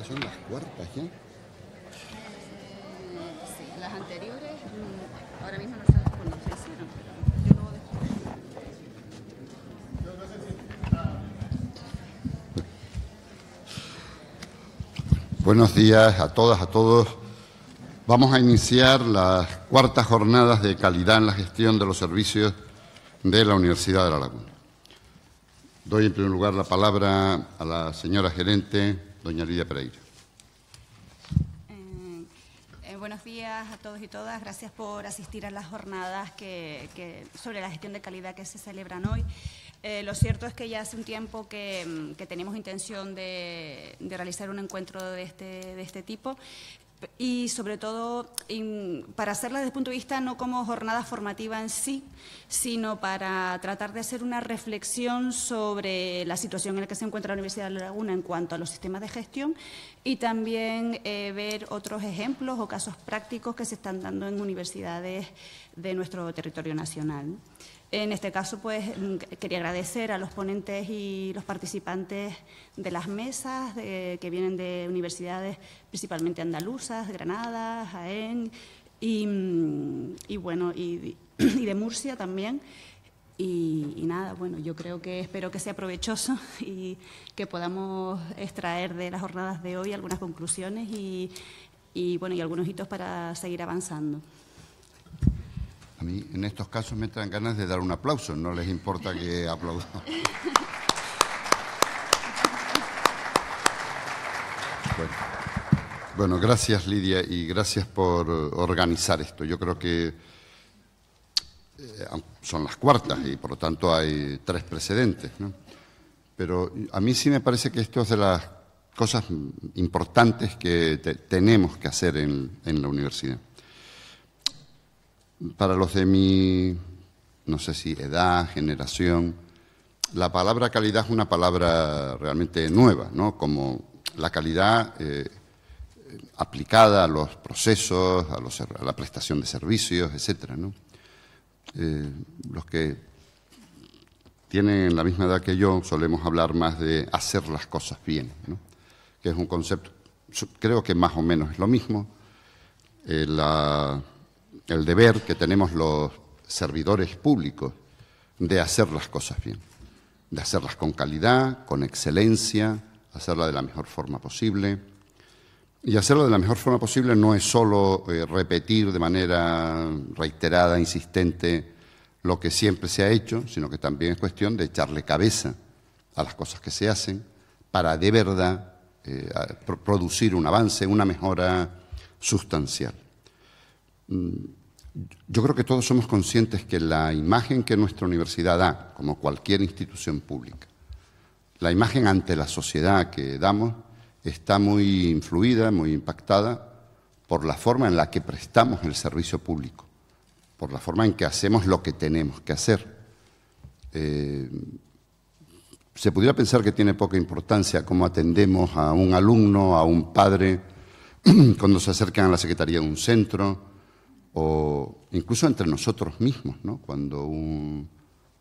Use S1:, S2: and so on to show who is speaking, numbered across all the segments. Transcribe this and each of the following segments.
S1: Son las cuartas ya.
S2: Sí, las anteriores, ahora mismo no sabes cuándo se hicieron, pero yo luego después.
S1: Buenos días a todas, a todos. Vamos a iniciar las cuartas jornadas de calidad en la gestión de los servicios de la Universidad de La Laguna. Doy en primer lugar la palabra a la señora gerente, doña Lidia Pereira.
S2: Buenos días a todos y todas. Gracias por asistir a las jornadas sobre la gestión de calidad que se celebran hoy. Lo cierto es que ya hace un tiempo que tenemos intención de realizar un encuentro de este tipo y, sobre todo, para hacerla desde el punto de vista no como jornada formativa en sí, sino para tratar de hacer una reflexión sobre la situación en la que se encuentra la Universidad de La Laguna en cuanto a los sistemas de gestión y también ver otros ejemplos o casos prácticos que se están dando en universidades de nuestro territorio nacional. En este caso, pues, quería agradecer a los ponentes y los participantes de las mesas que vienen de universidades principalmente andaluzas, Granada, Jaén y de Murcia también. Y nada, bueno, yo espero que sea provechoso y que podamos extraer de las jornadas de hoy algunas conclusiones y algunos hitos para seguir avanzando.
S1: A mí, en estos casos, me dan ganas de dar un aplauso. ¿No les importa que aplaudan? Bueno, gracias, Lidia, y gracias por organizar esto. Yo creo que son las cuartas y, por lo tanto, hay 3 precedentes, ¿no? Pero a mí sí me parece que esto es de las cosas importantes que tenemos que hacer en la universidad. Para los de mi, no sé si edad, generación, la palabra calidad es una palabra realmente nueva, ¿no? Como la calidad aplicada a los procesos, a la prestación de servicios, etcétera, ¿no? Los que tienen la misma edad que yo solemos hablar más de hacer las cosas bien, ¿no? Que es un concepto, creo que más o menos es lo mismo. El deber que tenemos los servidores públicos de hacer las cosas bien, de hacerlas con calidad, con excelencia, hacerla de la mejor forma posible. Y hacerlo de la mejor forma posible no es solo repetir de manera reiterada, insistente, lo que siempre se ha hecho, sino que también es cuestión de echarle cabeza a las cosas que se hacen para de verdad producir un avance, una mejora sustancial. Yo creo que todos somos conscientes que la imagen que nuestra universidad da, como cualquier institución pública, la imagen ante la sociedad que damos está muy influida, muy impactada por la forma en la que prestamos el servicio público, por la forma en que hacemos lo que tenemos que hacer. Se pudiera pensar que tiene poca importancia cómo atendemos a un alumno, a un padre, cuando se acercan a la secretaría de un centro, o incluso entre nosotros mismos, ¿no? Cuando un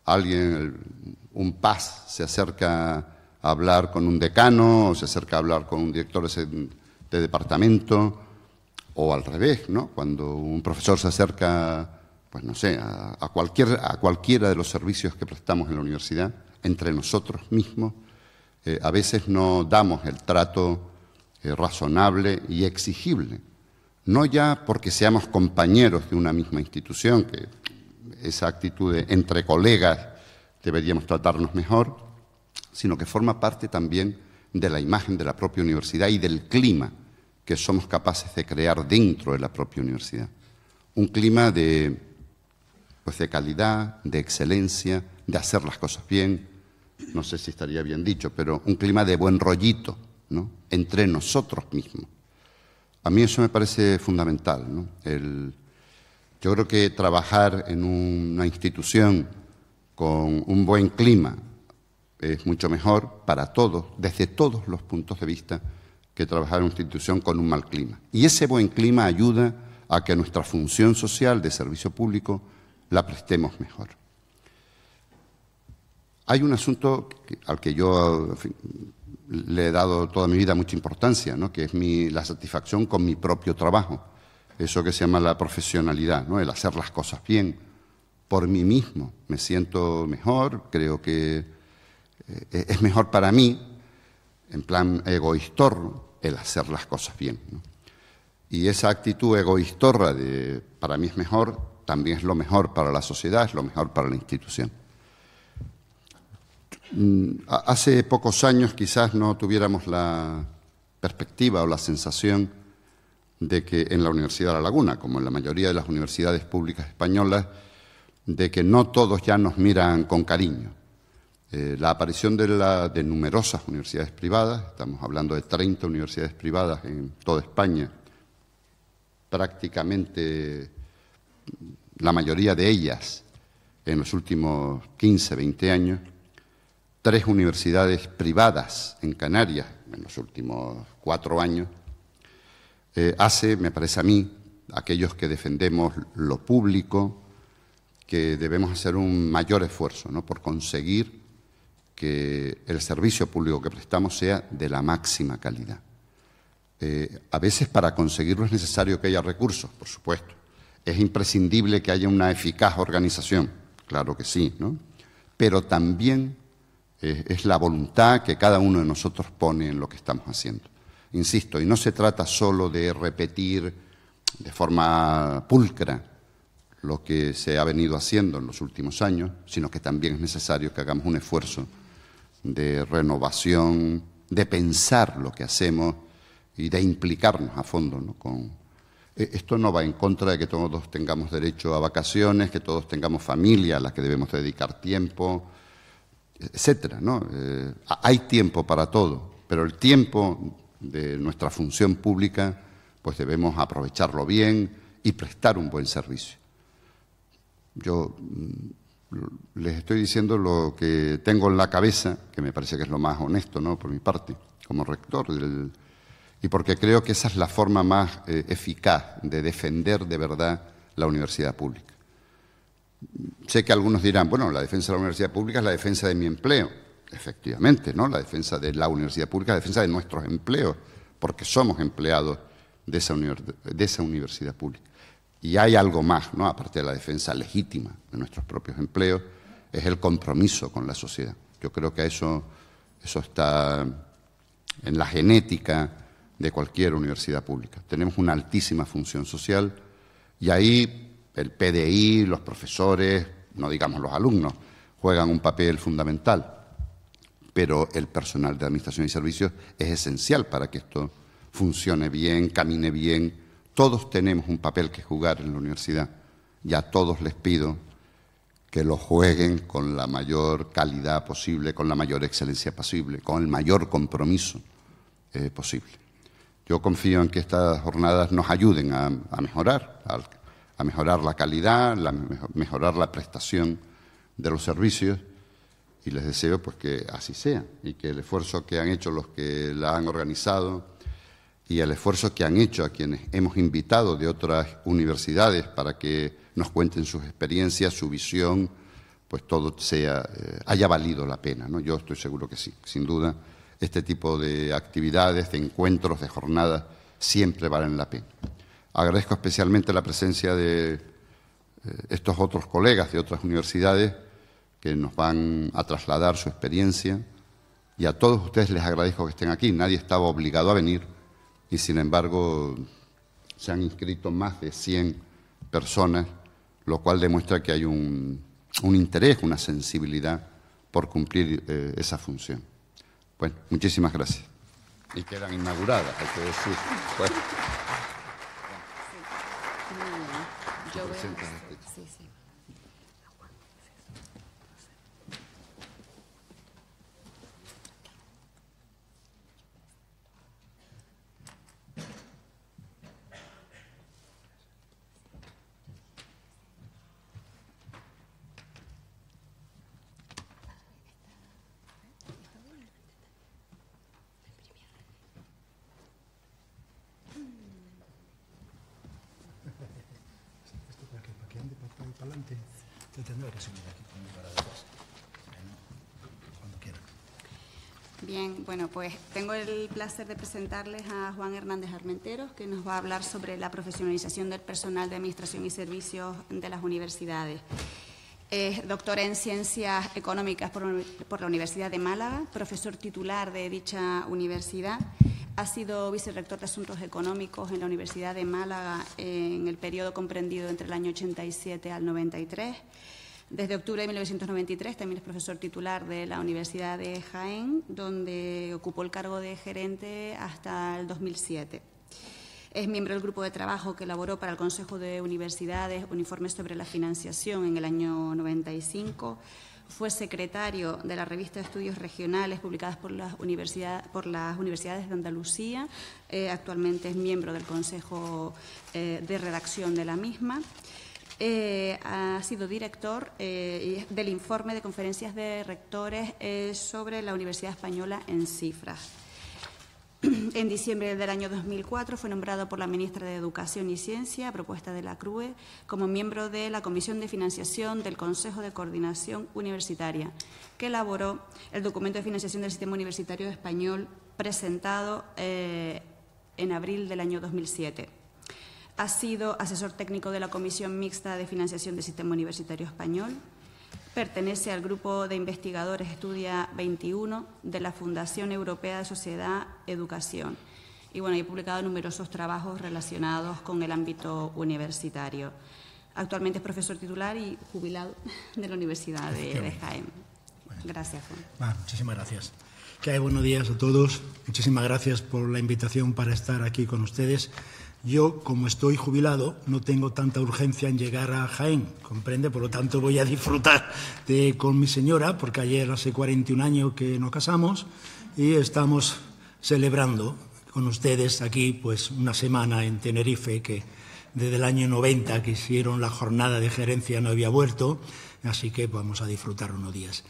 S1: PAS se acerca a hablar con un decano, o se acerca a hablar con un director de departamento, o al revés, ¿no? Cuando un profesor se acerca, pues no sé, a cualquiera de los servicios que prestamos en la universidad, entre nosotros mismos, a veces no damos el trato razonable y exigible. No ya porque seamos compañeros de una misma institución, que esa actitud de entre colegas deberíamos tratarnos mejor, sino que forma parte también de la imagen de la propia universidad y del clima que somos capaces de crear dentro de la propia universidad. Un clima de calidad, de excelencia, de hacer las cosas bien, no sé si estaría bien dicho, pero un clima de buen rollito, ¿no? Entre nosotros mismos. A mí eso me parece fundamental, ¿no? Yo creo que trabajar en una institución con un buen clima es mucho mejor para todos, desde todos los puntos de vista, que trabajar en una institución con un mal clima. Y ese buen clima ayuda a que nuestra función social de servicio público la prestemos mejor. Hay un asunto al que yo le he dado toda mi vida mucha importancia, ¿no? Que es la satisfacción con mi propio trabajo, eso que se llama la profesionalidad, ¿no? El hacer las cosas bien por mí mismo. Me siento mejor, creo que es mejor para mí, en plan egoístorro, el hacer las cosas bien, ¿no? Y esa actitud egoístorra de para mí es mejor, también es lo mejor para la sociedad, es lo mejor para la institución. Hace pocos años quizás no tuviéramos la perspectiva o la sensación de que en la Universidad de La Laguna, como en la mayoría de las universidades públicas españolas, de que no todos ya nos miran con cariño. La aparición de numerosas universidades privadas, estamos hablando de 30 universidades privadas en toda España, prácticamente la mayoría de ellas en los últimos 15, 20 años, 3 universidades privadas en Canarias en los últimos 4 años, hace, me parece a mí, aquellos que defendemos lo público, que debemos hacer un mayor esfuerzo, ¿no?, por conseguir que el servicio público que prestamos sea de la máxima calidad. A veces para conseguirlo es necesario que haya recursos, por supuesto. Es imprescindible que haya una eficaz organización, claro que sí, ¿no? Pero también es la voluntad que cada uno de nosotros pone en lo que estamos haciendo. Insisto, y no se trata solo de repetir de forma pulcra lo que se ha venido haciendo en los últimos años, sino que también es necesario que hagamos un esfuerzo de renovación, de pensar lo que hacemos y de implicarnos a fondo, ¿no? Esto no va en contra de que todos tengamos derecho a vacaciones, que todos tengamos familia a la que debemos dedicar tiempo, etcétera, ¿no? Hay tiempo para todo, pero el tiempo de nuestra función pública, pues debemos aprovecharlo bien y prestar un buen servicio. Yo les estoy diciendo lo que tengo en la cabeza, que me parece que es lo más honesto, ¿no?, por mi parte, como rector, y porque creo que esa es la forma más eficaz de defender de verdad la universidad pública. Sé que algunos dirán, bueno, la defensa de la universidad pública es la defensa de mi empleo. Efectivamente, ¿no? La defensa de la universidad pública es la defensa de nuestros empleos, porque somos empleados de esa universidad pública. Y hay algo más, ¿no?, aparte de la defensa legítima de nuestros propios empleos, es el compromiso con la sociedad. Yo creo que eso está en la genética de cualquier universidad pública. Tenemos una altísima función social y ahí el PDI, los profesores, no digamos los alumnos, juegan un papel fundamental. Pero el personal de Administración y Servicios es esencial para que esto funcione bien, camine bien. Todos tenemos un papel que jugar en la universidad y a todos les pido que lo jueguen con la mayor calidad posible, con la mayor excelencia posible, con el mayor compromiso posible. Yo confío en que estas jornadas nos ayuden a mejorar la calidad, mejorar la prestación de los servicios, y les deseo pues que así sea y que el esfuerzo que han hecho los que la han organizado y el esfuerzo que han hecho a quienes hemos invitado de otras universidades para que nos cuenten sus experiencias, su visión, pues todo haya valido la pena, ¿no? Yo estoy seguro que sí, sin duda. Este tipo de actividades, de encuentros, de jornadas, siempre valen la pena. Agradezco especialmente la presencia de estos otros colegas de otras universidades que nos van a trasladar su experiencia, y a todos ustedes les agradezco que estén aquí. Nadie estaba obligado a venir y, sin embargo, se han inscrito más de 100 personas, lo cual demuestra que hay un interés, una sensibilidad por cumplir esa función. Bueno, muchísimas gracias. Y quedan inauguradas, hay que decir. Bueno.
S2: Bien, bueno, pues tengo el placer de presentarles a Juan Hernández Armenteros, que nos va a hablar sobre la profesionalización del personal de Administración y Servicios de las universidades. Es doctor en Ciencias Económicas por la Universidad de Málaga, profesor titular de dicha universidad. Ha sido vicerrector de Asuntos Económicos en la Universidad de Málaga en el periodo comprendido entre el año 87 al 93. Desde octubre de 1993 también es profesor titular de la Universidad de Jaén, donde ocupó el cargo de gerente hasta el 2007. Es miembro del grupo de trabajo que elaboró para el Consejo de Universidades un informe sobre la financiación en el año 95. Fue secretario de la revista de Estudios Regionales publicadas por las universidades de Andalucía. Actualmente es miembro del Consejo de Redacción de la misma. Ha sido director del informe de conferencias de rectores sobre la Universidad Española en cifras. En diciembre del año 2004 fue nombrado por la ministra de Educación y Ciencia, a propuesta de la CRUE, como miembro de la Comisión de Financiación del Consejo de Coordinación Universitaria, que elaboró el documento de financiación del sistema universitario español presentado en abril del año 2007. Ha sido asesor técnico de la Comisión Mixta de Financiación del Sistema Universitario Español. Pertenece al grupo de investigadores Estudia 21 de la Fundación Europea de Sociedad Educación. Y bueno, he publicado numerosos trabajos relacionados con el ámbito universitario. Actualmente es profesor titular y jubilado de la Universidad de Jaén. Gracias, Juan.
S3: Muchísimas gracias. Buenos días a todos. Muchísimas gracias por la invitación para estar aquí con ustedes. Yo, como estoy jubilado, no tengo tanta urgencia en llegar a Jaén, ¿comprende? Por lo tanto, voy a disfrutar con mi señora, porque ayer hace 41 años que nos casamos y estamos celebrando con ustedes aquí pues una semana en Tenerife, que desde el año 90 que hicieron la jornada de gerencia no había vuelto, así que vamos a disfrutar unos días.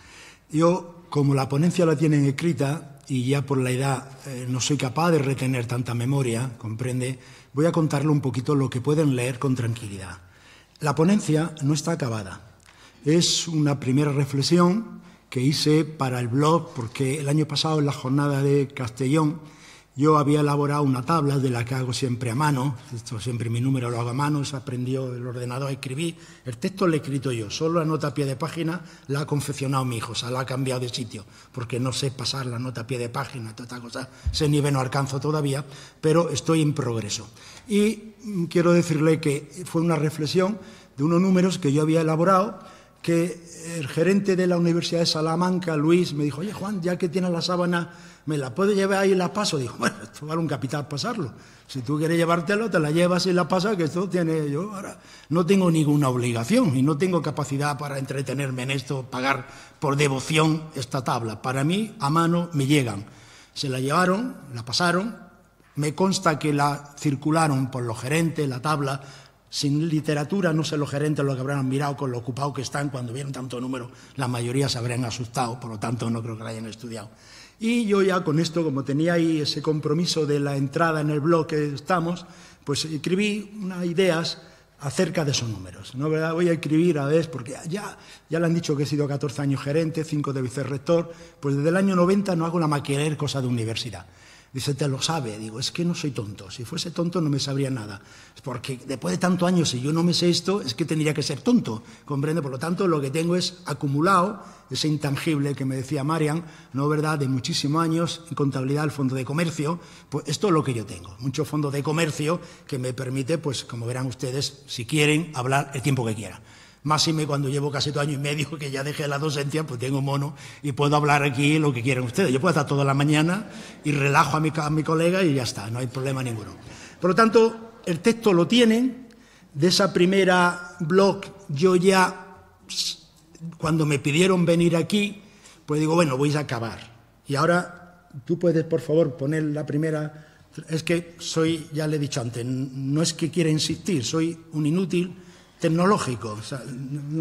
S3: Yo, como la ponencia la tienen escrita y ya por la edad no soy capaz de retener tanta memoria, ¿comprende?, voy a contarle un poquito lo que pueden leer con tranquilidad. La ponencia no está acabada. Es una primera reflexión que hice para el blog, porque el año pasado en la jornada de Castellón yo había elaborado una tabla de la que hago siempre a mano. Esto siempre mi número lo hago a mano, se aprendió el ordenador a escribir. El texto lo he escrito yo, solo la nota a pie de página la ha confeccionado mi hijo, o sea, la ha cambiado de sitio, porque no sé pasar la nota a pie de página, toda esta cosa, ese nivel no alcanzo todavía, pero estoy en progreso. Y quiero decirle que fue una reflexión de unos números que yo había elaborado, que el gerente de la Universidad de Salamanca, Luis, me dijo: oye, Juan, ya que tienes la sábana, ¿me la puedes llevar ahí y la paso? Digo, bueno, esto vale un capital pasarlo. Si tú quieres llevártelo, te la llevas y la pasas, que esto tiene... Yo ahora no tengo ninguna obligación y no tengo capacidad para entretenerme en esto, pagar por devoción esta tabla. Para mí, a mano, me llegan. Se la llevaron, la pasaron, me consta que la circularon por los gerentes, la tabla. Sin literatura, no sé los gerentes lo que habrán mirado con lo ocupado que están cuando vieron tanto número, la mayoría se habrán asustado, por lo tanto no creo que la hayan estudiado. Y yo ya con esto, como tenía ahí ese compromiso de la entrada en el blog que estamos, pues escribí unas ideas acerca de esos números, ¿no? ¿Verdad? Voy a escribir a ver, porque ya le han dicho que he sido 14 años gerente, 5 de vicerrector, pues desde el año 90 no hago nada más que leer cosas de universidad. Dice, te lo sabe. Digo, es que no soy tonto. Si fuese tonto no me sabría nada. Porque después de tantos años, si yo no me sé esto, es que tendría que ser tonto. ¿Comprende? Por lo tanto, lo que tengo es acumulado ese intangible que me decía Marian, ¿no, verdad?, de muchísimos años en contabilidad del Fondo de Comercio. Pues esto es lo que yo tengo. Mucho Fondo de Comercio que me permite, pues como verán ustedes, si quieren, hablar el tiempo que quieran. Máxime cuando llevo casi 2 años y medio que ya dejé la docencia, pues tengo mono y puedo hablar aquí lo que quieran ustedes. Yo puedo estar toda la mañana y relajo a mi colega y ya está, no hay problema ninguno. Por lo tanto, el texto lo tienen. De esa primera blog, yo ya, cuando me pidieron venir aquí, pues digo, bueno, voy a acabar. Y ahora, tú puedes, por favor, poner la primera. Es que ya le he dicho antes, no es que quiera insistir, soy un inútil tecnológico. O sea,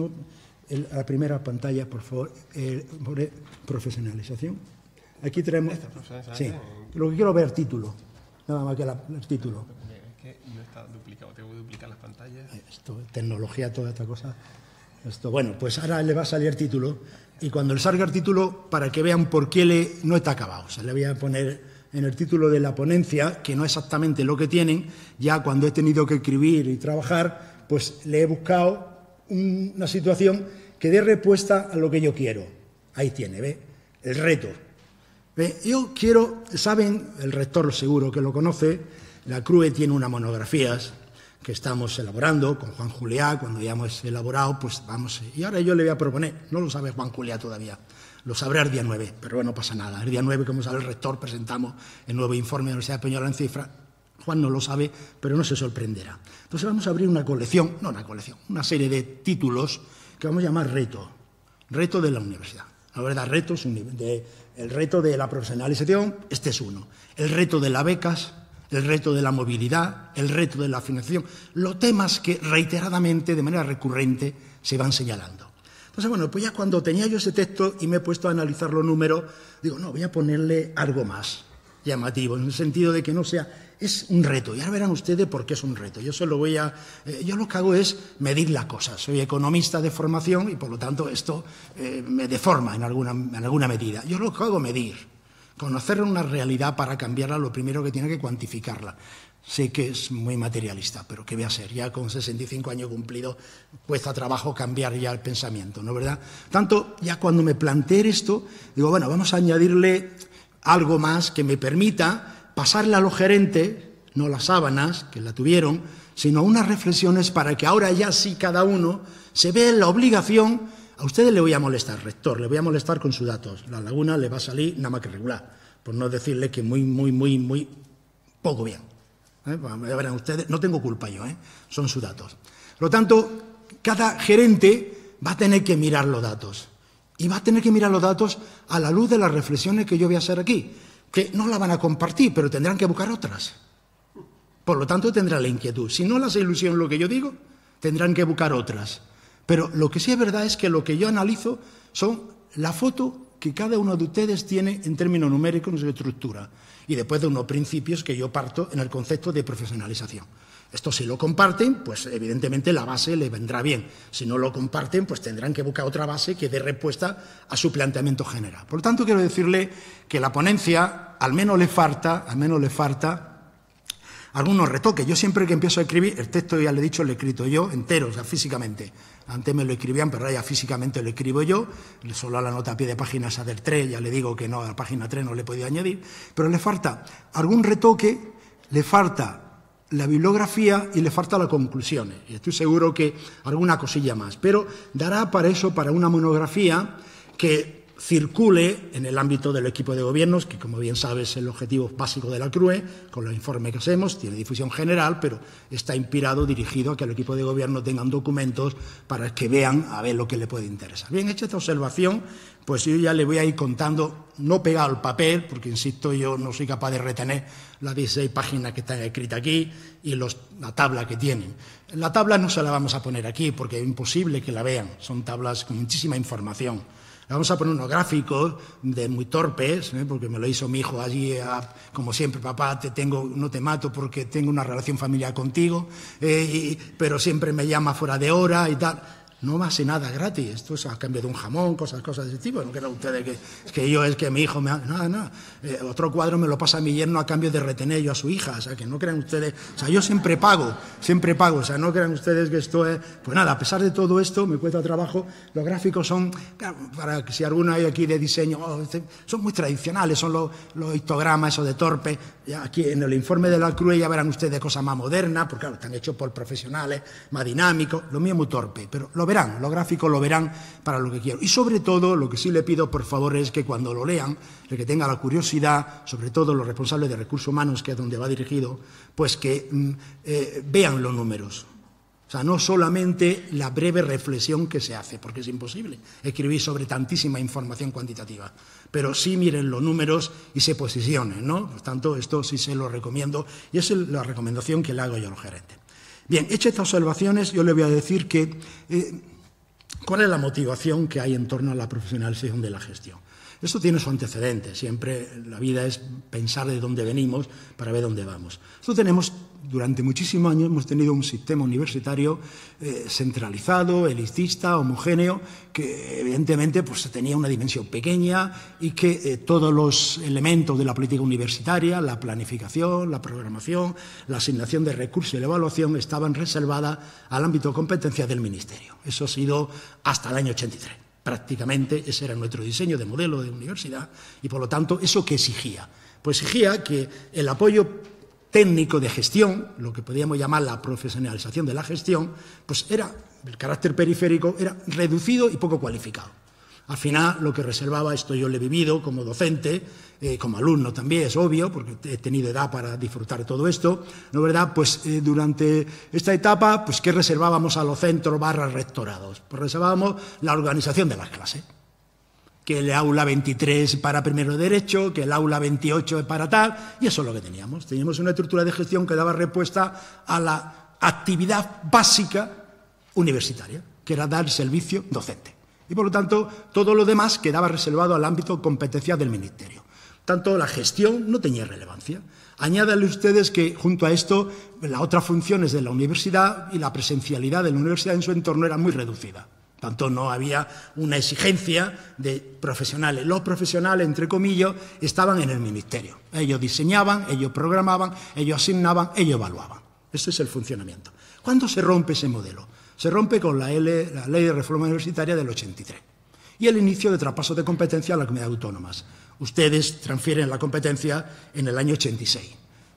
S3: la primera pantalla, por favor, profesionalización. Aquí tenemos... Sí, lo que quiero ver título, nada más que el título.
S4: Es que no está duplicado, tengo que duplicar las pantallas.
S3: Esto, tecnología, toda esta cosa. Bueno, pues ahora le va a salir el título, y cuando le salga el título, para que vean por qué no está acabado. O sea, le voy a poner en el título de la ponencia, que no es exactamente lo que tienen, ya cuando he tenido que escribir y trabajar, pues le he buscado una situación que dé respuesta a lo que yo quiero. Ahí tiene, ¿ve? El reto. ¿Ve? Yo quiero, saben, el rector seguro que lo conoce, la CRUE tiene unas monografías que estamos elaborando con Juan Juliá. Cuando ya hemos elaborado, pues vamos. Y ahora yo le voy a proponer, no lo sabe Juan Juliá todavía, lo sabrá el día 9, pero bueno, no pasa nada. El día 9, como sabe el rector, presentamos el nuevo informe de la Universidad de Peñarol en cifra. Juan no lo sabe, pero no se sorprenderá. Entonces vamos a abrir una serie de títulos que vamos a llamar reto de la universidad. La verdad, el reto de la profesionalización, este es uno. El reto de las becas, el reto de la movilidad, el reto de la financiación, los temas que reiteradamente, de manera recurrente, se van señalando. Entonces, bueno, pues ya cuando tenía yo ese texto y me he puesto a analizar los números, digo, no, voy a ponerle algo más llamativo, en el sentido de que no sea, es un reto. Y ahora verán ustedes por qué es un reto. Yo lo que hago es medir las cosas. Soy economista de formación y, por lo tanto, esto me deforma en alguna medida. Yo lo que hago es medir. Conocer una realidad para cambiarla, lo primero que tiene que cuantificarla. Sé que es muy materialista, pero ¿qué voy a hacer? Ya con 65 años cumplidos cuesta trabajo cambiar ya el pensamiento, ¿no es verdad? Tanto, ya cuando me planteé esto, digo, bueno, vamos a añadirle algo más que me permita pasarle a los gerentes, no las sábanas, que la tuvieron, sino unas reflexiones para que ahora ya sí cada uno se vea en la obligación. A ustedes le voy a molestar, rector, le voy a molestar con sus datos. La laguna le va a salir nada más que regular, por no decirle que muy poco bien. Ya verán ustedes, no tengo culpa yo, son sus datos. Por lo tanto, cada gerente va a tener que mirar los datos. Y va a tener que mirar los datos a la luz de las reflexiones que yo voy a hacer aquí, que no la van a compartir, pero tendrán que buscar otras. Por lo tanto, tendrán la inquietud. Si no les hace ilusión lo que yo digo, tendrán que buscar otras. Pero lo que sí es verdad es que lo que yo analizo son la foto que cada uno de ustedes tiene en términos numéricos en su estructura y después de unos principios que yo parto en el concepto de profesionalización. Esto si lo comparten, pues evidentemente la base le vendrá bien. Si no lo comparten, pues tendrán que buscar otra base que dé respuesta a su planteamiento general. Por lo tanto, quiero decirle que la ponencia al menos le falta algunos retoques. Yo siempre que empiezo a escribir, el texto ya le he dicho, lo he escrito yo entero, o sea, físicamente. Antes me lo escribían, pero ahora ya físicamente lo escribo yo. Solo a la nota a pie de página esa del 3, ya le digo que no, a la página 3 no le he podido añadir. Pero le falta algún retoque, le falta la bibliografía y le falta las conclusiones. Y estoy seguro que alguna cosilla más. Pero dará para eso, para una monografía que circule en el ámbito del equipo de gobiernos, que como bien sabes es el objetivo básico de la CRUE, con los informes que hacemos, tiene difusión general, pero está inspirado, dirigido a que el equipo de gobierno tengan documentos para que vean a ver lo que le puede interesar. Bien, hecha esta observación, pues yo ya le voy a ir contando, no pegado al papel, porque insisto, yo no soy capaz de retener las 16 páginas que están escritas aquí y la tabla que tienen. La tabla no se la vamos a poner aquí porque es imposible que la vean, son tablas con muchísima información. Vamos a poner unos gráficos muy torpes, porque me lo hizo mi hijo allí, como siempre, papá, no te mato porque tengo una relación familiar contigo, pero siempre me llama fuera de hora y tal. No me hace nada gratis, esto es a cambio de un jamón, cosas de ese tipo. No crean ustedes que mi hijo me hace. No. Otro cuadro me lo pasa a mi yerno a cambio de retener yo a su hija. O sea, que no crean ustedes. O sea, yo siempre pago. O sea, no crean ustedes que esto es. Pues nada, a pesar de todo esto, me cuesta trabajo. Los gráficos son, claro, para que si alguno hay aquí de diseño, son muy tradicionales, son los histogramas, esos de torpe. Ya aquí en el informe de la CRUE ya verán ustedes cosas más modernas, porque claro, están hechos por profesionales, más dinámicos. Lo mío es muy torpe, pero lo verán, los gráficos lo verán para lo que quiero. Y sobre todo, lo que sí le pido, por favor, es que cuando lo lean, el que tenga la curiosidad, sobre todo los responsables de recursos humanos, que es donde va dirigido, pues que vean los números. O sea, no solamente la breve reflexión que se hace, porque es imposible escribir sobre tantísima información cuantitativa, pero sí miren los números y se posicionen, ¿no? Por tanto, esto sí se lo recomiendo y es la recomendación que le hago yo a los gerentes. Bien, hechas estas observaciones, yo le voy a decir que cuál es la motivación que hay en torno a la profesionalización de la gestión. Esto tiene su antecedente, siempre la vida es pensar de dónde venimos para ver dónde vamos. Nosotros tenemos durante muchísimos años hemos tenido un sistema universitario centralizado, elitista, homogéneo, que evidentemente pues, tenía una dimensión pequeña y que todos los elementos de la política universitaria, la planificación, la programación, la asignación de recursos y la evaluación estaban reservadas al ámbito de competencia del Ministerio. Eso ha sido hasta el año 83. Prácticamente ese era nuestro diseño de modelo de universidad y, por lo tanto, ¿eso qué exigía? Pues exigía que el apoyo técnico de gestión, lo que podíamos llamar la profesionalización de la gestión, pues era, el carácter periférico era reducido y poco cualificado. Al final, lo que reservaba, esto yo lo he vivido como docente, como alumno también, es obvio, porque he tenido edad para disfrutar de todo esto, ¿no es verdad? Pues durante esta etapa, pues ¿qué reservábamos a los centros / rectorados? Pues reservábamos la organización de las clases. Que el aula 23 para primero de Derecho, que el aula 28 para tal, y eso es lo que teníamos. Teníamos una estructura de gestión que daba respuesta a la actividad básica universitaria, que era dar servicio docente. Y, por lo tanto, todo lo demás quedaba reservado al ámbito competencial del Ministerio. Tanto la gestión no tenía relevancia. Añádanle ustedes que, junto a esto, las otras funciones de la universidad y la presencialidad de la universidad en su entorno era muy reducida. Tanto no había una exigencia de profesionales. Los profesionales, entre comillas, estaban en el Ministerio. Ellos diseñaban, ellos programaban, ellos asignaban, ellos evaluaban. Ese es el funcionamiento. ¿Cuándo se rompe ese modelo? Se rompe con la Ley de Reforma Universitaria del 83 y el inicio de traspaso de competencia a las comunidades autónomas. Ustedes transfieren la competencia en el año 86.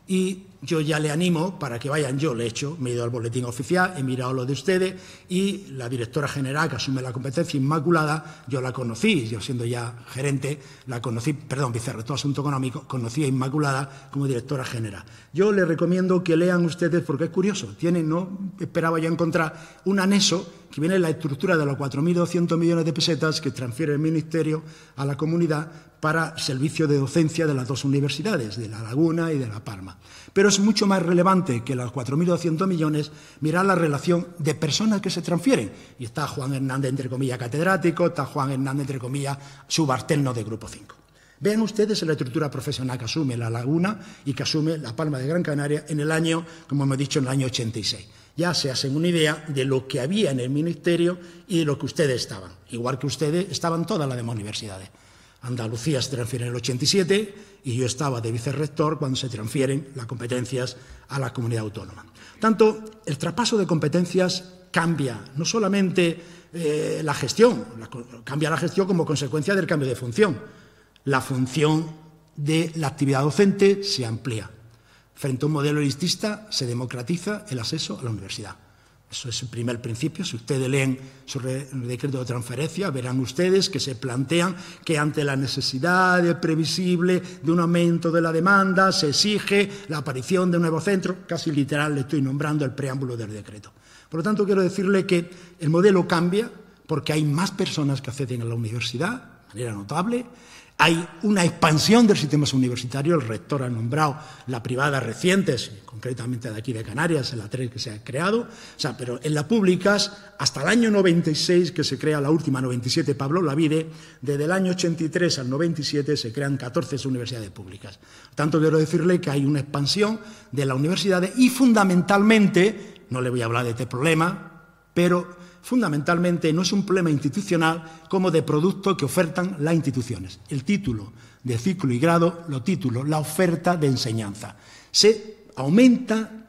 S3: Y yo ya le animo para que vayan, yo le he hecho, me he ido al boletín oficial, he mirado lo de ustedes y la directora general que asume la competencia Inmaculada, yo la conocí, yo siendo ya gerente, la conocí, vicerrector de Asuntos Económicos, conocí a Inmaculada como directora general. Yo les recomiendo que lean ustedes porque es curioso, no esperaba yo encontrar un anexo que viene en la estructura de los 4.200 millones de pesetas que transfiere el Ministerio a la comunidad para servicio de docencia de las dos universidades, de La Laguna y de La Palma. Pero es mucho más relevante que los 4.200 millones mirar la relación de personas que se transfieren. Y está Juan Hernández, entre comillas, catedrático, está Juan Hernández, entre comillas, subalterno de Grupo 5. Vean ustedes la estructura profesional que asume La Laguna y que asume La Palma de Gran Canaria en el año, como hemos dicho, en el año 86. Ya se hacen una idea de lo que había en el Ministerio y de lo que ustedes estaban. Igual que ustedes estaban todas las demás universidades. Andalucía se transfiere en el 87 y yo estaba de vicerrector cuando se transfieren las competencias a la comunidad autónoma. Tanto, el traspaso de competencias cambia no solamente la gestión, cambia la gestión como consecuencia del cambio de función. La función de la actividad docente se amplía. Frente a un modelo elitista se democratiza el acceso a la universidad. Eso es el primer principio. Si ustedes leen sobre el decreto de transferencia, verán ustedes que se plantean que ante la necesidad previsible de un aumento de la demanda se exige la aparición de un nuevo centro. Casi literal le estoy nombrando el preámbulo del decreto. Por lo tanto, quiero decirle que el modelo cambia porque hay más personas que acceden a la universidad, de manera notable. Hay una expansión del sistema universitario. El rector ha nombrado la privada recientes, concretamente de aquí de Canarias, en la 3 que se ha creado. Pero en las públicas, hasta el año 96, que se crea la última, 97, Pablo Olavide, desde el año 83 al 97 se crean 14 universidades públicas. Por tanto, quiero decirle que hay una expansión de las universidades y fundamentalmente, no le voy a hablar de este problema, pero fundamentalmente no es un problema institucional como de producto que ofertan las instituciones. El título de ciclo y grado, los títulos, la oferta de enseñanza. Se aumenta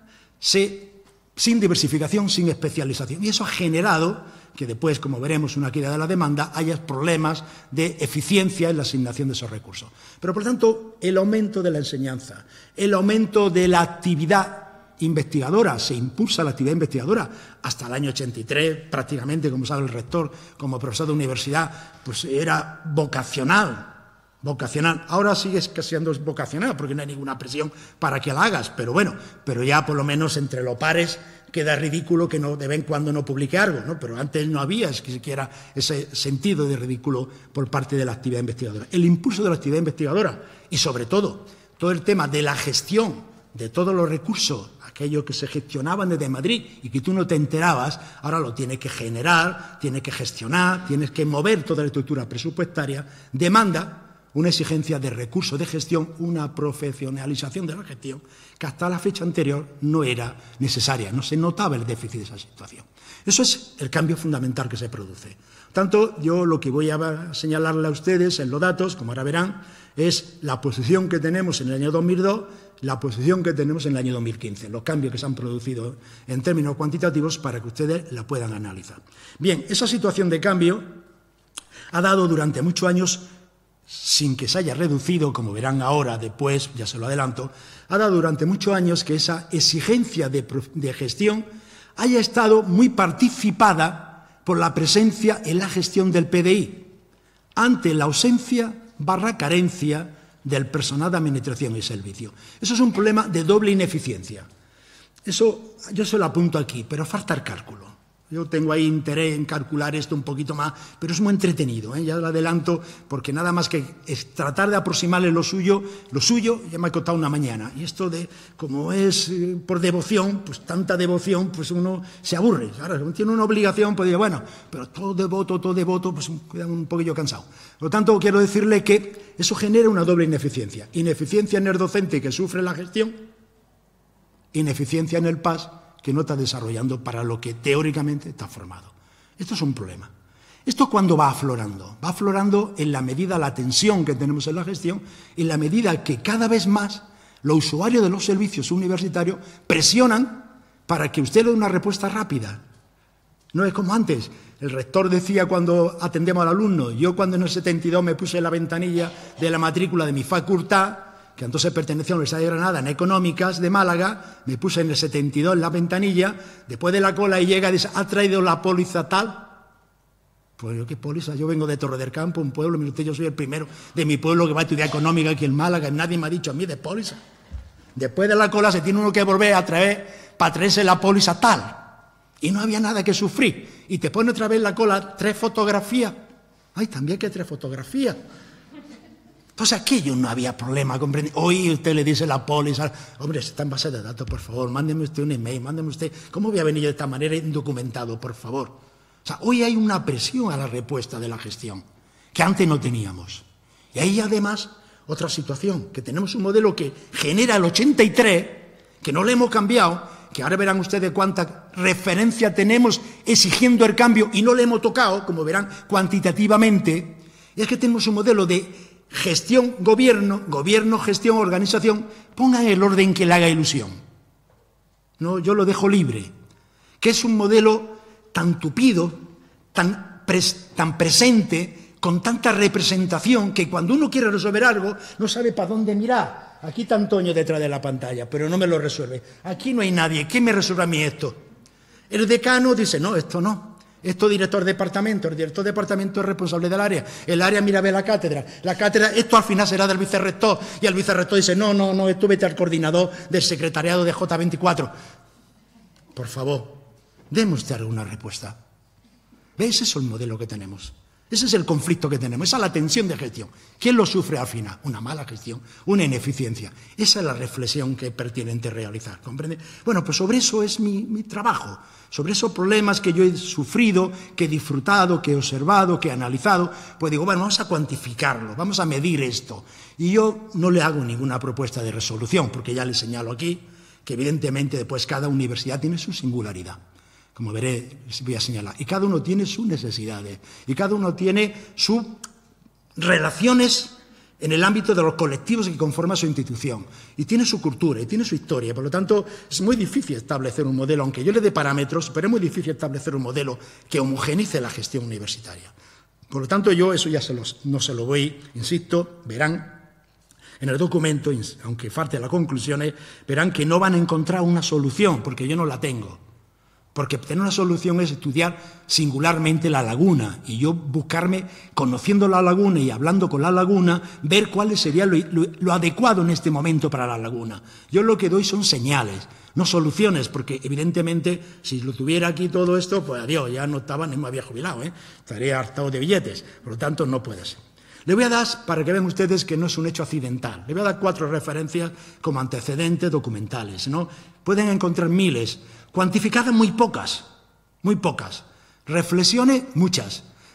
S3: sin diversificación, sin especialización. Y eso ha generado que después, como veremos, una caída de la demanda, haya problemas de eficiencia en la asignación de esos recursos. Pero, por tanto, el aumento de la enseñanza, el aumento de la actividad investigadora, se impulsa la actividad investigadora hasta el año 83, prácticamente, como sabe el rector, como profesor de universidad, pues era vocacional. Ahora sigue siendo vocacional porque no hay ninguna presión para que la hagas, pero bueno, pero ya por lo menos entre los pares queda ridículo que de vez en cuando no publique algo, ¿no? Pero antes no había siquiera ese sentido de ridículo por parte de la actividad investigadora. El impulso de la actividad investigadora y, sobre todo el tema de la gestión de todos los recursos, aquellos que se gestionaban desde Madrid y que tú no te enterabas, ahora lo tienes que generar, tienes que gestionar, tienes que mover toda la estructura presupuestaria, demanda una exigencia de recursos de gestión, una profesionalización de la gestión que hasta la fecha anterior no era necesaria, no se notaba el déficit de esa situación. Eso es el cambio fundamental que se produce. Por tanto, yo lo que voy a señalarle a ustedes en los datos, como ahora verán, es la posición que tenemos en el año 2002, la posición que tenemos en el año 2015, los cambios que se han producido en términos cuantitativos para que ustedes la puedan analizar. Bien, esa situación de cambio ha dado durante muchos años, sin que se haya reducido, como verán ahora, después, ya se lo adelanto, ha dado durante muchos años que esa exigencia de gestión haya estado muy participada por la presencia en la gestión del PDI, ante la ausencia / carencia del personal de administración y servicio. Eso es un problema de doble ineficiencia. Eso yo se lo apunto aquí, pero falta el cálculo. Yo tengo ahí interés en calcular esto un poquito más, pero es muy entretenido, ya lo adelanto, porque nada más que es tratar de aproximarle lo suyo ya me ha costado una mañana. Y esto de, como es por devoción, pues tanta devoción, pues uno se aburre. Ahora, si uno tiene una obligación, pues digo, bueno, pero todo devoto, pues queda un poquillo cansado. Por lo tanto, quiero decirle que eso genera una doble ineficiencia. Ineficiencia en el docente que sufre la gestión, ineficiencia en el PAS, que no está desarrollando para lo que teóricamente está formado. Esto es un problema. ¿Esto cuándo va aflorando? Va aflorando en la medida la tensión que tenemos en la gestión, en la medida que cada vez más los usuarios de los servicios universitarios presionan para que usted le dé una respuesta rápida. No es como antes. El rector decía cuando atendemos al alumno, yo cuando en el 72 me puse en la ventanilla de la matrícula de mi facultad, que entonces pertenecía a la Universidad de Granada, en Económicas de Málaga, me puse en el 72 en la ventanilla, después de la cola y llega y dice, ¿ha traído la póliza tal? Pues yo, ¿qué póliza? Yo vengo de Torre del Campo, un pueblo, mire usted, yo soy el primero de mi pueblo que va a estudiar Económica aquí en Málaga, y nadie me ha dicho a mí de póliza. Después de la cola se tiene uno que volver a traer para traerse la póliza tal. Y no había nada que sufrir. Y te pone otra vez la cola 3 fotografías. Ay, también que 3 fotografías. Entonces aquello no había problema, ¿comprende? Hoy usted le dice la póliza, hombre, está en base de datos, por favor, mándeme usted un email, mándeme usted, ¿cómo voy a venir yo de esta manera indocumentado, por favor? O sea, hoy hay una presión a la respuesta de la gestión, que antes no teníamos. Y ahí además, otra situación, que tenemos un modelo que genera el 83, que no le hemos cambiado, que ahora verán ustedes cuánta referencia tenemos exigiendo el cambio y no le hemos tocado, como verán cuantitativamente, y es que tenemos un modelo de gestión, gobierno, gestión, organización, pongan el orden que le haga ilusión. No, yo lo dejo libre. Que es un modelo tan tupido, tan presente, con tanta representación, que cuando uno quiere resolver algo, no sabe para dónde mirar. Aquí está Antonio detrás de la pantalla, pero no me lo resuelve. Aquí no hay nadie. ¿Quién me resuelve a mí esto? El decano dice, no, esto no. Esto director de departamento, el director de departamento es responsable del área, el área mira a ver la cátedra, esto al final será del vicerrector, y el vicerrector dice, no, esto vete al coordinador del secretariado de J24. Por favor, déme usted alguna respuesta. ¿Ve? Ese es el modelo que tenemos. Ese es el conflicto que tenemos, esa es la tensión de gestión. ¿Quién lo sufre al final? Una mala gestión, una ineficiencia. Esa es la reflexión que es pertinente realizar, ¿comprende? Bueno, pues sobre eso es mi trabajo, sobre esos problemas que yo he sufrido, que he disfrutado, que he observado, que he analizado, pues digo, bueno, vamos a cuantificarlo, vamos a medir esto. Y yo no le hago ninguna propuesta de resolución, porque ya le señalo aquí que evidentemente después cada universidad tiene su singularidad. Como veré, voy a señalar. Y cada uno tiene sus necesidades. Y cada uno tiene sus relaciones en el ámbito de los colectivos que conforman su institución. Y tiene su cultura, y tiene su historia. Por lo tanto, es muy difícil establecer un modelo, aunque yo le dé parámetros, pero es muy difícil establecer un modelo que homogenice la gestión universitaria. Por lo tanto, yo eso ya no se lo voy, insisto, verán en el documento, aunque falte las conclusiones, verán que no van a encontrar una solución, porque yo no la tengo. Porque tener una solución es estudiar singularmente la laguna y yo buscarme, conociendo la laguna y hablando con la laguna, ver cuál sería lo adecuado en este momento para la laguna. Yo lo que doy son señales, no soluciones, porque evidentemente si lo tuviera aquí todo esto, pues adiós, ya no estaba ni me había jubilado, estaría hartado de billetes, por lo tanto no puede ser. Le voy a dar, para que vean ustedes que no es un hecho accidental, le voy a dar 4 referencias como antecedentes documentales, ¿no? Pueden encontrar miles, cuantificadas muy pocas, reflexiones muchas.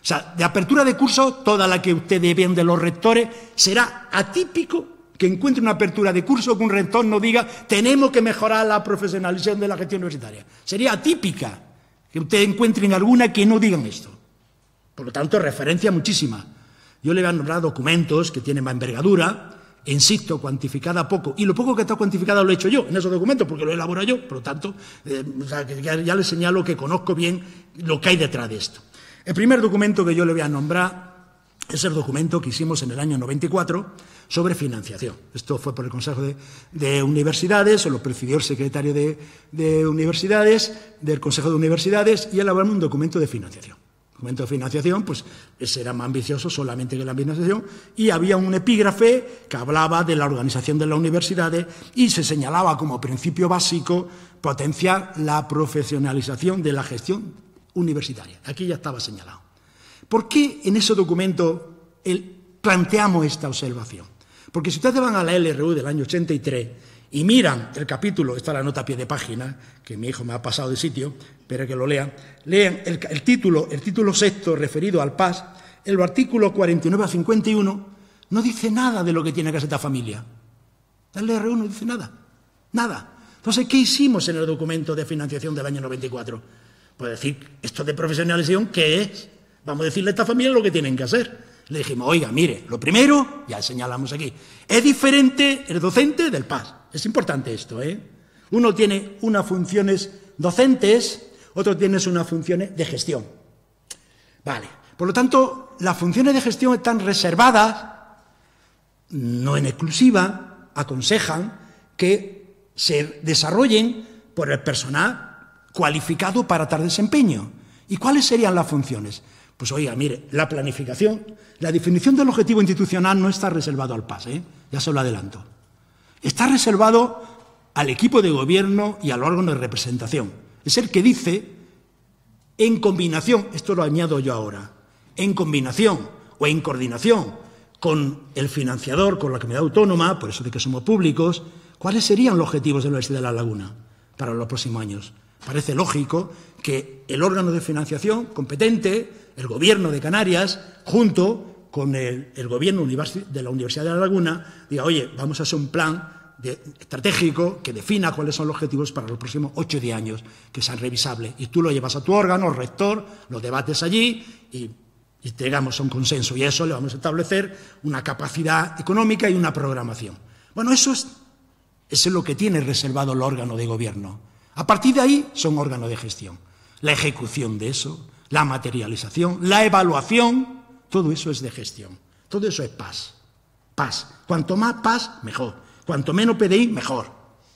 S3: sea, de apertura de curso, toda la que ustedes ven de los rectores, será atípico que encuentre una apertura de curso que un rector no diga tenemos que mejorar la profesionalización de la gestión universitaria. Sería atípica que ustedes encuentren alguna que no digan esto. Por lo tanto, referencia muchísima. Yo le voy a nombrar documentos que tienen más envergadura, insisto, cuantificada poco, y lo poco que está cuantificado lo he hecho yo en esos documentos, porque lo he elaborado yo, por lo tanto, ya les señalo que conozco bien lo que hay detrás de esto. El primer documento que yo le voy a nombrar es el documento que hicimos en el año 94 sobre financiación. Esto fue por el Consejo de Universidades, o lo presidió el secretario de Universidades, del Consejo de Universidades, y elaboramos un documento de financiación. El documento de financiación, pues, ese era más ambicioso solamente que la financiación, y había un epígrafe que hablaba de la organización de las universidades y se señalaba como principio básico potenciar la profesionalización de la gestión universitaria. Aquí ya estaba señalado. ¿Por qué en ese documento planteamos esta observación? Porque si ustedes van a la LRU del año 83 y miran el capítulo, está la nota a pie de página, que mi hijo me ha pasado de sitio, espero que lo lean el título sexto referido al PAS, el artículo 49 a 51, no dice nada de lo que tiene que hacer esta familia. La LRU no dice nada, nada. Entonces, ¿qué hicimos en el documento de financiación del año 94? Pues decir, esto de profesionalización, ¿qué es? Vamos a decirle a esta familia lo que tienen que hacer. Le dijimos, oiga, mire, lo primero, ya señalamos aquí, es diferente el docente del PAS. Es importante esto, ¿eh? Uno tiene unas funciones docentes, otro tiene unas funciones de gestión. Vale. Por lo tanto, las funciones de gestión están reservadas, no en exclusiva, aconsejan que se desarrollen por el personal cualificado para tal desempeño. ¿Y cuáles serían las funciones? Pues oiga, mire, la planificación, la definición del objetivo institucional no está reservado al PAS, ya se lo adelanto. Está reservado al equipo de gobierno y al órgano de representación. Es el que dice, en combinación, esto lo añado yo ahora, en combinación o en coordinación con el financiador, con la comunidad autónoma, por eso de que somos públicos, ¿cuáles serían los objetivos de la Universidad de La Laguna para los próximos años? Parece lógico que el órgano de financiación competente, el Gobierno de Canarias, junto con el Gobierno de la Universidad de La Laguna, diga, oye, vamos a hacer un plan estratégico que defina cuáles son los objetivos para los próximos 8 o 10 años, que sean revisables. Y tú lo llevas a tu órgano, rector, lo debates allí y llegamos a un consenso. Y a eso le vamos a establecer una capacidad económica y una programación. Bueno, eso es lo que tiene reservado el órgano de gobierno. A partir de ahí son órganos de gestión. La ejecución de eso, la materialización, la evaluación, todo eso es de gestión. Todo eso es PAS. PAS. Cuanto más PAS, mejor. Cuanto menos PDI, mejor.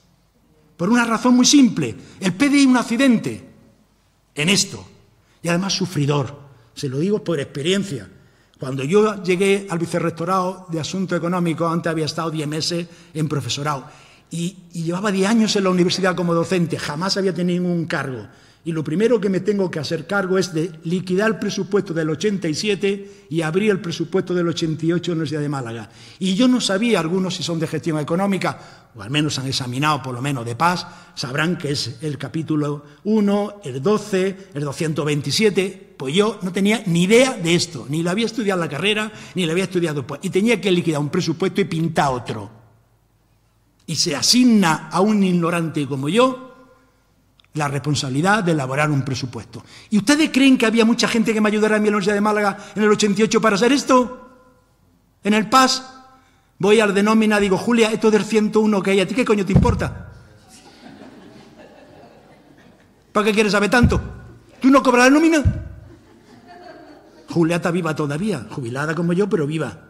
S3: Por una razón muy simple. El PDI es un accidente en esto. Y además sufridor. Se lo digo por experiencia. Cuando yo llegué al vicerrectorado de Asuntos Económicos, antes había estado 10 meses en profesorado. Y llevaba 10 años en la universidad como docente, jamás había tenido ningún cargo. Y lo primero que me tengo que hacer cargo es de liquidar el presupuesto del 87 y abrir el presupuesto del 88 en la Universidad de Málaga. Y yo no sabía, algunos si son de gestión económica, o al menos han examinado por lo menos de PAS, sabrán que es el capítulo 1, el 12, el 227. Pues yo no tenía ni idea de esto, ni lo había estudiado en la carrera, ni lo había estudiado después. Y tenía que liquidar un presupuesto y pintar otro. Y se asigna a un ignorante como yo la responsabilidad de elaborar un presupuesto. ¿Y ustedes creen que había mucha gente que me ayudara a mí en la Universidad de Málaga en el 88 para hacer esto? En el PAS, voy al de nómina, digo, Julia, esto del 101 que hay, ¿a ti qué coño te importa? ¿Para qué quieres saber tanto? ¿Tú no cobras la nómina? Julia está viva todavía, jubilada como yo, pero viva.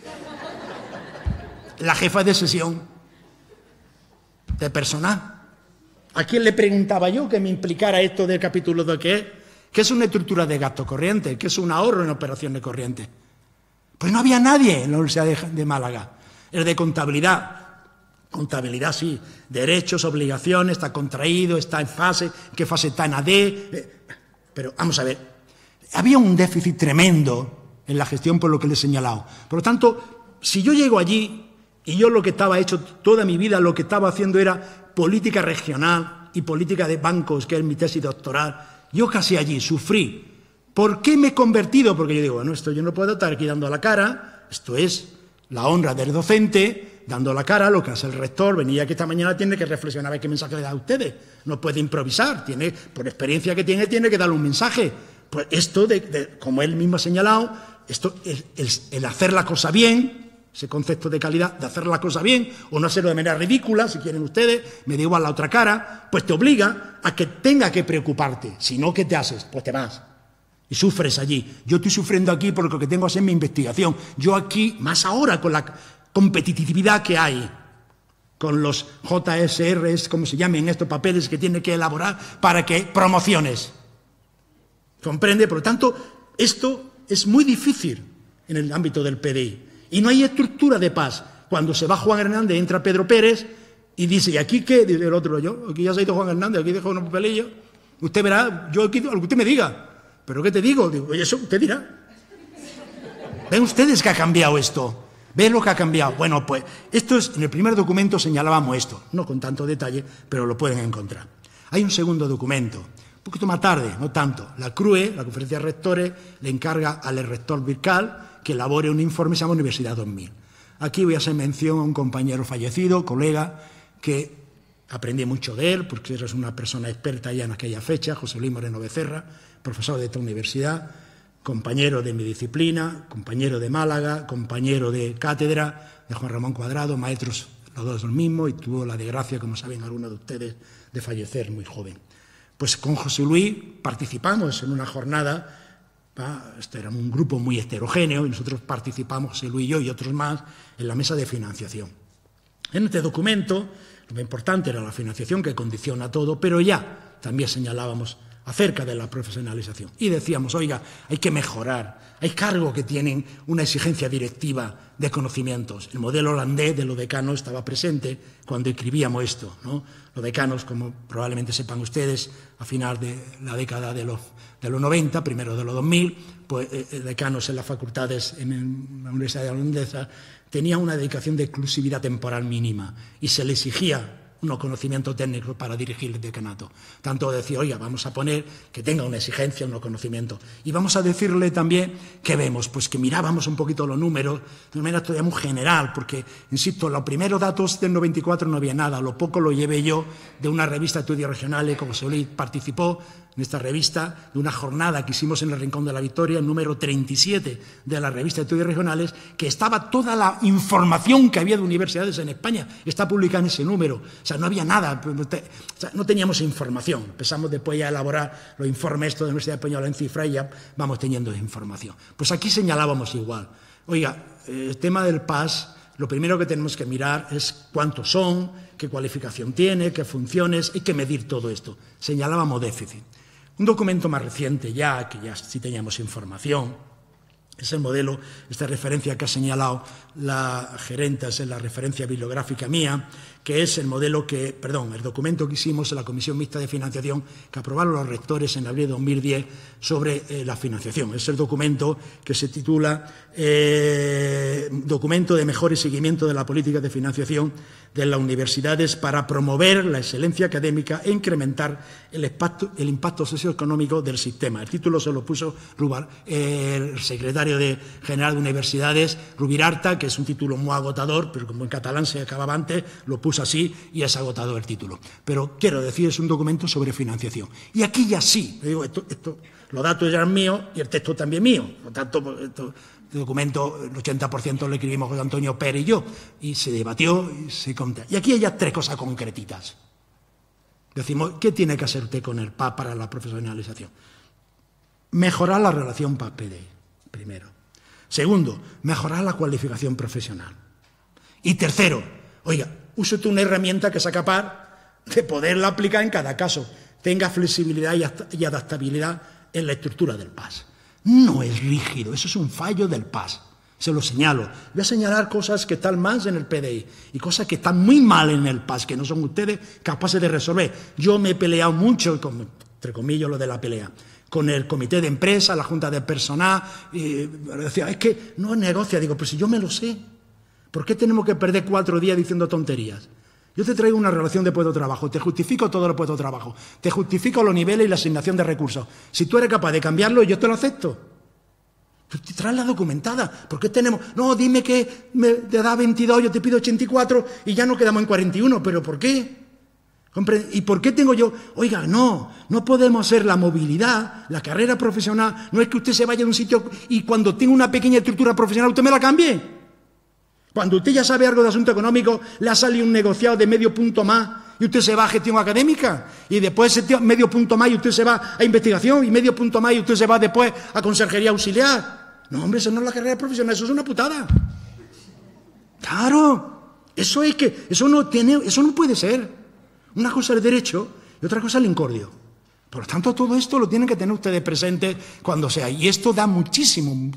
S3: La jefa de sesión de personal. ¿A quién le preguntaba yo que me implicara esto del capítulo 2? ¿Qué es una estructura de gasto corriente? ¿Qué es un ahorro en operaciones corrientes? Pues no había nadie en la Universidad de Málaga. El de contabilidad. Contabilidad, sí. Derechos, obligaciones, está contraído, está en fase, ¿qué fase está en AD? Pero vamos a ver, había un déficit tremendo en la gestión por lo que le he señalado. Por lo tanto, si yo llego allí y yo lo que estaba hecho toda mi vida, lo que estaba haciendo era política regional y política de bancos, que es mi tesis doctoral, yo casi allí sufrí ¿Por qué me he convertido? Porque yo digo, bueno, esto yo no puedo estar aquí dando la cara, esto es la honra del docente, dando la cara, lo que hace el rector, venía aquí esta mañana, tiene que reflexionar a ver qué mensaje le da a ustedes, no puede improvisar, tiene, por experiencia que tiene que darle un mensaje. Pues esto, como él mismo ha señalado, esto, el hacer la cosa bien, ese concepto de calidad, de hacer la cosa bien, o no hacerlo de manera ridícula, si quieren ustedes, me da igual la otra cara, pues te obliga a que tenga que preocuparte, si no, ¿qué te haces? Pues te vas. Y sufres allí. Yo estoy sufriendo aquí porque lo que tengo que hacer es mi investigación. Yo aquí, más ahora con la competitividad que hay, con los JSRs, como se llamen estos papeles que tiene que elaborar para que promociones. ¿Comprende? Por lo tanto, esto es muy difícil en el ámbito del PDI. Y no hay estructura de paz. Cuando se va Juan Hernández, entra Pedro Pérez y dice, ¿y aquí qué? Dice el otro, yo, aquí ya se ha ido Juan Hernández, aquí dejo unos papelillos. Usted verá, yo aquí, lo que usted me diga. ¿Pero qué te digo? Digo, oye, eso usted dirá. ¿Ven ustedes que ha cambiado esto? ¿Ven lo que ha cambiado? Bueno, pues esto es, en el primer documento señalábamos esto, no con tanto detalle, pero lo pueden encontrar. Hay un segundo documento, un poquito más tarde, no tanto. La CRUE, la Conferencia de Rectores, le encarga al rector Vircal que elabore un informe que se llama Universidad 2000. Aquí voy a hacer mención a un compañero fallecido, colega, que aprendí mucho de él, porque eres una persona experta ya en aquella fecha, José Luis Moreno Becerra, profesor de esta universidad, compañero de mi disciplina, compañero de Málaga, compañero de cátedra de Juan Ramón Cuadrado, maestros los dos los mismos, y tuvo la desgracia, como saben algunos de ustedes, de fallecer muy joven. Pues con José Luis participamos en una jornada, este era un grupo muy heterogéneo, y nosotros participamos, José Luis y yo y otros más, en la mesa de financiación. En este documento, lo importante era la financiación, que condiciona todo, pero ya también señalábamos acerca de la profesionalización. Y decíamos, oiga, hay que mejorar. Hay cargos que tienen una exigencia directiva de conocimientos. El modelo holandés de los decanos estaba presente cuando escribíamos esto, ¿no? Los decanos, como probablemente sepan ustedes, a final de la década de los 90, primero de los 2000, pues decanos en las facultades en la Universidad Holandesa tenían una dedicación de exclusividad temporal mínima y se le exigía unos conocimientos técnicos para dirigir el decanato. Tanto decir, oiga, vamos a poner que tenga una exigencia, unos conocimientos. Y vamos a decirle también que vemos, pues que mirábamos un poquito los números, de manera todavía muy general, porque, insisto, los primeros datos del 94 no había nada, lo poco lo llevé yo de una revista de estudios regionales, como Solís participó en esta revista, de una jornada que hicimos en el Rincón de la Victoria, el número 37 de la revista de estudios regionales, que estaba toda la información que había de universidades en España, está publicada en ese número. O sea, no había nada, no teníamos información. Empezamos después ya a elaborar los informes estos de la Universidad Española en cifra y ya vamos teniendo información. Pues aquí señalábamos igual. Oiga, el tema del PAS, lo primero que tenemos que mirar es cuántos son, qué cualificación tiene, qué funciones, hay que medir todo esto. Señalábamos déficit. Un documento más reciente ya, que ya sí teníamos información, es el modelo, esta referencia que ha señalado la gerenta, es la referencia bibliográfica mía, que es el modelo que, el documento que hicimos en la Comisión Mixta de Financiación que aprobaron los rectores en abril de 2010 sobre la financiación. Es el documento que se titula Documento de mejora y seguimiento de la política de financiación de las universidades para promover la excelencia académica e incrementar el impacto socioeconómico del sistema. El título se lo puso el secretario general de Universidades, Rubirarta, que es un título muy agotador, pero como en catalán se acababa antes, lo puso así y es agotador el título. Pero quiero decir, es un documento sobre financiación. Y aquí ya sí, digo, los datos ya eran míos y el texto también mío. Por tanto, este documento, el 80% lo escribimos José Antonio Pérez y yo, y se debatió y se contó. Y aquí hay ya tres cosas concretitas. Decimos, ¿qué tiene que hacer usted con el PAS para la profesionalización? Mejorar la relación PAS-PDI, primero. Segundo, mejorar la cualificación profesional. Y tercero, oiga, use usted una herramienta que sea capaz de poderla aplicar en cada caso, tenga flexibilidad y adaptabilidad en la estructura del PAS. No es rígido, eso es un fallo del PAS, se lo señalo. Voy a señalar cosas que están más en el PDI y cosas que están muy mal en el PAS, que no son ustedes capaces de resolver. Yo me he peleado mucho, entre comillas lo de la pelea, con el comité de empresa, la junta de personal, y decía, es que no negocia. Digo, pero si yo me lo sé, ¿por qué tenemos que perder 4 días diciendo tonterías? Yo te traigo una relación de puesto de trabajo, te justifico todos los puestos de trabajo, te justifico los niveles y la asignación de recursos. Si tú eres capaz de cambiarlo, yo te lo acepto. Pero te traes la documentada. ¿Por qué tenemos? No, dime que te da 22, yo te pido 84 y ya nos quedamos en 41. ¿Pero por qué? ¿Y por qué tengo yo? Oiga, no podemos hacer la movilidad, la carrera profesional, no es que usted se vaya de un sitio y cuando tenga una pequeña estructura profesional usted me la cambie. Cuando usted ya sabe algo de asunto económico, le ha salido un negociado de medio punto más y usted se va a gestión académica y después medio punto más y usted se va a investigación y medio punto más y usted se va después a consejería auxiliar. No, hombre, eso no es la carrera profesional, eso es una putada. Claro, eso no puede ser. Una cosa es el derecho y otra cosa es el incordio. Por lo tanto, todo esto lo tienen que tener ustedes presente cuando sea. Y esto da muchísimo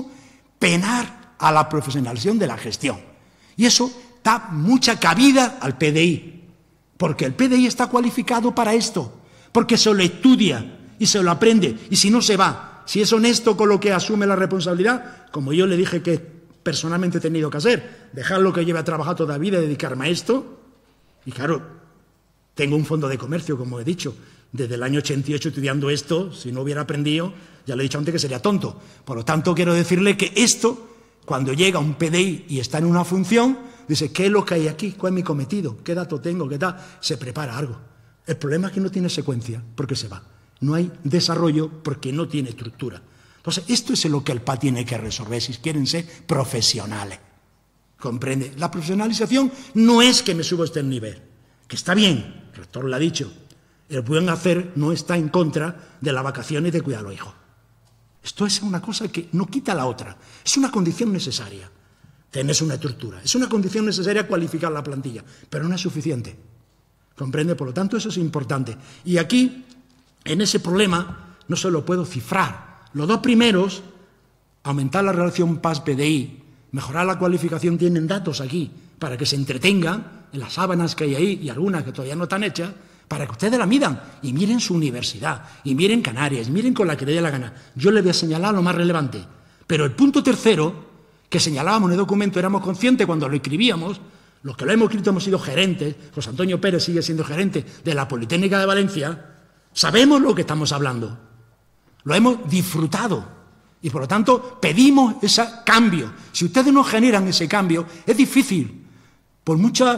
S3: penar a la profesionalización de la gestión. Y eso da mucha cabida al PDI, porque el PDI está cualificado para esto, porque se lo estudia y se lo aprende, y si no se va, si es honesto con lo que asume la responsabilidad, como yo le dije que personalmente he tenido que hacer, dejar lo que lleve a trabajar toda la vida y dedicarme a esto, y claro, tengo un fondo de comercio, como he dicho, desde el año 88 estudiando esto, si no hubiera aprendido, ya le he dicho antes que sería tonto. Por lo tanto, quiero decirle que esto, cuando llega un PDI y está en una función, dice, ¿qué es lo que hay aquí? ¿Cuál es mi cometido? ¿Qué dato tengo? ¿Qué tal? Se prepara algo. El problema es que no tiene secuencia, porque se va. No hay desarrollo porque no tiene estructura. Entonces, esto es lo que el PA tiene que resolver si quieren ser profesionales. ¿Comprende? La profesionalización no es que me subo a este nivel, que está bien, el rector lo ha dicho. El buen hacer no está en contra de las vacaciones y de cuidar a los hijos. Esto es una cosa que no quita la otra. Es una condición necesaria. Tenés una estructura. Es una condición necesaria cualificar la plantilla, pero no es suficiente. ¿Comprende? Por lo tanto, eso es importante. Y aquí, en ese problema, no se lo puedo cifrar. Los dos primeros, aumentar la relación PAS-PDI, mejorar la cualificación, tienen datos aquí, para que se entretengan en las sábanas que hay ahí, y algunas que todavía no están hechas, para que ustedes la midan y miren su universidad, y miren Canarias, y miren con la que le dé la gana. Yo les voy a señalar lo más relevante. Pero el punto tercero, que señalábamos en el documento, éramos conscientes cuando lo escribíamos, los que lo hemos escrito hemos sido gerentes, José Antonio Pérez sigue siendo gerente de la Politécnica de Valencia, sabemos lo que estamos hablando, lo hemos disfrutado y por lo tanto pedimos ese cambio. Si ustedes no generan ese cambio, es difícil. Por mucho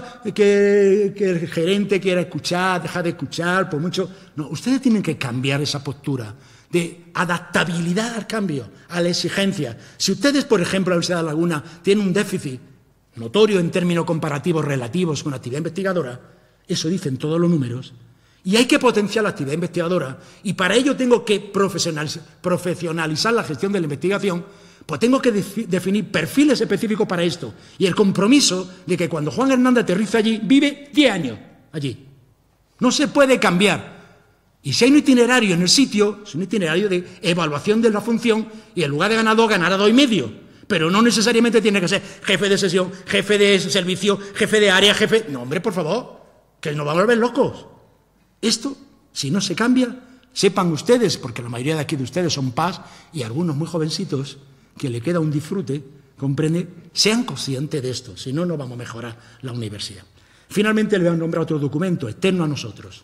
S3: que el gerente quiera escuchar, dejar de escuchar, por mucho... No, ustedes tienen que cambiar esa postura de adaptabilidad al cambio, a la exigencia. Si ustedes, por ejemplo, la Universidad de La Laguna tiene un déficit notorio en términos comparativos relativos con la actividad investigadora, eso dicen todos los números, y hay que potenciar la actividad investigadora, y para ello tengo que profesionalizar la gestión de la investigación, pues tengo que definir perfiles específicos para esto, y el compromiso de que cuando Juan Hernández aterriza allí, vive 10 años allí. No se puede cambiar. Y si hay un itinerario en el sitio, es un itinerario de evaluación de la función, y en lugar de ganar 2, ganará 2,5. Pero no necesariamente tiene que ser jefe de sesión, jefe de servicio, jefe de área, jefe... No, hombre, por favor, que nos vamos a volver locos. Esto, si no se cambia, sepan ustedes, porque la mayoría de aquí de ustedes son PAS y algunos muy jovencitos, que le queda un disfrute, comprende, sean conscientes de esto, si no, no vamos a mejorar la universidad. Finalmente le voy a nombrar otro documento, externo a nosotros,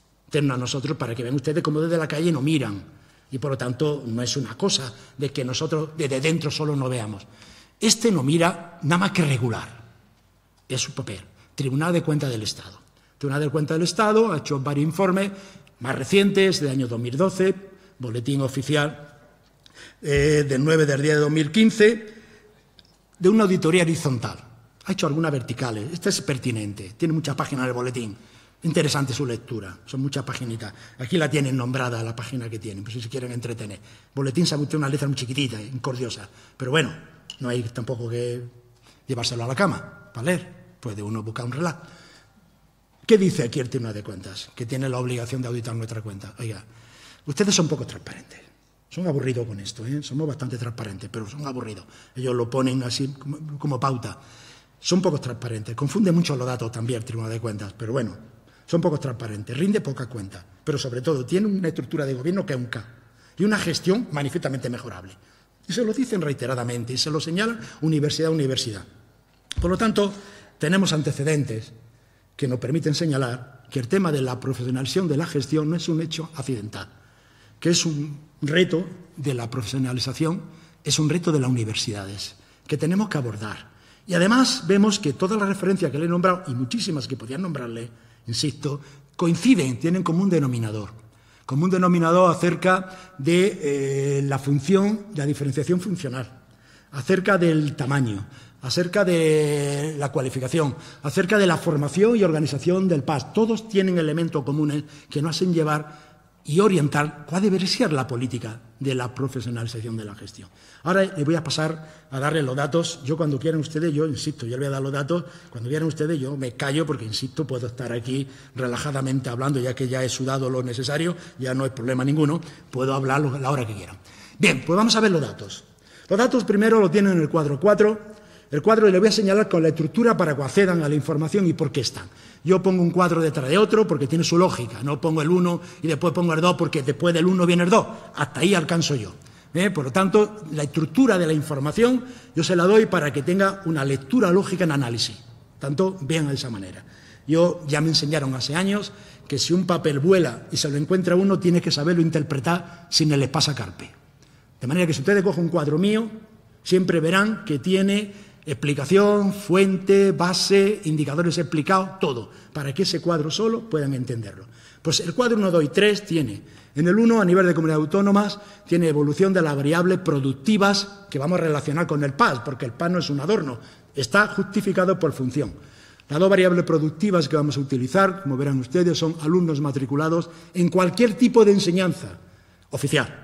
S3: para que vean ustedes cómo desde la calle nos miran, y por lo tanto no es una cosa de que nosotros desde dentro solo no veamos. Este no mira nada más que regular, es su papel, Tribunal de Cuentas del Estado. Tribunal de Cuentas del Estado ha hecho varios informes más recientes, del año 2012, boletín oficial del 9 del 10 de 2015, de una auditoría horizontal. Ha hecho algunas verticales. Esta es pertinente, tiene muchas páginas en el boletín. Interesante su lectura, son muchas paginitas. Aquí la tienen nombrada, la página que tienen, pues si se quieren entretener. Boletín sabe usted una letra muy chiquitita, incordiosa, pero bueno, no hay tampoco que llevárselo a la cama para leer, puede uno buscar un relato. ¿Qué dice aquí el Tribunal de Cuentas? Que tiene la obligación de auditar nuestra cuenta. Oiga, ustedes son poco transparentes. Son aburridos con esto, somos bastante transparentes, pero son aburridos. Ellos lo ponen así como pauta. Son poco transparentes. Confunde mucho los datos también el Tribunal de Cuentas, pero bueno, son poco transparentes. Rinde poca cuenta, pero sobre todo tiene una estructura de gobierno que es un K y una gestión manifiestamente mejorable. Y se lo dicen reiteradamente y se lo señalan universidad a universidad. Por lo tanto, tenemos antecedentes que nos permiten señalar que el tema de la profesionalización de la gestión no es un hecho accidental, que es un reto de la profesionalización, es un reto de las universidades, que tenemos que abordar. Y además vemos que todas las referencias que le he nombrado, y muchísimas que podían nombrarle, insisto, coinciden, tienen común denominador acerca de la función, de la diferenciación funcional, acerca del tamaño, acerca de la cualificación, acerca de la formación y organización del PAS. Todos tienen elementos comunes que nos hacen llevar y orientar cuál debería ser la política de la profesionalización de la gestión. Ahora le voy a pasar a darle los datos. Yo cuando quieran ustedes, yo insisto, yo le voy a dar los datos. Cuando quieran ustedes, yo me callo porque, insisto, puedo estar aquí relajadamente hablando, ya que ya he sudado lo necesario, ya no hay problema ninguno, puedo hablar a la hora que quieran. Bien, pues vamos a ver los datos. Los datos primero lo tienen en el cuadro 4. El cuadro le voy a señalar con la estructura para que accedan a la información y por qué están. Yo pongo un cuadro detrás de otro porque tiene su lógica. No pongo el 1 y después pongo el 2 porque después del 1 viene el 2. Hasta ahí alcanzo yo. Por lo tanto, la estructura de la información yo se la doy para que tenga una lectura lógica en análisis. Tanto vean de esa manera. Ya me enseñaron hace años que si un papel vuela y se lo encuentra uno, tiene que saberlo interpretar sin el espasacarpe. De manera que si ustedes cogen un cuadro mío, siempre verán que tiene explicación, fuente, base, indicadores explicados, todo, para que ese cuadro solo puedan entenderlo. Pues el cuadro 1, 2 y 3 tiene, en el 1, a nivel de comunidades autónomas, tiene evolución de las variables productivas que vamos a relacionar con el PAS, porque el PAS no es un adorno, está justificado por función. Las dos variables productivas que vamos a utilizar, como verán ustedes, son alumnos matriculados en cualquier tipo de enseñanza oficial.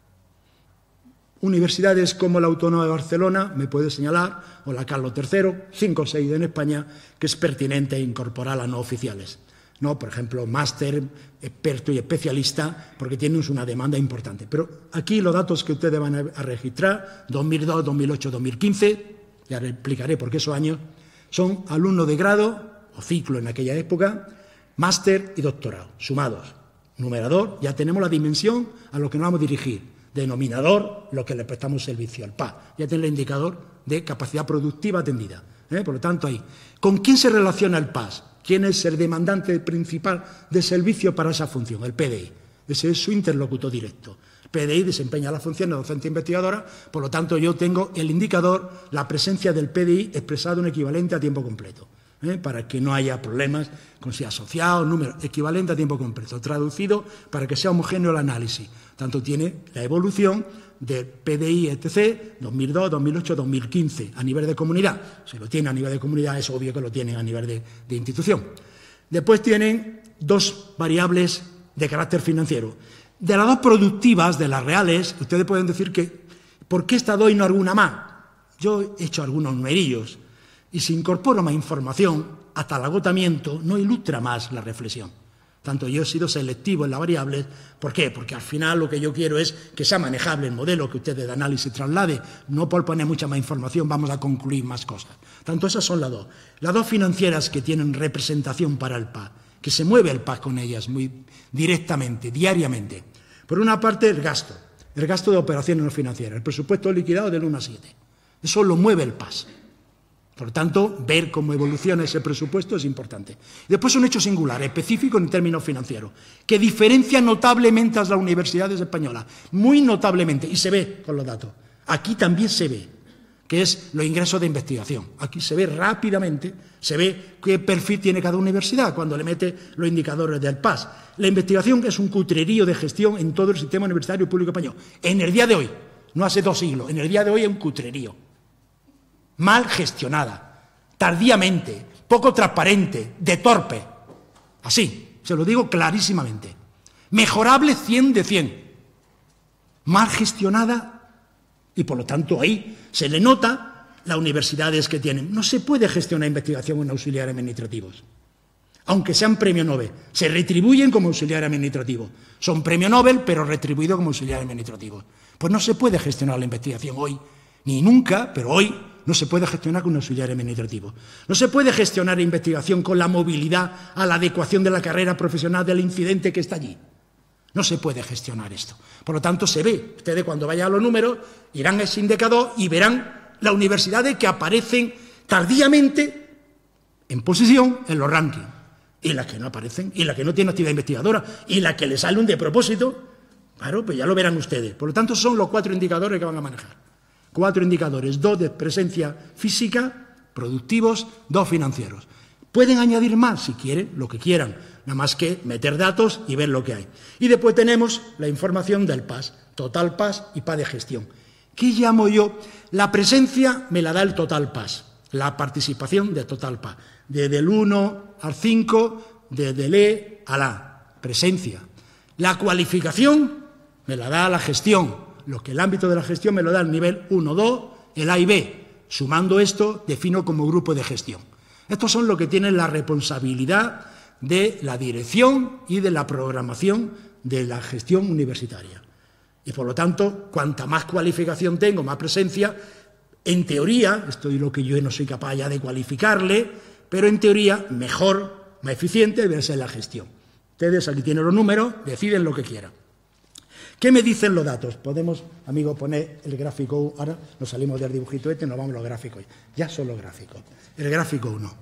S3: Universidades como la Autónoma de Barcelona, me puede señalar, o la Carlos III, 5 o 6 en España, que es pertinente incorporar a no oficiales. ¿No? Por ejemplo, máster, experto y especialista, porque tienen una demanda importante. Pero aquí los datos que ustedes van a registrar, 2002, 2008, 2015, ya le explicaré por qué esos años, son alumnos de grado o ciclo en aquella época, máster y doctorado, sumados. Numerador, ya tenemos la dimensión a lo que nos vamos a dirigir. Denominador, lo que le prestamos servicio al PAS. Ya tiene el indicador de capacidad productiva atendida. Por lo tanto, ahí. ¿Con quién se relaciona el PAS? ¿Quién es el demandante principal de servicio para esa función? El PDI. Ese es su interlocutor directo. El PDI desempeña la función de docente investigadora, por lo tanto, yo tengo el indicador, la presencia del PDI expresado en equivalente a tiempo completo. Para que no haya problemas con si asociado, número equivalente a tiempo completo, traducido para que sea homogéneo el análisis. Tanto tiene la evolución del PDI, etc., 2002, 2008, 2015, a nivel de comunidad. Si lo tiene a nivel de comunidad, es obvio que lo tienen a nivel de institución. Después tienen dos variables de carácter financiero. De las dos productivas, de las reales, ustedes pueden decir que, ¿por qué esta dos y no alguna más? Yo he hecho algunos numerillos. Y si incorporo más información, hasta el agotamiento, no ilustra más la reflexión. Tanto yo he sido selectivo en las variables. ¿Por qué? Porque al final lo que yo quiero es que sea manejable el modelo que ustedes de análisis traslade. No por poner mucha más información vamos a concluir más cosas. Tanto esas son las dos. Las dos financieras que tienen representación para el PAS, que se mueve el PAS con ellas muy directamente, diariamente. Por una parte, el gasto de operaciones no financieras, el presupuesto liquidado del 1 a 7. Eso lo mueve el PAS. Por lo tanto, ver cómo evoluciona ese presupuesto es importante. Después un hecho singular, específico en términos financieros, que diferencia notablemente a las universidades españolas, muy notablemente, y se ve con los datos. Aquí también se ve, que es los ingresos de investigación. Aquí se ve rápidamente, se ve qué perfil tiene cada universidad cuando le mete los indicadores del PAS. La investigación es un cutrerío de gestión en todo el sistema universitario público español. En el día de hoy, no hace 2 siglos, en el día de hoy es un cutrerío. Mal gestionada, tardíamente, poco transparente, de torpe. Así, se lo digo clarísimamente. Mejorable 100 de 100. Mal gestionada y, por lo tanto, ahí se le nota las universidades que tienen. No se puede gestionar investigación en auxiliares administrativos. Aunque sean premio Nobel, se retribuyen como auxiliares administrativos. Son premio Nobel, pero retribuidos como auxiliares administrativos. Pues no se puede gestionar la investigación hoy, ni nunca, pero hoy no se puede gestionar con un auxiliar administrativo. No se puede gestionar investigación con la movilidad a la adecuación de la carrera profesional del incidente que está allí. No se puede gestionar esto. Por lo tanto, se ve. Ustedes cuando vayan a los números irán a ese indicador y verán las universidades que aparecen tardíamente en posición en los rankings. y las que no aparecen, y las que no tienen actividad investigadora, y las que le sale un de propósito, claro, pues ya lo verán ustedes. Por lo tanto, son los 4 indicadores que van a manejar. 4 indicadores, 2 de presencia física, productivos, 2 financieros. Pueden añadir más, si quieren, lo que quieran, nada más que meter datos y ver lo que hay. Y después tenemos la información del PAS, total PAS y PAS de gestión. ¿Qué llamo yo? La presencia me la da el total PAS, la participación de total PAS. Desde el 1 al 5, desde el E a la presencia. La cualificación me la da la gestión, lo que el ámbito de la gestión me lo da el nivel 1, 2, el A y B. Sumando esto, defino como grupo de gestión. Estos son los que tienen la responsabilidad de la dirección y de la programación de la gestión universitaria. Y, por lo tanto, cuanta más cualificación tengo, más presencia, en teoría, esto es lo que yo no soy capaz ya de cualificarle, pero en teoría, mejor, más eficiente debe ser la gestión. Ustedes aquí tienen los números, deciden lo que quieran. ¿Qué me dicen los datos? Podemos, amigo, poner el gráfico. Ahora nos salimos del dibujito nos vamos a los gráficos. Ya son los gráficos. El gráfico 1.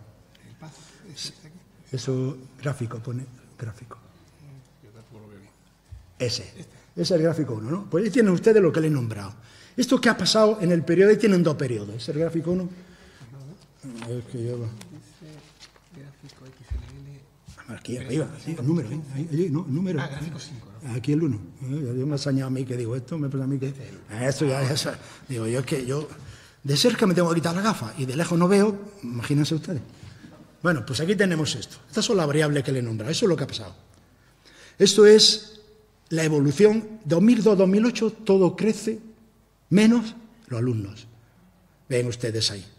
S3: Eso, gráfico, pone gráfico. Ese. Es el gráfico 1, ¿no? Pues ahí tienen ustedes lo que les he nombrado. Esto que ha pasado en el periodo, ahí tienen 2 periodos. ¿Es el gráfico 1? Es que yo... Aquí arriba, sí, el número, ahí, no, el número.
S4: Gráfico 5, ¿no?
S3: Aquí el 1. Yo me ha enseñado a mí que digo esto, me pasa a mí que... Esto ya, digo, yo es que yo... De cerca me tengo que quitar la gafa y de lejos no veo, imagínense ustedes. Bueno, pues aquí tenemos esto. Estas son las variables que le he nombrado, eso es lo que ha pasado. Esto es la evolución. 2002-2008 todo crece, menos los alumnos. Ven ustedes ahí.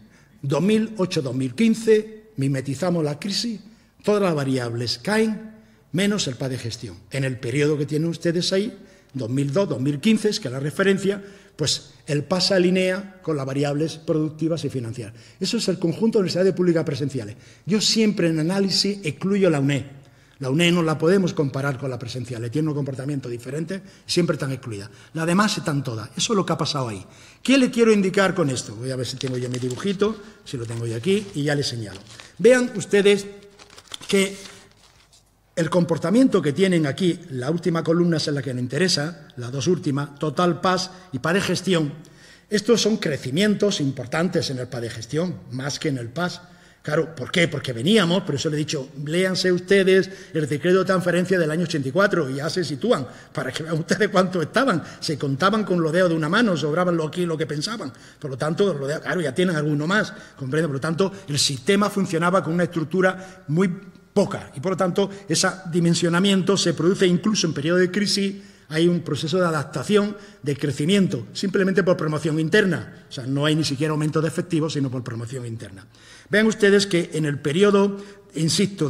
S3: 2008-2015 mimetizamos la crisis, todas las variables caen, menos el PAS de gestión. En el periodo que tienen ustedes ahí, 2002-2015, es que la referencia, pues el PAS se alinea con las variables productivas y financieras. Eso es el conjunto de universidades públicas presenciales. Yo siempre en análisis excluyo la UNED. La UNED no la podemos comparar con la presencial, tiene un comportamiento diferente, siempre están excluidas. Las demás están todas. Eso es lo que ha pasado ahí. ¿Qué le quiero indicar con esto? Voy a ver si tengo yo mi dibujito, si lo tengo yo aquí, y ya les señalo. Vean ustedes que el comportamiento que tienen aquí, la última columna es la que nos interesa, las 2 últimas, total PAS y PAS de gestión, estos son crecimientos importantes en el PAS de gestión, más que en el PAS. Claro, ¿por qué? Porque veníamos, por eso le he dicho, léanse ustedes el decreto de transferencia del año 84 y ya se sitúan, para que vean ustedes cuánto estaban. Se contaban con los dedos de una mano, sobraban aquí lo que pensaban. Por lo tanto, claro, ya tienen alguno más, ¿comprende? Por lo tanto, el sistema funcionaba con una estructura muy poca y, por lo tanto, ese dimensionamiento se produce incluso en periodo de crisis. Hay un proceso de adaptación, de crecimiento, simplemente por promoción interna. O sea, no hay ni siquiera aumento de efectivos, sino por promoción interna. Vean ustedes que en el periodo, insisto,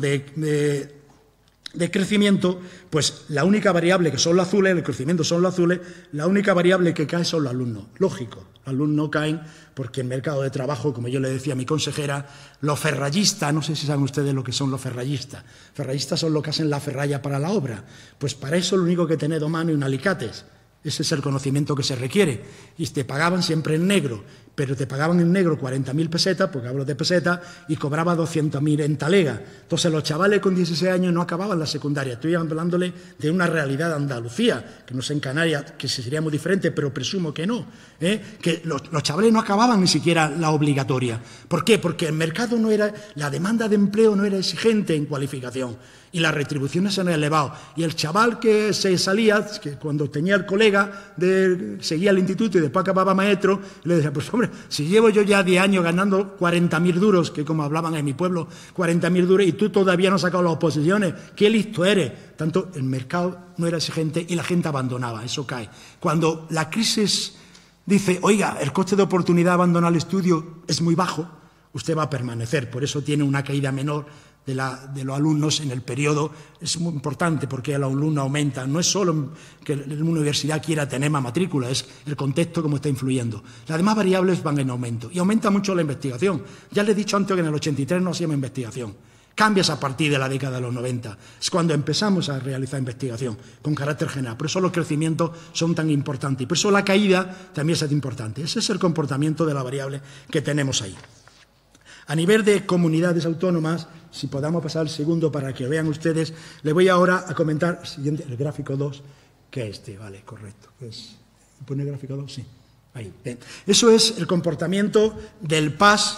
S3: de crecimiento, pues la única variable que son los azules, el crecimiento son los azules, la única variable que cae son los alumnos. Lógico, los alumnos caen porque en mercado de trabajo, como yo le decía a mi consejera, los ferrallistas, no sé si saben ustedes lo que son los ferrallistas. Ferrallistas son los que hacen la ferralla para la obra. Pues para eso lo único que tener dos manos y un alicates. Ese es el conocimiento que se requiere. Y te pagaban siempre en negro, pero te pagaban en negro 40.000 pesetas, porque hablo de pesetas, y cobraba 200.000 en talega. Entonces los chavales con 16 años no acababan la secundaria. Estoy hablándole de una realidad de Andalucía, que no sé en Canarias, que sería muy diferente, pero presumo que no. Que los chavales no acababan ni siquiera la obligatoria. ¿Por qué? Porque el mercado no era, la demanda de empleo no era exigente en cualificación. Y las retribuciones se han elevado. Y el chaval que se salía, que cuando tenía el colega, seguía el instituto y después acababa maestro, le decía, pues hombre, si llevo yo ya 10 años ganando 40.000 duros, que como hablaban en mi pueblo, 40.000 duros, y tú todavía no has sacado las oposiciones, qué listo eres. Tanto el mercado no era exigente y la gente abandonaba, eso cae. Cuando la crisis dice, oiga, el coste de oportunidad de abandonar el estudio es muy bajo, usted va a permanecer, por eso tiene una caída menor de los alumnos en el periodo. Es muy importante porque el alumno aumenta. No es solo que la universidad quiera tener más matrícula, es el contexto como está influyendo. Las demás variables van en aumento y aumenta mucho la investigación. Ya les he dicho antes que en el 83 no hacíamos investigación. Cambias a partir de la década de los 90. Es cuando empezamos a realizar investigación con carácter general. Por eso los crecimientos son tan importantes y por eso la caída también es importante. Ese es el comportamiento de la variable que tenemos ahí. A nivel de comunidades autónomas, si podamos pasar al segundo para que vean ustedes, les voy ahora a comentar el gráfico 2, que es este, vale, correcto. ¿Pone el gráfico 2? Sí. Ahí. Bien. Eso es el comportamiento del PAS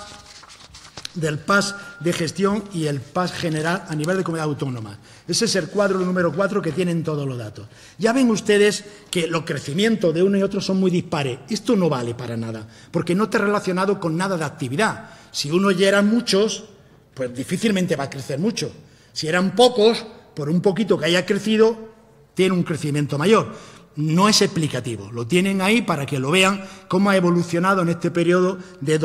S3: de gestión y el PAS general a nivel de comunidad autónoma. Ese es el cuadro número 4 que tienen todos los datos. Ya ven ustedes que los crecimientos de uno y otro son muy dispares. Esto no vale para nada, porque no está relacionado con nada de actividad. Si uno ya eran muchos, pues difícilmente va a crecer mucho. Si eran pocos, por un poquito que haya crecido, tiene un crecimiento mayor. No es explicativo, lo tienen ahí para que lo vean cómo ha evolucionado en este periodo de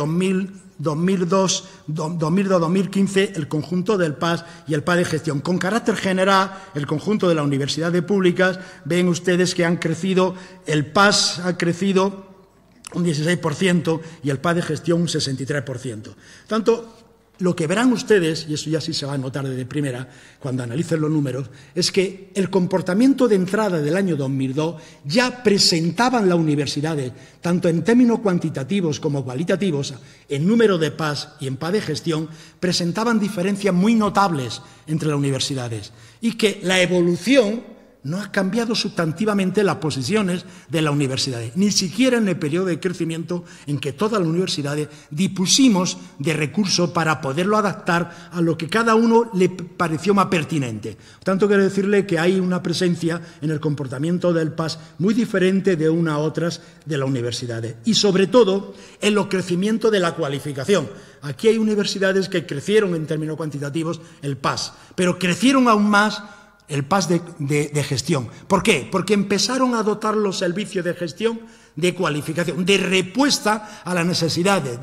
S3: 2002-2015 el conjunto del PAS y el PAS de gestión. Con carácter general, el conjunto de las universidades públicas, ven ustedes que han crecido, el PAS ha crecido un 16% y el PAS de gestión un 63%. Tanto, lo que verán ustedes, y eso ya sí se va a notar desde primera, cuando analicen los números, es que el comportamiento de entrada del año 2002 ya presentaban las universidades, tanto en términos cuantitativos como cualitativos, en número de PAS y en PAS de gestión, presentaban diferencias muy notables entre las universidades y que la evolución no ha cambiado sustantivamente las posiciones de las universidades, ni siquiera en el periodo de crecimiento en que todas las universidades dispusimos de recursos para poderlo adaptar a lo que cada uno le pareció más pertinente. Por tanto, quiero decirle que hay una presencia en el comportamiento del PAS muy diferente de unas a otras de las universidades y, sobre todo, en los crecimientos de la cualificación. Aquí hay universidades que crecieron en términos cuantitativos el PAS, pero crecieron aún más el PAS de gestión. ¿Por qué? Porque empezaron a dotar los servicios de gestión de cualificación, de respuesta a las necesidades,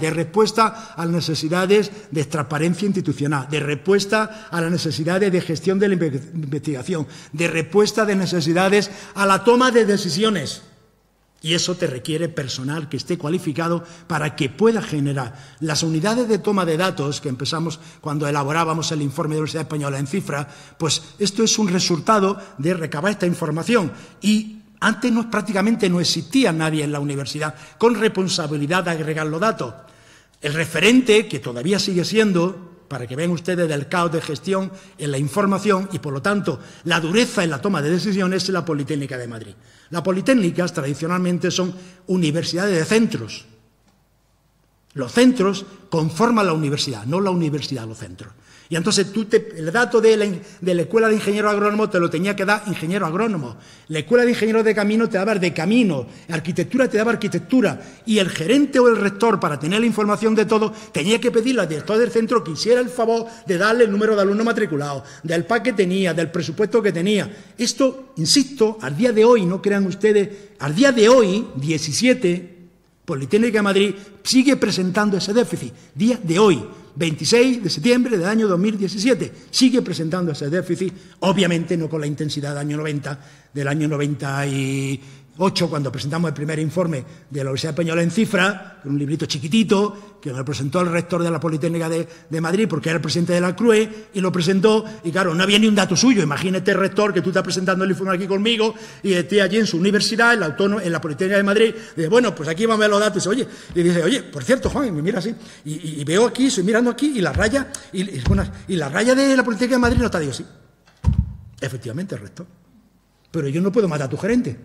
S3: de transparencia institucional, de respuesta a las necesidades de gestión de la investigación, de respuesta de necesidades a la toma de decisiones. Y eso te requiere personal que esté cualificado para que pueda generar las unidades de toma de datos que empezamos cuando elaborábamos el informe de la Universidad Española en cifra. Pues esto es un resultado de recabar esta información. Y antes prácticamente no existía nadie en la universidad con responsabilidad de agregar los datos. El referente, que todavía sigue siendo, para que vean ustedes del caos de gestión en la información y, por lo tanto, la dureza en la toma de decisiones, es la Politécnica de Madrid. Las politécnicas tradicionalmente son universidades de centros. Los centros conforman la universidad, no la universidad los centros. Y entonces el dato de la Escuela de Ingeniero Agrónomo te lo tenía que dar ingeniero agrónomo. La Escuela de Ingenieros de Camino te daba el de camino. Arquitectura te daba arquitectura. Y el gerente o el rector, para tener la información de todo, tenía que pedirle al director del centro que hiciera el favor de darle el número de alumnos matriculados, del PAC que tenía, del presupuesto que tenía. Esto, insisto, al día de hoy, no crean ustedes, al día de hoy, 17, Politécnica de Madrid sigue presentando ese déficit. Día de hoy. 26 de septiembre del año 2017. Sigue presentando ese déficit, obviamente no con la intensidad del año 98, cuando presentamos el primer informe de la Universidad Española en cifra, un librito chiquitito, que me presentó el rector de la Politécnica de Madrid, porque era el presidente de la CRUE, y lo presentó, y claro, no había ni un dato suyo. Imagínate, rector, que tú estás presentando el informe aquí conmigo, y esté allí en su universidad, en la Politécnica de Madrid, y dice, bueno, pues aquí vamos a ver los datos, y dice, oye, por cierto, Juan, y me mira así, y veo aquí, estoy mirando aquí, y la raya, y la raya de la Politécnica de Madrid no está. Digo, sí, efectivamente, rector, pero yo no puedo matar a tu gerente.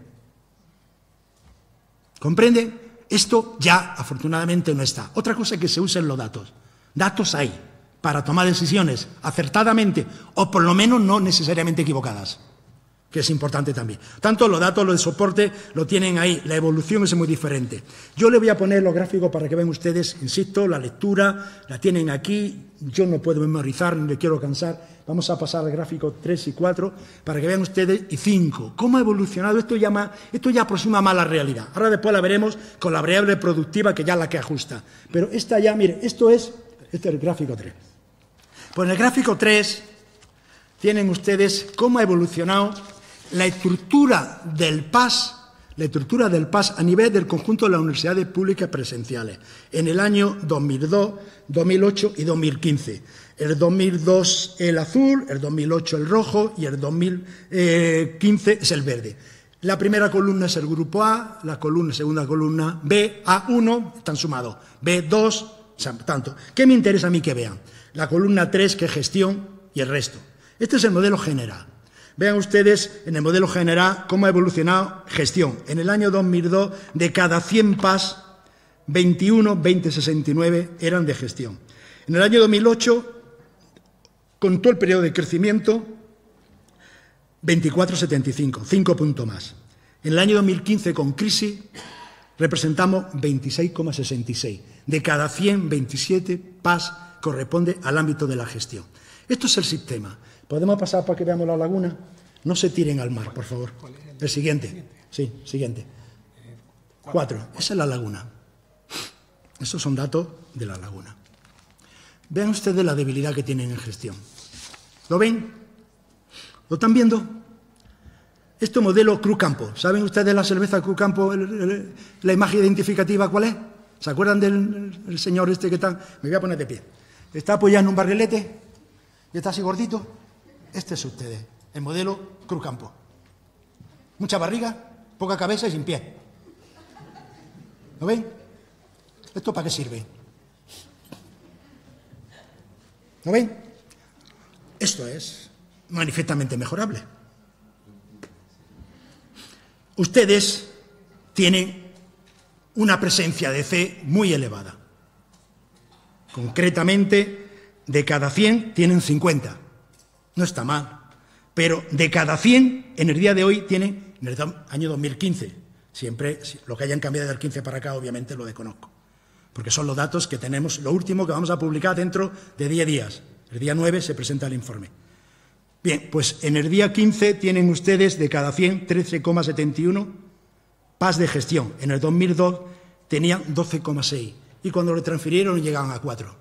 S3: ¿Comprende? Esto ya, afortunadamente, no está. Otra cosa es que se usen los datos. Datos hay para tomar decisiones acertadamente o, por lo menos, no necesariamente equivocadas, que es importante también. Tanto los datos, los de soporte, lo tienen ahí. La evolución es muy diferente. Yo le voy a poner los gráficos para que vean ustedes, insisto, la lectura, la tienen aquí. Yo no puedo memorizar, ni le quiero cansar. Vamos a pasar al gráfico 3 y 4 para que vean ustedes, y 5. ¿Cómo ha evolucionado? Esto ya aproxima más la realidad. Ahora después la veremos con la variable productiva, que ya es la que ajusta. Pero esta ya, mire, este es el gráfico 3. Pues en el gráfico 3 tienen ustedes cómo ha evolucionado la estructura del PAS a nivel del conjunto de las universidades públicas presenciales en el año 2002, 2008 y 2015. El 2002 el azul, el 2008 el rojo y el 2015 es el verde. La primera columna es el grupo A, la segunda columna B, A1, están sumados, B2 sea, tanto. ¿Qué me interesa a mí que vean? La columna 3, que es gestión, y el resto. Este es el modelo general. Vean ustedes en el modelo general cómo ha evolucionado gestión. En el año 2002, de cada 100 PAS, 21, 20,69 eran de gestión. En el año 2008, con todo el periodo de crecimiento, 24,75, 5 puntos más. En el año 2015, con crisis, representamos 26,66. De cada 100, 27 PAS corresponde al ámbito de la gestión. Esto es el sistema. ¿Podemos pasar para que veamos la laguna? No se tiren al mar, por favor. El siguiente. Sí, siguiente. 4. Esa es la laguna. Estos son datos de la laguna. Vean ustedes la debilidad que tienen en gestión. ¿Lo ven? ¿Lo están viendo? Este modelo Cruz Campo. ¿Saben ustedes la cerveza Cruz Campo, la imagen identificativa cuál es? ¿Se acuerdan del señor este que está? Me voy a poner de pie. Está apoyado en un barrilete y está así gordito. Este es ustedes, el modelo Cruz Campo. Mucha barriga, poca cabeza y sin pie. ¿Lo ven? ¿Esto para qué sirve? ¿Lo ven? Esto es manifiestamente mejorable. Ustedes tienen una presencia de C muy elevada. Concretamente, de cada 100 tienen 50. No está mal. Pero de cada 100, en el día de hoy, tienen, en el año 2015, siempre, lo que hayan cambiado del 15 para acá, obviamente lo desconozco. Porque son los datos que tenemos, lo último que vamos a publicar dentro de 10 días. El día 9 se presenta el informe. Bien, pues en el día 15 tienen ustedes de cada 100 13,71 PAS de gestión. En el 2002 tenían 12,6 y cuando lo transfirieron llegaban a 4.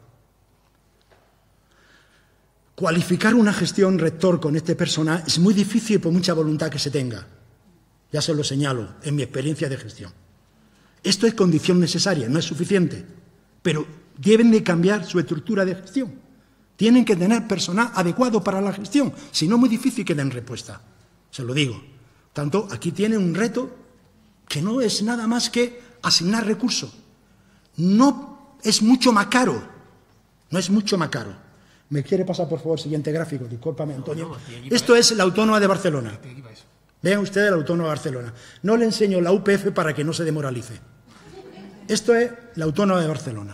S3: Cualificar una gestión rector con este personal es muy difícil por mucha voluntad que se tenga. Ya se lo señalo en mi experiencia de gestión. Esto es condición necesaria, no es suficiente, pero deben de cambiar su estructura de gestión. Tienen que tener personal adecuado para la gestión, si no es muy difícil que den respuesta. Se lo digo. Tanto, aquí tienen un reto que no es nada más que asignar recursos. No es mucho más caro. No es mucho más caro. ¿Me quiere pasar, por favor, el siguiente gráfico? Discúlpame, Antonio. Esto es la Autónoma de Barcelona. Vean ustedes la Autónoma de Barcelona. No le enseño la UPF para que no se demoralice. Esto es la Autónoma de Barcelona.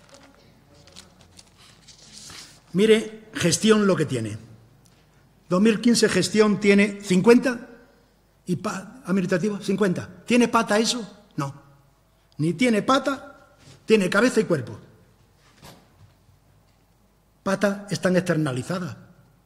S3: Mire, gestión lo que tiene. 2015 gestión tiene 50 y administrativo 50. ¿Tiene pata eso? No. Ni tiene pata, tiene cabeza y cuerpo. Patas están externalizadas.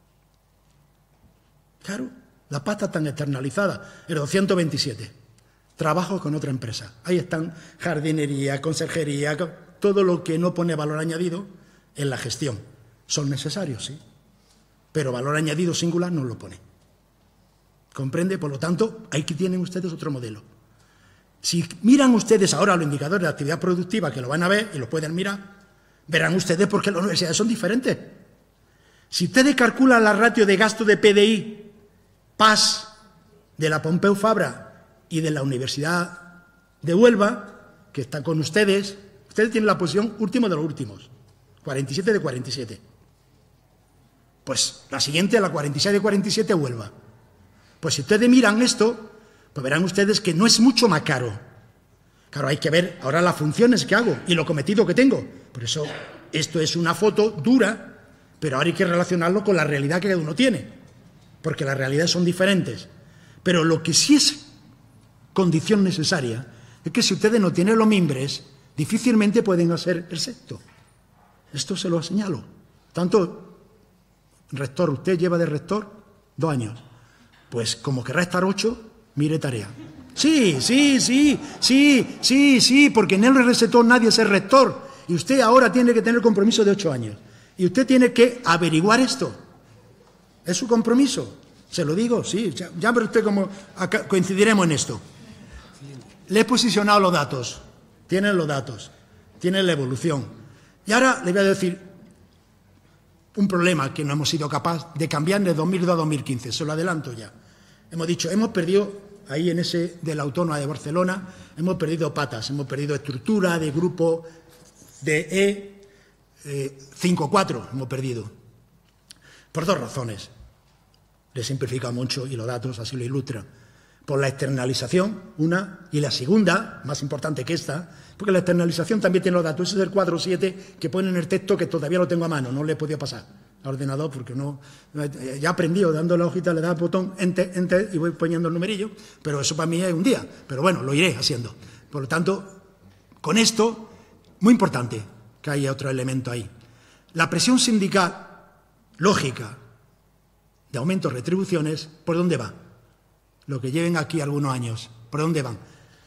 S3: Claro, las patas están externalizadas. El 227. Trabajo con otra empresa. Ahí están jardinería, conserjería, todo lo que no pone valor añadido en la gestión. Son necesarios, sí. Pero valor añadido singular no lo pone. ¿Comprende? Por lo tanto, aquí tienen ustedes otro modelo. Si miran ustedes ahora los indicadores de actividad productiva, que lo van a ver y lo pueden mirar, verán ustedes por qué las universidades son diferentes. Si ustedes calculan la ratio de gasto de PDI, PAS, de la Pompeu Fabra y de la Universidad de Huelva, que está con ustedes tienen la posición última de los últimos, 47 de 47. Pues la siguiente, la 46 de 47, Huelva. Pues si ustedes miran esto, pues verán ustedes que no es mucho más caro. Claro, hay que ver ahora las funciones que hago y lo cometido que tengo. Por eso, esto es una foto dura, pero ahora hay que relacionarlo con la realidad que cada uno tiene, porque las realidades son diferentes. Pero lo que sí es condición necesaria es que si ustedes no tienen los mimbres, difícilmente pueden hacer el sexto. Esto se lo señalo. Tanto, rector, usted lleva de rector 2 años. Pues como querrá estar 8, mire tarea. Sí, porque en el recetó nadie es el rector. Y usted ahora tiene que tener compromiso de 8 años. Y usted tiene que averiguar esto. Es su compromiso. Se lo digo, sí. Ya verá usted cómo coincidiremos en esto. Le he posicionado los datos. Tienen los datos. Tienen la evolución. Y ahora le voy a decir un problema que no hemos sido capaces de cambiar de 2002 a 2015. Se lo adelanto ya. Hemos dicho, hemos perdido, ahí en ese de la Autónoma de Barcelona, hemos perdido patas, hemos perdido estructura de grupo de E, 5,4 hemos perdido. Por dos razones. Le simplifica mucho y los datos así lo ilustran. Por la externalización, una, y la segunda, más importante que esta, porque la externalización también tiene los datos. Ese es el cuadro 7 que pone en el texto, que todavía lo tengo a mano, no le he podido pasar al ordenador porque no. Ya he aprendido, dando la hojita, le da el botón enter, enter y voy poniendo el numerillo, pero eso para mí es un día. Pero bueno, lo iré haciendo. Por lo tanto, con esto, muy importante que haya otro elemento ahí. La presión sindical lógica de aumento de retribuciones, ¿por dónde va? Lo que lleven aquí algunos años, ¿por dónde van?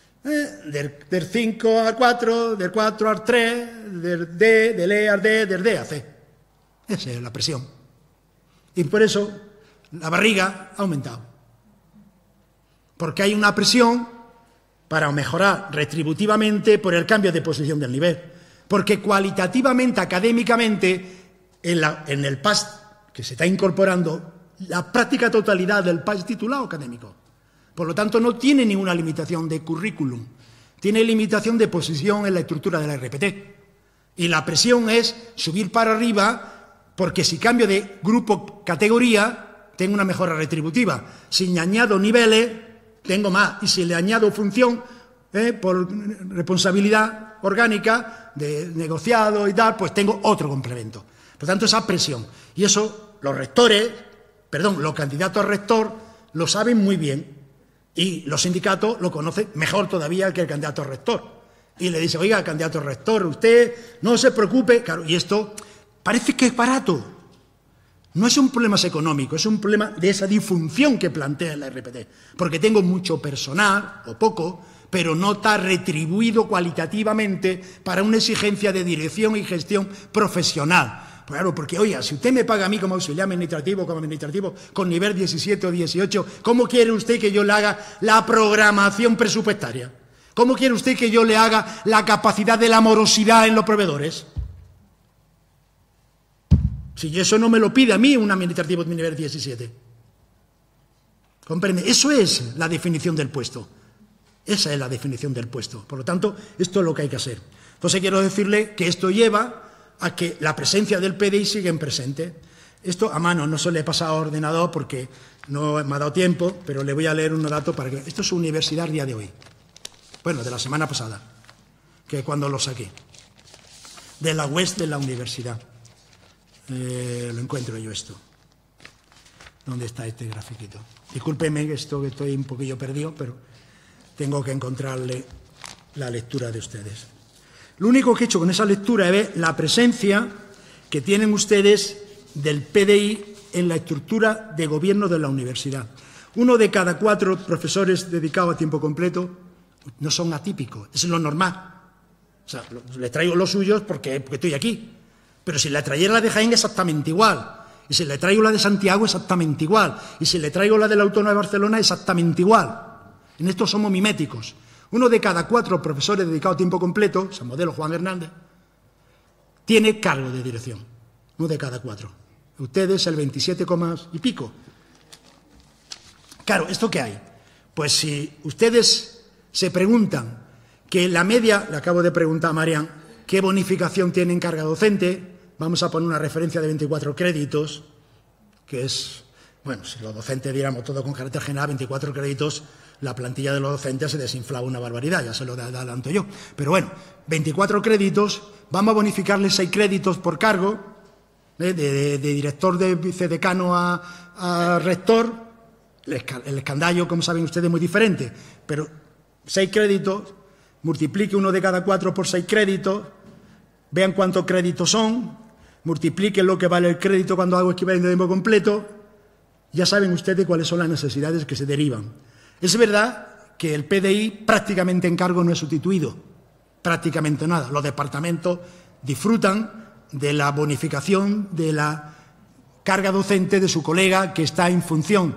S3: Del 5 al 4, del 4 al 3, del D, del E al D, del D a C. Esa es la presión. Y por eso la barriga ha aumentado. Porque hay una presión para mejorar retributivamente por el cambio de posición del nivel. Porque cualitativamente, académicamente, en el PAS que se está incorporando, la práctica totalidad del PAS titulado académico. Por lo tanto, no tiene ninguna limitación de currículum. Tiene limitación de posición en la estructura de la RPT. Y la presión es subir para arriba, porque si cambio de grupo, categoría, tengo una mejora retributiva. Si añado niveles, tengo más. Y si le añado función, por responsabilidad orgánica, de negociado y tal, pues tengo otro complemento. Por tanto, esa presión. Y eso los candidatos a rector lo saben muy bien. Y los sindicatos lo conocen mejor todavía que el candidato a rector. Y le dice, oiga, candidato a rector, usted no se preocupe. Claro, y esto parece que es barato. No es un problema económico, es un problema de esa disfunción que plantea la RPT. Porque tengo mucho personal, o poco, pero no está retribuido cualitativamente para una exigencia de dirección y gestión profesional. Pues claro, porque, oiga, si usted me paga a mí como auxiliar administrativo, con nivel 17 o 18, ¿cómo quiere usted que yo le haga la programación presupuestaria? ¿Cómo quiere usted que yo le haga la capacidad de la morosidad en los proveedores? Si eso no me lo pide a mí un administrativo de nivel 17. ¿Comprende? Eso es la definición del puesto. Esa es la definición del puesto. Por lo tanto, esto es lo que hay que hacer. Entonces quiero decirle que esto lleva a que la presencia del PDI sigue en presente. Esto a mano, no se le he pasado a ordenador porque no me ha dado tiempo, pero le voy a leer unos datos para que... Esto es su universidad día de hoy. Bueno, de la semana pasada, que es cuando lo saqué. De la web de la universidad. Lo encuentro yo esto. ¿Dónde está este grafiquito? Discúlpeme esto que estoy un poquillo perdido, pero tengo que encontrarle la lectura de ustedes. Lo único que he hecho con esa lectura es ver la presencia que tienen ustedes del PDI en la estructura de gobierno de la universidad. 1 de cada 4 profesores dedicados a tiempo completo no son atípicos, es lo normal. O sea, les traigo los suyos porque estoy aquí. Pero si le trajera la de Jaén, exactamente igual. Y si le traigo la de Santiago, exactamente igual. Y si le traigo la de la Autónoma de Barcelona, exactamente igual. En esto somos miméticos. 1 de cada 4 profesores dedicados a tiempo completo, San Modelo Juan Hernández, tiene cargo de dirección. 1 de cada 4. Ustedes el 27, y pico. Claro, ¿esto qué hay? Pues si ustedes se preguntan que la media, le acabo de preguntar a Marian, ¿qué bonificación tiene en carga docente? Vamos a poner una referencia de 24 créditos, que es, bueno, si los docentes diéramos todo con carácter general, 24 créditos, la plantilla de los docentes se desinflaba una barbaridad, ya se lo adelanto yo. Pero bueno, 24 créditos, vamos a bonificarle 6 créditos por cargo, de director de vicedecano a rector. El escandallo, como saben ustedes, es muy diferente, pero 6 créditos, multiplique 1 de cada 4 por 6 créditos, vean cuántos créditos son, multipliquen lo que vale el crédito cuando hago equivalente de tiempo completo, ya saben ustedes cuáles son las necesidades que se derivan. Es verdad que el PDI prácticamente en cargo no es sustituido, prácticamente nada. Los departamentos disfrutan de la bonificación de la carga docente de su colega que está en función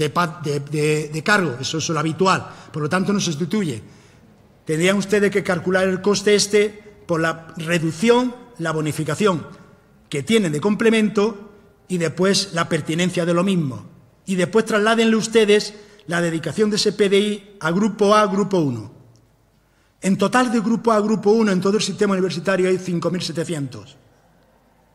S3: de cargo, eso es lo habitual, por lo tanto no se sustituye. Tendrían ustedes que calcular el coste por la reducción, la bonificación que tienen de complemento y después la pertinencia de lo mismo. Y después trasládenle ustedes la dedicación de ese PDI a Grupo A, Grupo 1. En total de Grupo A, Grupo 1, en todo el sistema universitario hay 5.700.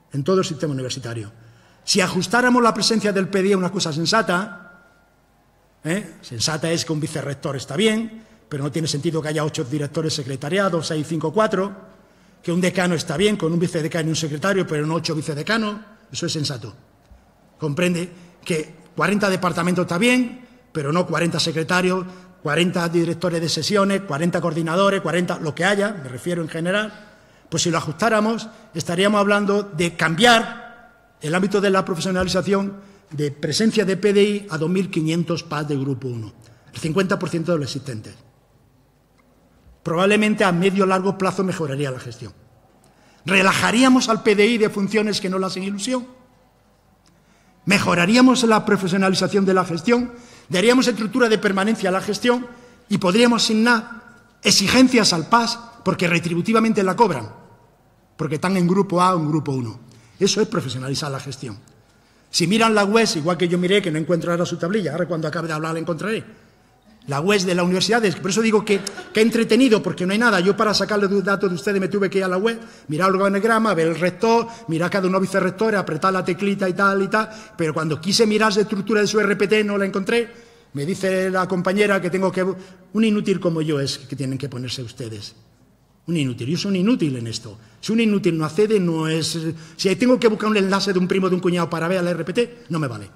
S3: en todo el sistema universitario. Si ajustáramos la presencia del PDI a una cosa sensata, sensata es que un vicerrector está bien, pero no tiene sentido que haya 8 directores secretariados, 6, 5, 4, que un decano está bien, con un vicedecano y un secretario, pero no 8 vicedecanos, eso es sensato. Comprende que 40 departamentos está bien, pero no 40 secretarios, 40 directores de sesiones, 40 coordinadores, 40, lo que haya, me refiero en general. Pues si lo ajustáramos, estaríamos hablando de cambiar el ámbito de la profesionalización de presencia de PDI a 2.500 PAS de Grupo 1, el 50% de los existentes. Probablemente a medio o largo plazo mejoraría la gestión. ¿Relajaríamos al PDI de funciones que no le hacen ilusión? ¿Mejoraríamos la profesionalización de la gestión? ¿Daríamos estructura de permanencia a la gestión? Y podríamos asignar exigencias al PAS porque retributivamente la cobran, porque están en Grupo A o en Grupo 1. Eso es profesionalizar la gestión. Si miran la web, igual que yo miré, que no encuentro ahora su tablilla, ahora cuando acabe de hablar la encontraré, la web de la universidad, por eso digo que entretenido, porque no hay nada. Yo para sacarle datos de ustedes me tuve que ir a la web, mirar el organigrama, ver el rector, mirar cada uno de los vicerrectores, apretar la teclita y tal, pero cuando quise mirar la estructura de su RPT no la encontré. Me dice la compañera que tengo que... Un inútil como yo es que tienen que ponerse ustedes. Un inútil. Yo soy un inútil en esto. Si un inútil no accede, no es... Si tengo que buscar un enlace de un primo de un cuñado para ver al RPT, no me vale.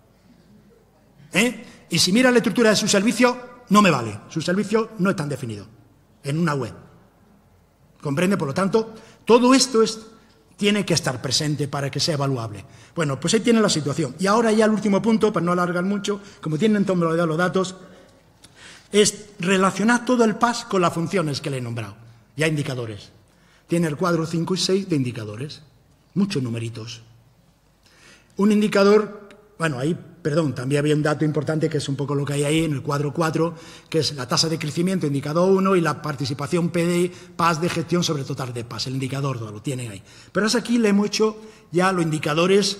S3: Y si mira la estructura de su servicio, no me vale. Su servicio no está definido en una web. ¿Comprende? Por lo tanto, todo esto tiene que estar presente para que sea evaluable. Bueno, pues ahí tiene la situación. Y ahora ya el último punto, para no alargar mucho, como tienen todos los datos, es relacionar todo el PAS con las funciones que le he nombrado. Ya indicadores. Tiene el cuadro 5 y 6 de indicadores. Muchos numeritos. Un indicador, bueno, ahí, perdón, también había un dato importante que es un poco lo que hay ahí en el cuadro 4, que es la tasa de crecimiento, indicador 1, y la participación PDI, PAS de gestión sobre total de PAS. El indicador lo tienen ahí. Pero es aquí le hemos hecho ya los indicadores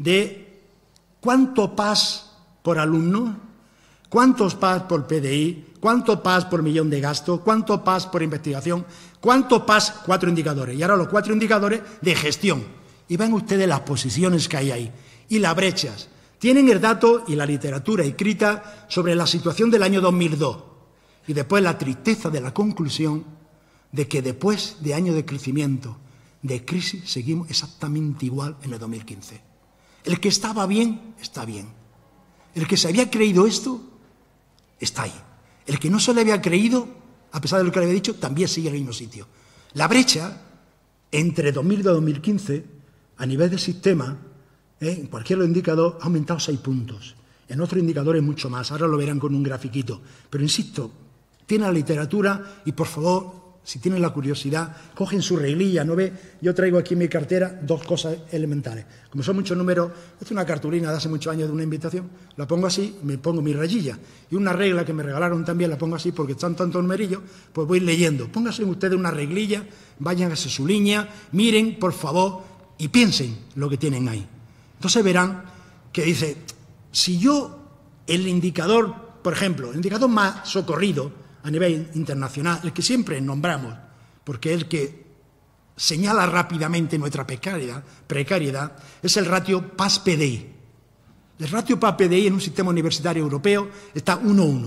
S3: de cuánto PAS por alumno, cuántos PAS por PDI, cuánto PAS por millón de gasto, cuánto PAS por investigación, cuánto PAS, 4 indicadores. Y ahora los 4 indicadores de gestión. Y ven ustedes las posiciones que hay ahí y las brechas. Tienen el dato y la literatura escrita sobre la situación del año 2002 y después la tristeza de la conclusión de que después de años de crecimiento, de crisis, seguimos exactamente igual en el 2015. El que estaba bien, está bien. El que se había creído esto, está ahí. El que no se le había creído, a pesar de lo que le había dicho, también sigue en el mismo sitio. La brecha entre 2002 y 2015, a nivel del sistema, en cualquier indicador, ha aumentado 6 puntos. En otros indicadores mucho más. Ahora lo verán con un grafiquito. Pero insisto, tienen la literatura y, por favor, si tienen la curiosidad, cogen su reglilla, ¿no ve? Yo traigo aquí en mi cartera 2 cosas elementales. Como son muchos números, esta es una cartulina de hace muchos años de una invitación, la pongo así, me pongo mi rayilla. Y una regla que me regalaron también la pongo así porque están tantos numerillos, pues voy leyendo. Pónganse ustedes una reglilla, vayan a su línea, miren, por favor, y piensen lo que tienen ahí. Entonces verán que dice, si yo el indicador, por ejemplo, el indicador más socorrido a nivel internacional, el que siempre nombramos, porque es el que señala rápidamente nuestra precariedad, es el ratio PAS-PDI. El ratio PAS-PDI en un sistema universitario europeo está 1:1.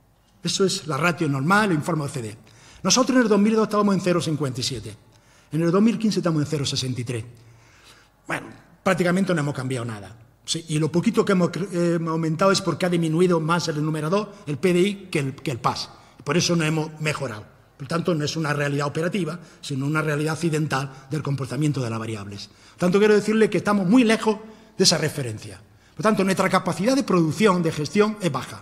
S3: Eso es la ratio normal, lo informa OCDE. Nosotros en el 2002 estábamos en 0,57. En el 2015 estamos en 0,63. Bueno, prácticamente no hemos cambiado nada. Sí, y lo poquito que hemos aumentado es porque ha disminuido más el numerador, el PDI, que el PAS. Por eso no hemos mejorado. Por tanto, no es una realidad operativa, sino una realidad accidental del comportamiento de las variables. Por tanto, quiero decirle que estamos muy lejos de esa referencia. Por tanto, nuestra capacidad de producción, de gestión, es baja.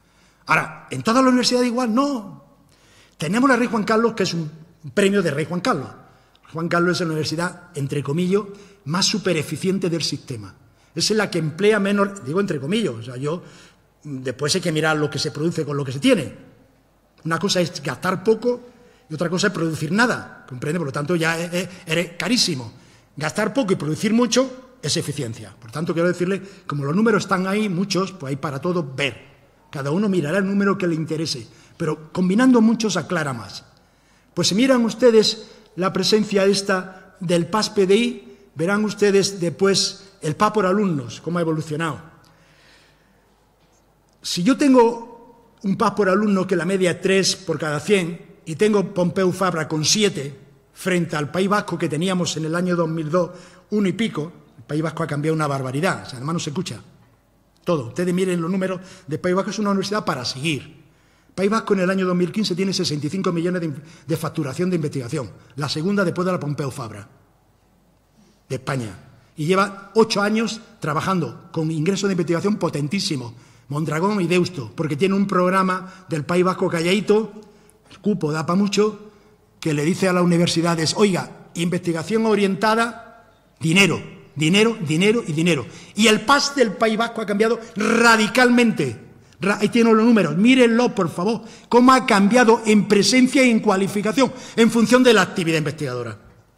S3: Ahora, ¿en todas las universidades igual? No. Tenemos la Rey Juan Carlos, que es un premio de Rey Juan Carlos. Juan Carlos es la universidad, entre comillas, más supereficiente del sistema. Es la que emplea menos, digo entre comillas, o sea, después hay que mirar lo que se produce con lo que se tiene. Una cosa es gastar poco y otra cosa es producir nada, ¿comprende? Por lo tanto, ya es carísimo. Gastar poco y producir mucho es eficiencia. Por tanto, quiero decirle, como los números están ahí, muchos, pues hay para todo ver. Cada uno mirará el número que le interese, pero combinando muchos aclara más. Pues si miran ustedes la presencia esta del PAS-PDI, verán ustedes después el PA por alumnos, cómo ha evolucionado. Si yo tengo un PA por alumno que la media es 3 por cada 100 y tengo Pompeu Fabra con 7 frente al País Vasco que teníamos en el año 2002, 1 y pico, el País Vasco ha cambiado una barbaridad, o sea, además no se escucha todo. Ustedes miren los números de País Vasco, es una universidad para seguir. País Vasco en el año 2015 tiene 65 millones de facturación de investigación, la segunda después de la Pompeu Fabra de España, y lleva 8 años trabajando con ingresos de investigación potentísimos, Mondragón y Deusto, porque tiene un programa del País Vasco calladito, el cupo da para mucho, que le dice a las universidades, oiga, investigación orientada, dinero, dinero, dinero y dinero. Y el PAS del País Vasco ha cambiado radicalmente. Ahí tienen los números, mírenlo, por favor, cómo ha cambiado en presencia y en cualificación en función de la actividad investigadora.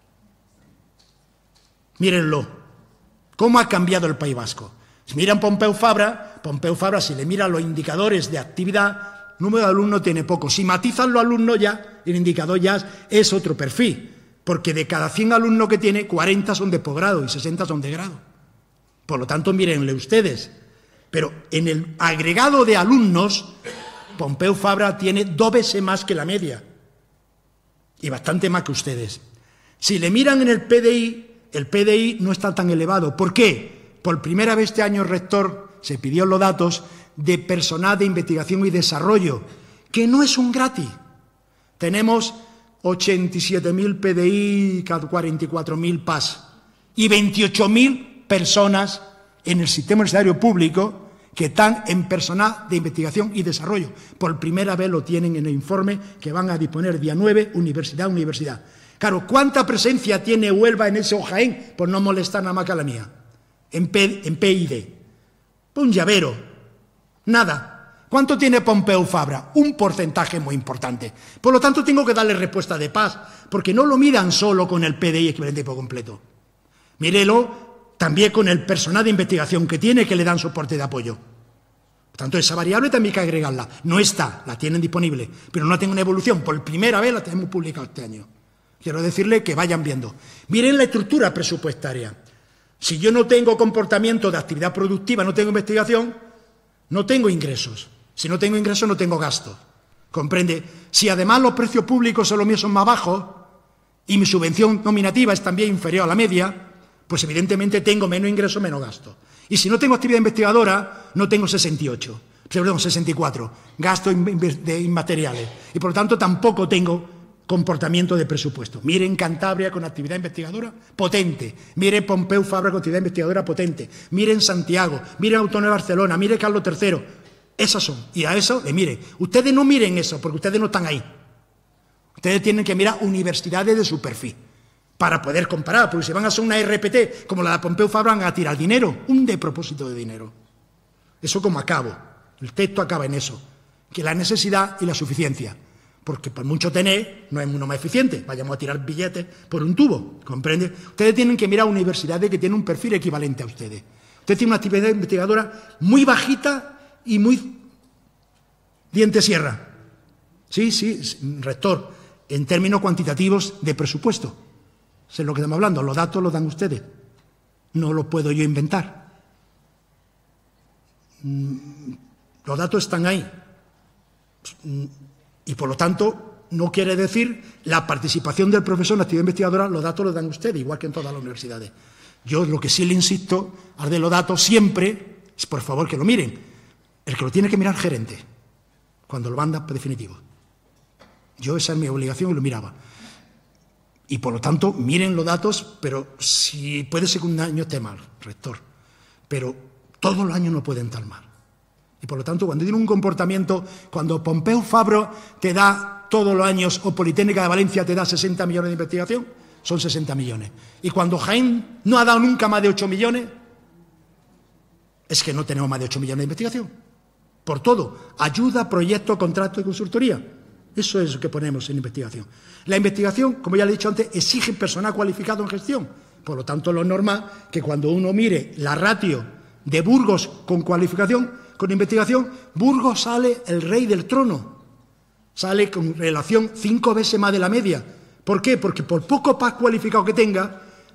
S3: Mírenlo, cómo ha cambiado el País Vasco. Si miran Pompeu Fabra, si le miran los indicadores de actividad, número de alumnos tiene poco. Si matizan los alumnos ya, el indicador ya es otro perfil, porque de cada 100 alumnos que tiene, 40 son de posgrado y 60 son de grado. Por lo tanto, mírenle ustedes. Pero en el agregado de alumnos, Pompeu Fabra tiene 2 veces más que la media y bastante más que ustedes. Si le miran en el PDI no está tan elevado. ¿Por qué? Por primera vez este año el rector se pidió los datos de personal de investigación y desarrollo, que no es un gratis. Tenemos 87.000 PDI, 44.000 PAS y 28.000 personas en el sistema universitario público que están en personal de investigación y desarrollo. Por primera vez lo tienen en el informe que van a disponer día 9, universidad. Claro, ¿cuánta presencia tiene Huelva en ese Jaén? Por no molestar nada más que a la mía. En PID. Un llavero. Nada. ¿Cuánto tiene Pompeu Fabra? Un porcentaje muy importante. Por lo tanto, tengo que darle respuesta de paz, porque no lo miran solo con el PDI equivalente por completo. Mírelo también con el personal de investigación que tiene, que le dan soporte de apoyo. Por tanto, esa variable también hay que agregarla. No está, la tienen disponible, pero no tiene una evolución. Por primera vez la tenemos publicada este año. Quiero decirle que vayan viendo. Miren la estructura presupuestaria. Si yo no tengo comportamiento de actividad productiva, no tengo investigación, no tengo ingresos. Si no tengo ingresos, no tengo gastos. ¿Comprende? Si además los precios públicos son los míos son más bajos y mi subvención nominativa es también inferior a la media, pues evidentemente tengo menos ingresos, menos gasto. Y si no tengo actividad investigadora, no tengo 64 gastos de inmateriales. Y por lo tanto tampoco tengo comportamiento de presupuesto. Miren Cantabria con actividad investigadora potente. Miren Pompeu Fabra con actividad investigadora potente. Miren Santiago, miren Autónoma de Barcelona, miren Carlos III. Esas son. Y a eso le miren. Ustedes no miren eso porque ustedes no están ahí. Ustedes tienen que mirar universidades de su perfil para poder comparar, porque si van a hacer una RPT como la de Pompeu Fabra van a tirar dinero, un despropósito de dinero. Eso como acabo, el texto acaba en eso, que la necesidad y la suficiencia, porque por mucho tener no es uno más eficiente, vayamos a tirar billetes por un tubo, ¿comprende? Ustedes tienen que mirar universidades que tienen un perfil equivalente a ustedes. Usted tiene una actividad investigadora muy bajita y muy diente sierra. Sí, rector, en términos cuantitativos de presupuesto. Eso es lo que estamos hablando, los datos los dan ustedes, no los puedo yo inventar. Los datos están ahí y por lo tanto no quiere decir la participación del profesor en la actividad investigadora, los datos los dan ustedes, igual que en todas las universidades. Yo lo que sí le insisto al de los datos siempre es por favor que lo miren, el que lo tiene que mirar gerente, cuando lo manda por definitivo. Yo esa es mi obligación y lo miraba. Y por lo tanto, miren los datos, pero si puede ser que un año esté mal, rector, pero todos los años no pueden estar mal. Y por lo tanto, cuando tiene un comportamiento, cuando Pompeu Fabra te da todos los años, o Politécnica de Valencia te da 60 millones de investigación, son 60 millones. Y cuando Jaén no ha dado nunca más de 8 millones, es que no tenemos más de 8 millones de investigación. Por todo, ayuda, proyecto, contrato y consultoría. Eso es lo que ponemos en investigación. La investigación, como ya le he dicho antes, exige personal cualificado en gestión. Por lo tanto, lo normal que cuando uno mire la ratio de Burgos con cualificación, con investigación, Burgos sale el rey del trono. Sale con relación 5 veces más de la media. ¿Por qué? Porque por poco PAS cualificado que tenga,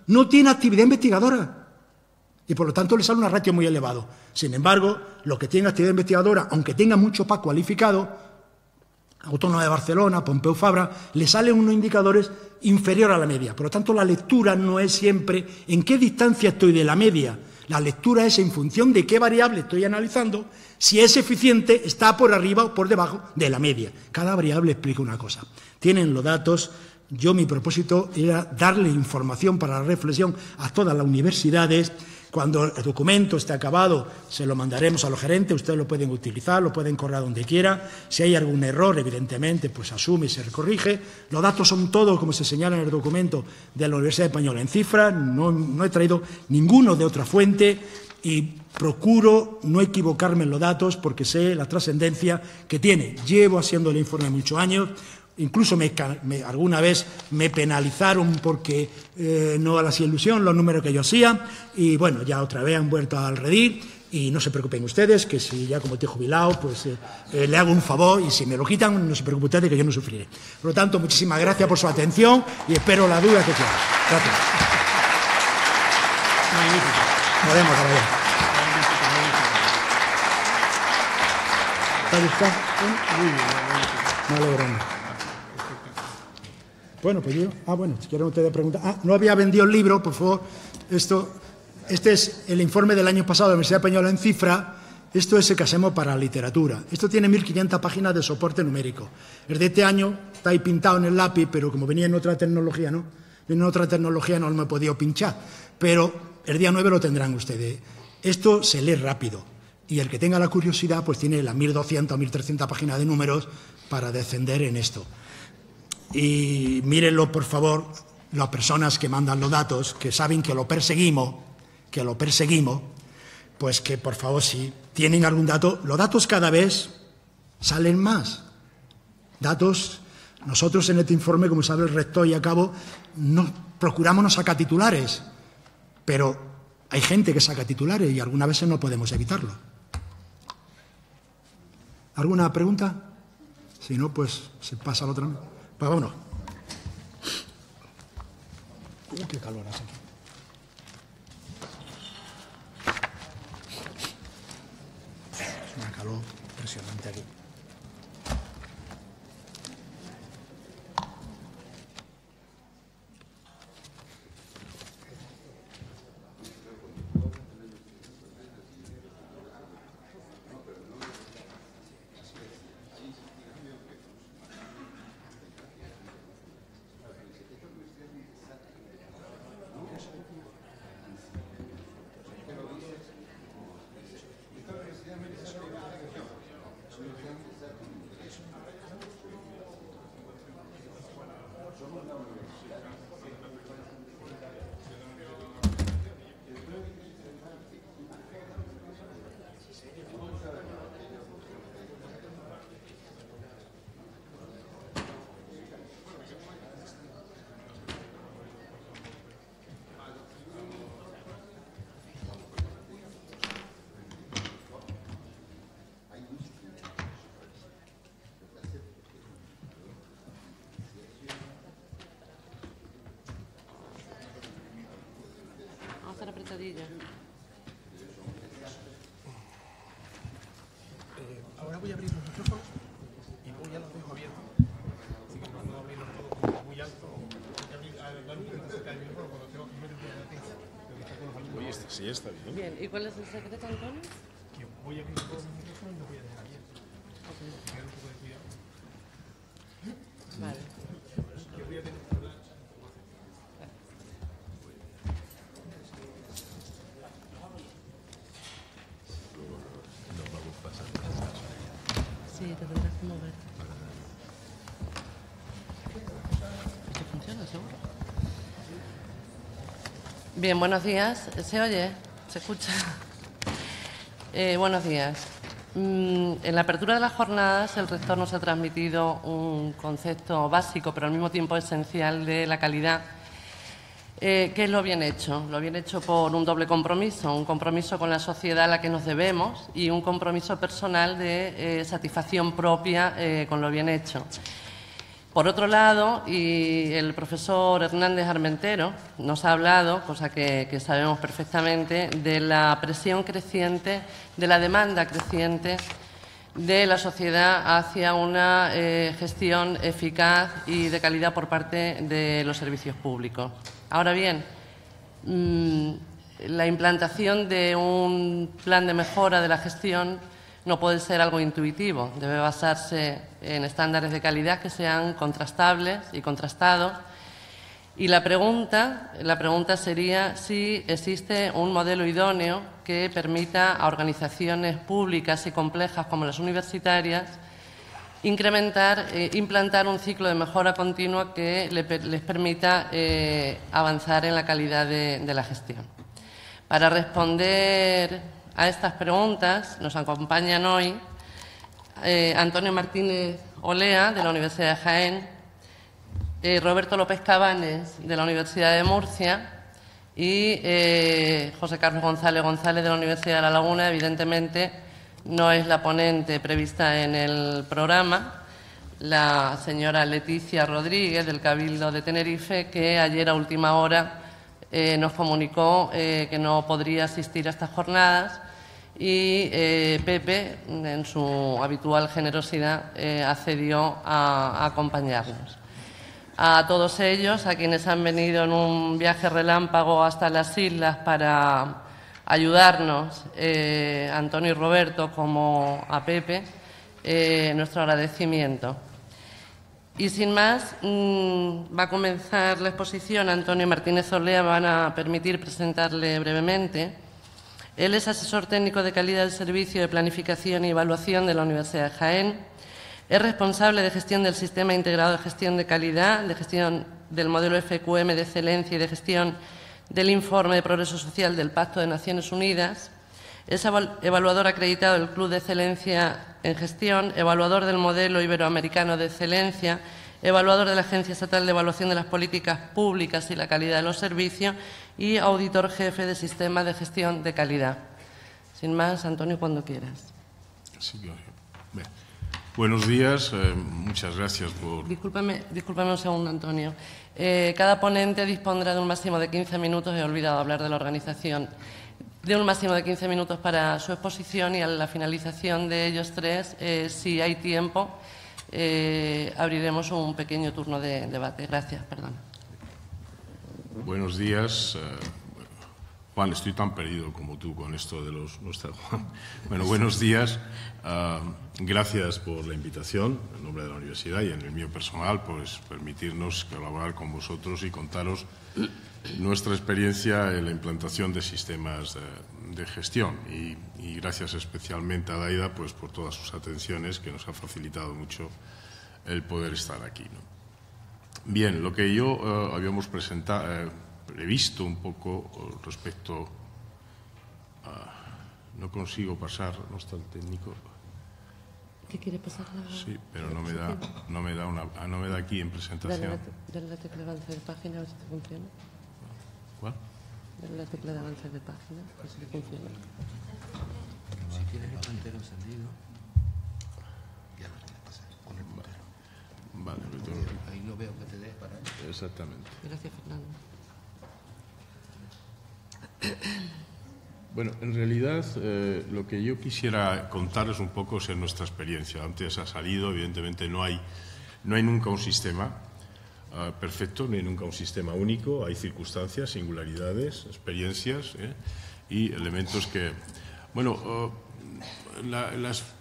S3: no tiene actividad investigadora y por lo tanto le sale una ratio muy elevado. Sin embargo, los que tienen actividad investigadora, aunque tengan mucho PAC cualificado, Autónoma de Barcelona, Pompeu Fabra, le salen unos indicadores inferior a la media. Por lo tanto, la lectura no es siempre en qué distancia estoy de la media. La lectura es en función de qué variable estoy analizando, si es eficiente, está por arriba o por debajo de la media. Cada variable explica una cosa. Tienen los datos. Yo, mi propósito era darle información para la reflexión a todas las universidades. Cuando el documento esté acabado, se lo mandaremos a los gerentes, ustedes lo pueden utilizar, lo pueden correr donde quiera. Si hay algún error, evidentemente, pues asume y se corrige. Los datos son todos, como se señala en el documento de la Universidad Española en cifras. No he traído ninguno de otra fuente y procuro no equivocarme en los datos porque sé la trascendencia que tiene. Llevo haciendo el informe muchos años. Incluso alguna vez me penalizaron porque no hacía ilusión los números que yo hacía y bueno, ya otra vez han vuelto al redil y no se preocupen ustedes que si ya como estoy jubilado pues le hago un favor y si me lo quitan no se preocupen ustedes que yo no sufriré. Por lo tanto, muchísimas gracias por su atención y espero la duda que quieran. Gracias. Magnífico. Podemos ahora. ¿Está gustando? Muy bien. Me alegro. Bueno, pues yo... bueno, si quieren ustedes preguntar... no había vendido el libro, por favor. Este es el informe del año pasado de la Universidad Española en cifra. Esto es el que hacemos para literatura. Esto tiene 1.500 páginas de soporte numérico. El de este año está ahí pintado en el lápiz, pero como venía en otra tecnología, ¿no? En otra tecnología no lo he podido pinchar. Pero el día 9 lo tendrán ustedes. Esto se lee rápido. Y el que tenga la curiosidad, pues tiene las 1.200 o 1.300 páginas de números para descender en esto. Y mírenlo, por favor, las personas que mandan los datos, que saben que lo perseguimos, pues que, por favor, si tienen algún dato, los datos cada vez salen más. Datos, nosotros en este informe, como sabe el rector y a cabo, procuramos no sacar titulares, pero hay gente que saca titulares y algunas veces no podemos evitarlo. ¿Alguna pregunta? Si no, pues se pasa al otro. Pues vámonos. Qué calor hace aquí. Es una calor impresionante aquí.
S4: Ahora voy a abrir los micrófonos y luego ya los dejo abiertos. Así que no abrirlos todos muy alto. Voy a dar un poquito cerca del micrófono cuando tengo que meter la atención. Oye, sí, está bien.
S5: Bien, ¿y cuál es el secreto, Antonio?
S4: Que voy a abrir todos los micrófonos y los voy a dejar abiertos. Tener un poco de cuidado.
S5: Vale.
S4: Que voy a tener...
S5: Sí, te tendrás que mover. ¿Esto funciona, seguro? Bien, buenos días. ¿Se oye? ¿Se escucha? Buenos días. En la apertura de las jornadas, el rector nos ha transmitido un concepto básico, pero al mismo tiempo esencial, de la calidad, que es lo bien hecho. Lo bien hecho por un doble compromiso, un compromiso con la sociedad a la que nos debemos y un compromiso personal de satisfacción propia con lo bien hecho. Por otro lado, y el profesor Hernández Armentero nos ha hablado, cosa que sabemos perfectamente, de la presión creciente, de la demanda creciente de la sociedad hacia una gestión eficaz y de calidad por parte de los servicios públicos. Ahora bien, la implantación de un plan de mejora de la gestión no puede ser algo intuitivo, debe basarse en estándares de calidad que sean contrastables y contrastados. Y la pregunta sería si existe un modelo idóneo que permita a organizaciones públicas y complejas como las universitarias implantar un ciclo de mejora continua que les permita avanzar en la calidad de la gestión. Para responder a estas preguntas nos acompañan hoy Antonio Martínez Olea, de la Universidad de Jaén, Roberto López Cabanes, de la Universidad de Murcia, y José Carlos González González, de la Universidad de La Laguna. Evidentemente no es la ponente prevista en el programa, la señora Leticia Rodríguez, del Cabildo de Tenerife, que ayer a última hora nos comunicó que no podría asistir a estas jornadas, y Pepe, en su habitual generosidad, accedió a acompañarnos. A todos ellos, a quienes han venido en un viaje relámpago hasta las islas para ayudarnos, Antonio y Roberto, como a Pepe, nuestro agradecimiento. Y sin más, va a comenzar la exposición. Antonio Martínez Olea, me van a permitir presentarle brevemente. Él es asesor técnico de calidad del Servicio de Planificación y Evaluación de la Universidad de Jaén. Es responsable de gestión del Sistema Integrado de Gestión de Calidad, de gestión del modelo FQM de excelencia y de gestión del Informe de Progreso Social del Pacto de Naciones Unidas. Es evaluador acreditado del Club de Excelencia en Gestión, evaluador del Modelo Iberoamericano de Excelencia, evaluador de la Agencia Estatal de Evaluación de las Políticas Públicas y la Calidad de los Servicios y auditor jefe de Sistemas de Gestión de Calidad. Sin más, Antonio, cuando quieras.
S4: Sí, bien. Buenos días, muchas gracias por...
S5: Discúlpame un segundo, Antonio. Cada ponente dispondrá de un máximo de 15 minutos, he olvidado hablar de la organización, de un máximo de 15 minutos para su exposición, y a la finalización de ellos tres, si hay tiempo, abriremos un pequeño turno de debate. Gracias, perdón.
S4: Buenos días. Juan, estoy tan perdido como tú con esto de los... No está Juan. Bueno, buenos días. Gracias por la invitación, en nombre de la universidad y en el mío personal, pues permitirnos colaborar con vosotros y contaros nuestra experiencia en la implantación de sistemas de gestión. Y gracias especialmente a Daida, pues, por todas sus atenciones, que nos ha facilitado mucho el poder estar aquí, ¿no? Bien, lo que yo habíamos previsto un poco respecto a... No consigo pasar, no está el técnico.
S5: ¿Qué quiere pasar?
S4: Sí, pero no me da aquí en presentación.
S5: Dale la tecla de avance de página, a ver si te funciona.
S4: ¿Cuál?
S5: Dale la tecla de avance de página, a ver si te funciona.
S6: Si tienes el puntero encendido, ya lo tienes que pasar con el puntero.
S4: Vale,
S6: ahí no veo que te dé para...
S4: Exactamente.
S5: Gracias, Fernando.
S4: Bueno, en realidad lo que yo quisiera contarles un poco es nuestra experiencia. Antes ha salido, evidentemente no hay nunca un sistema perfecto, no hay nunca un sistema único. Hay circunstancias, singularidades, experiencias y elementos que... Bueno, la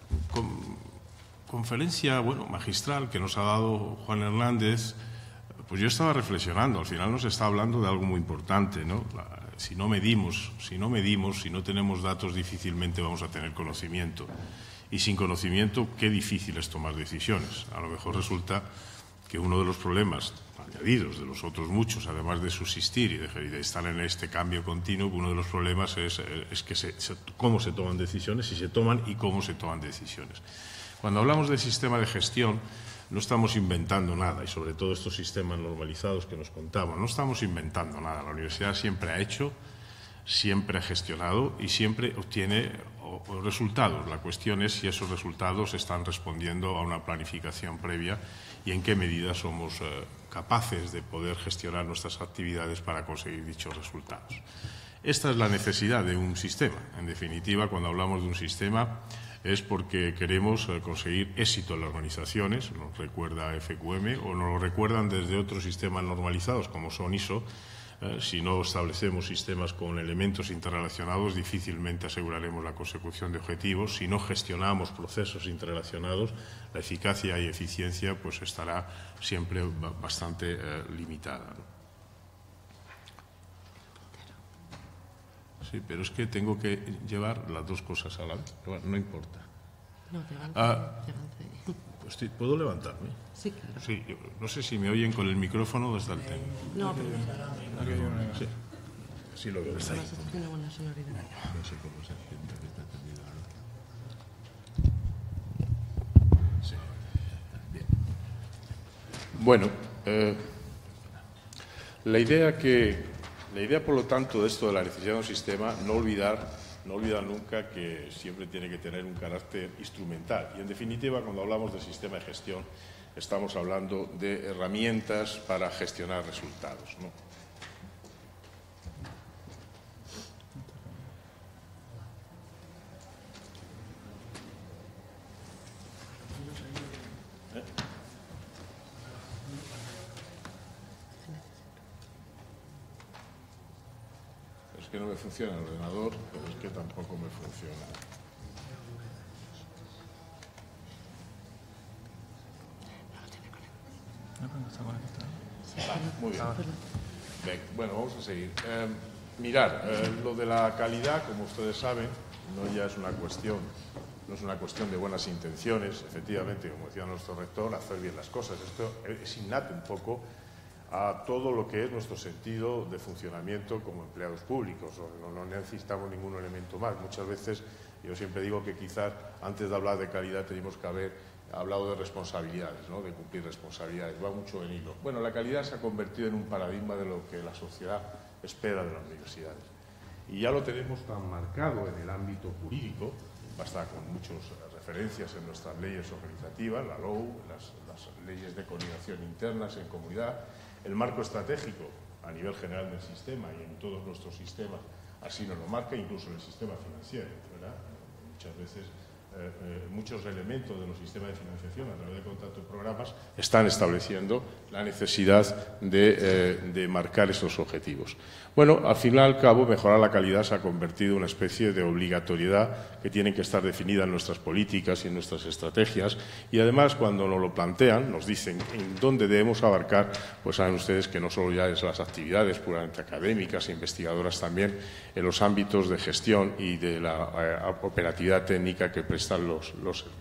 S4: conferencia magistral que nos ha dado Juan Hernández, pues yo estaba reflexionando. Al final nos está hablando de algo muy importante, ¿no? Si no medimos, si no tenemos datos, difícilmente vamos a tener conocimiento. Y sin conocimiento, qué difícil es tomar decisiones. A lo mejor resulta que uno de los problemas añadidos de los otros muchos, además de subsistir y de estar en este cambio continuo, uno de los problemas es que cómo se toman decisiones, si se toman y cómo se toman decisiones. Cuando hablamos de sistema de gestión, no estamos inventando nada, y sobre todo estos sistemas normalizados que nos contaban, no estamos inventando nada. La universidad siempre ha hecho, siempre gestionado y siempre obtiene resultados. La cuestión es si esos resultados están respondiendo a una planificación previa y en qué medida somos capaces de poder gestionar nuestras actividades para conseguir dichos resultados. Esta es la necesidad de un sistema. En definitiva, cuando hablamos de un sistema es porque queremos conseguir éxito en las organizaciones, nos recuerda FQM o nos lo recuerdan desde otros sistemas normalizados como son ISO. Si no establecemos sistemas con elementos interrelacionados, difícilmente aseguraremos la consecución de objetivos. Si no gestionamos procesos interrelacionados, la eficacia y eficiencia pues estará siempre bastante limitada, ¿no? Sí, pero es que tengo que llevar las dos cosas a la vez. No importa.
S5: No, levántate.
S4: ¿Puedo levantarme?
S5: Sí, claro.
S4: Sí, no sé si me oyen con el micrófono desde el tema.
S5: No, pero
S4: Sí, sí lo veo. Está ahí.
S5: tiene buena sonoridad.
S6: No sé cómo se siente que está entendido, ¿no?
S4: Sí. Bien. Bueno, la idea, por lo tanto, de esto de la necesidad de un sistema, no olvidar nunca que siempre tiene que tener un carácter instrumental. Y, en definitiva, cuando hablamos de sistema de gestión, estamos hablando de herramientas para gestionar resultados, ¿no? Es que no me funciona el ordenador, pero es que tampoco me funciona. Muy bien. Bien, bueno, vamos a seguir. Mirar, lo de la calidad, como ustedes saben, no es una cuestión de buenas intenciones. Efectivamente, como decía nuestro rector, hacer bien las cosas. Esto es innato un poco a todo lo que es nuestro sentido de funcionamiento como empleados públicos. No necesitamos ningún elemento más. Muchas veces yo siempre digo que quizás antes de hablar de calidad tenemos que haber hablado de responsabilidades, ¿no? De cumplir responsabilidades. Va mucho en hilo. Bueno, la calidad se ha convertido en un paradigma de lo que la sociedad espera de las universidades. Y ya lo tenemos tan marcado en el ámbito jurídico, basta con muchas referencias en nuestras leyes organizativas, la LOU, las leyes de coordinación internas en comunidad, el marco estratégico a nivel general del sistema y en todos nuestros sistemas así nos lo marca, incluso en el sistema financiero, ¿verdad? Muchas veces muchos elementos de los sistemas de financiación a través de contratos de programas están estableciendo la necesidad de marcar esos objetivos. Bueno, al fin y al cabo, mejorar la calidad se ha convertido en una especie de obligatoriedad que tiene que estar definida en nuestras políticas y en nuestras estrategias, y además cuando nos lo plantean, nos dicen en dónde debemos abarcar, pues saben ustedes que no solo ya es las actividades puramente académicas e investigadoras, también en los ámbitos de gestión y de la operatividad técnica que prestan los servicios.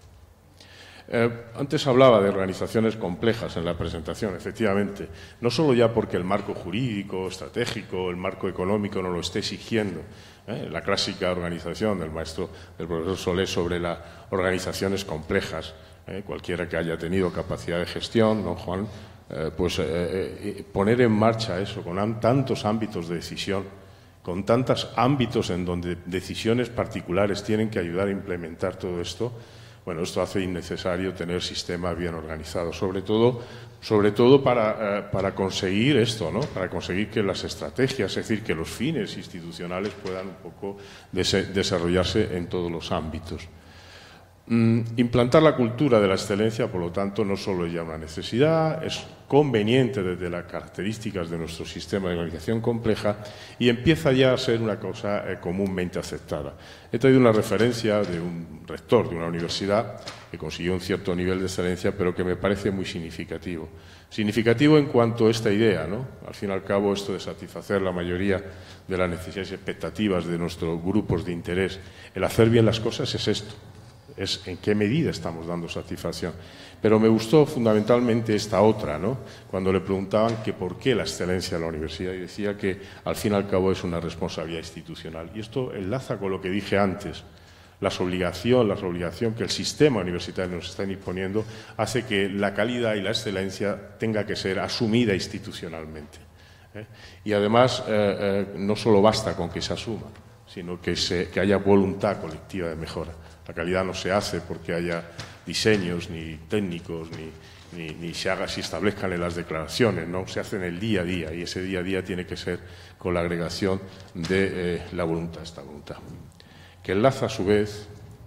S4: Antes hablaba de organizaciones complejas en la presentación, efectivamente, no solo ya porque el marco jurídico, estratégico, el marco económico nos lo esté exigiendo, la clásica organización del profesor Solé sobre las organizaciones complejas, cualquiera que haya tenido capacidad de gestión, ¿no, Juan? Poner en marcha eso con tantos ámbitos de decisión, con tantos ámbitos en donde decisiones particulares tienen que ayudar a implementar todo esto. Bueno, esto hace innecesario tener sistemas bien organizados, sobre todo para conseguir esto, ¿no? Para conseguir que las estrategias, es decir, que los fines institucionales puedan un poco desarrollarse en todos los ámbitos. Implantar la cultura de la excelencia, por lo tanto, no solo es ya una necesidad, es conveniente desde las características de nuestro sistema de organización compleja y empieza ya a ser una cosa comúnmente aceptada. He traído una referencia de un rector de una universidad que consiguió un cierto nivel de excelencia, pero que me parece muy significativo. Significativo en cuanto a esta idea, ¿no? Al fin y al cabo, esto de satisfacer la mayoría de las necesidades y expectativas de nuestros grupos de interés, el hacer bien las cosas es esto. Es en qué medida estamos dando satisfacción. Pero me gustó fundamentalmente esta otra, ¿no? Cuando le preguntaban que por qué la excelencia de la universidad, y decía que al fin y al cabo es una responsabilidad institucional. Y esto enlaza con lo que dije antes. La obligación que el sistema universitario nos está imponiendo hace que la calidad y la excelencia tenga que ser asumida institucionalmente.
S7: Y además, no solo basta con que se asuma, sino que haya voluntad colectiva de mejora. La calidad no se hace porque haya diseños ni técnicos ni se establezcan en las declaraciones, no, se hace en el día a día, y ese día a día tiene que ser con la agregación de la voluntad, esta voluntad, que enlaza a su vez,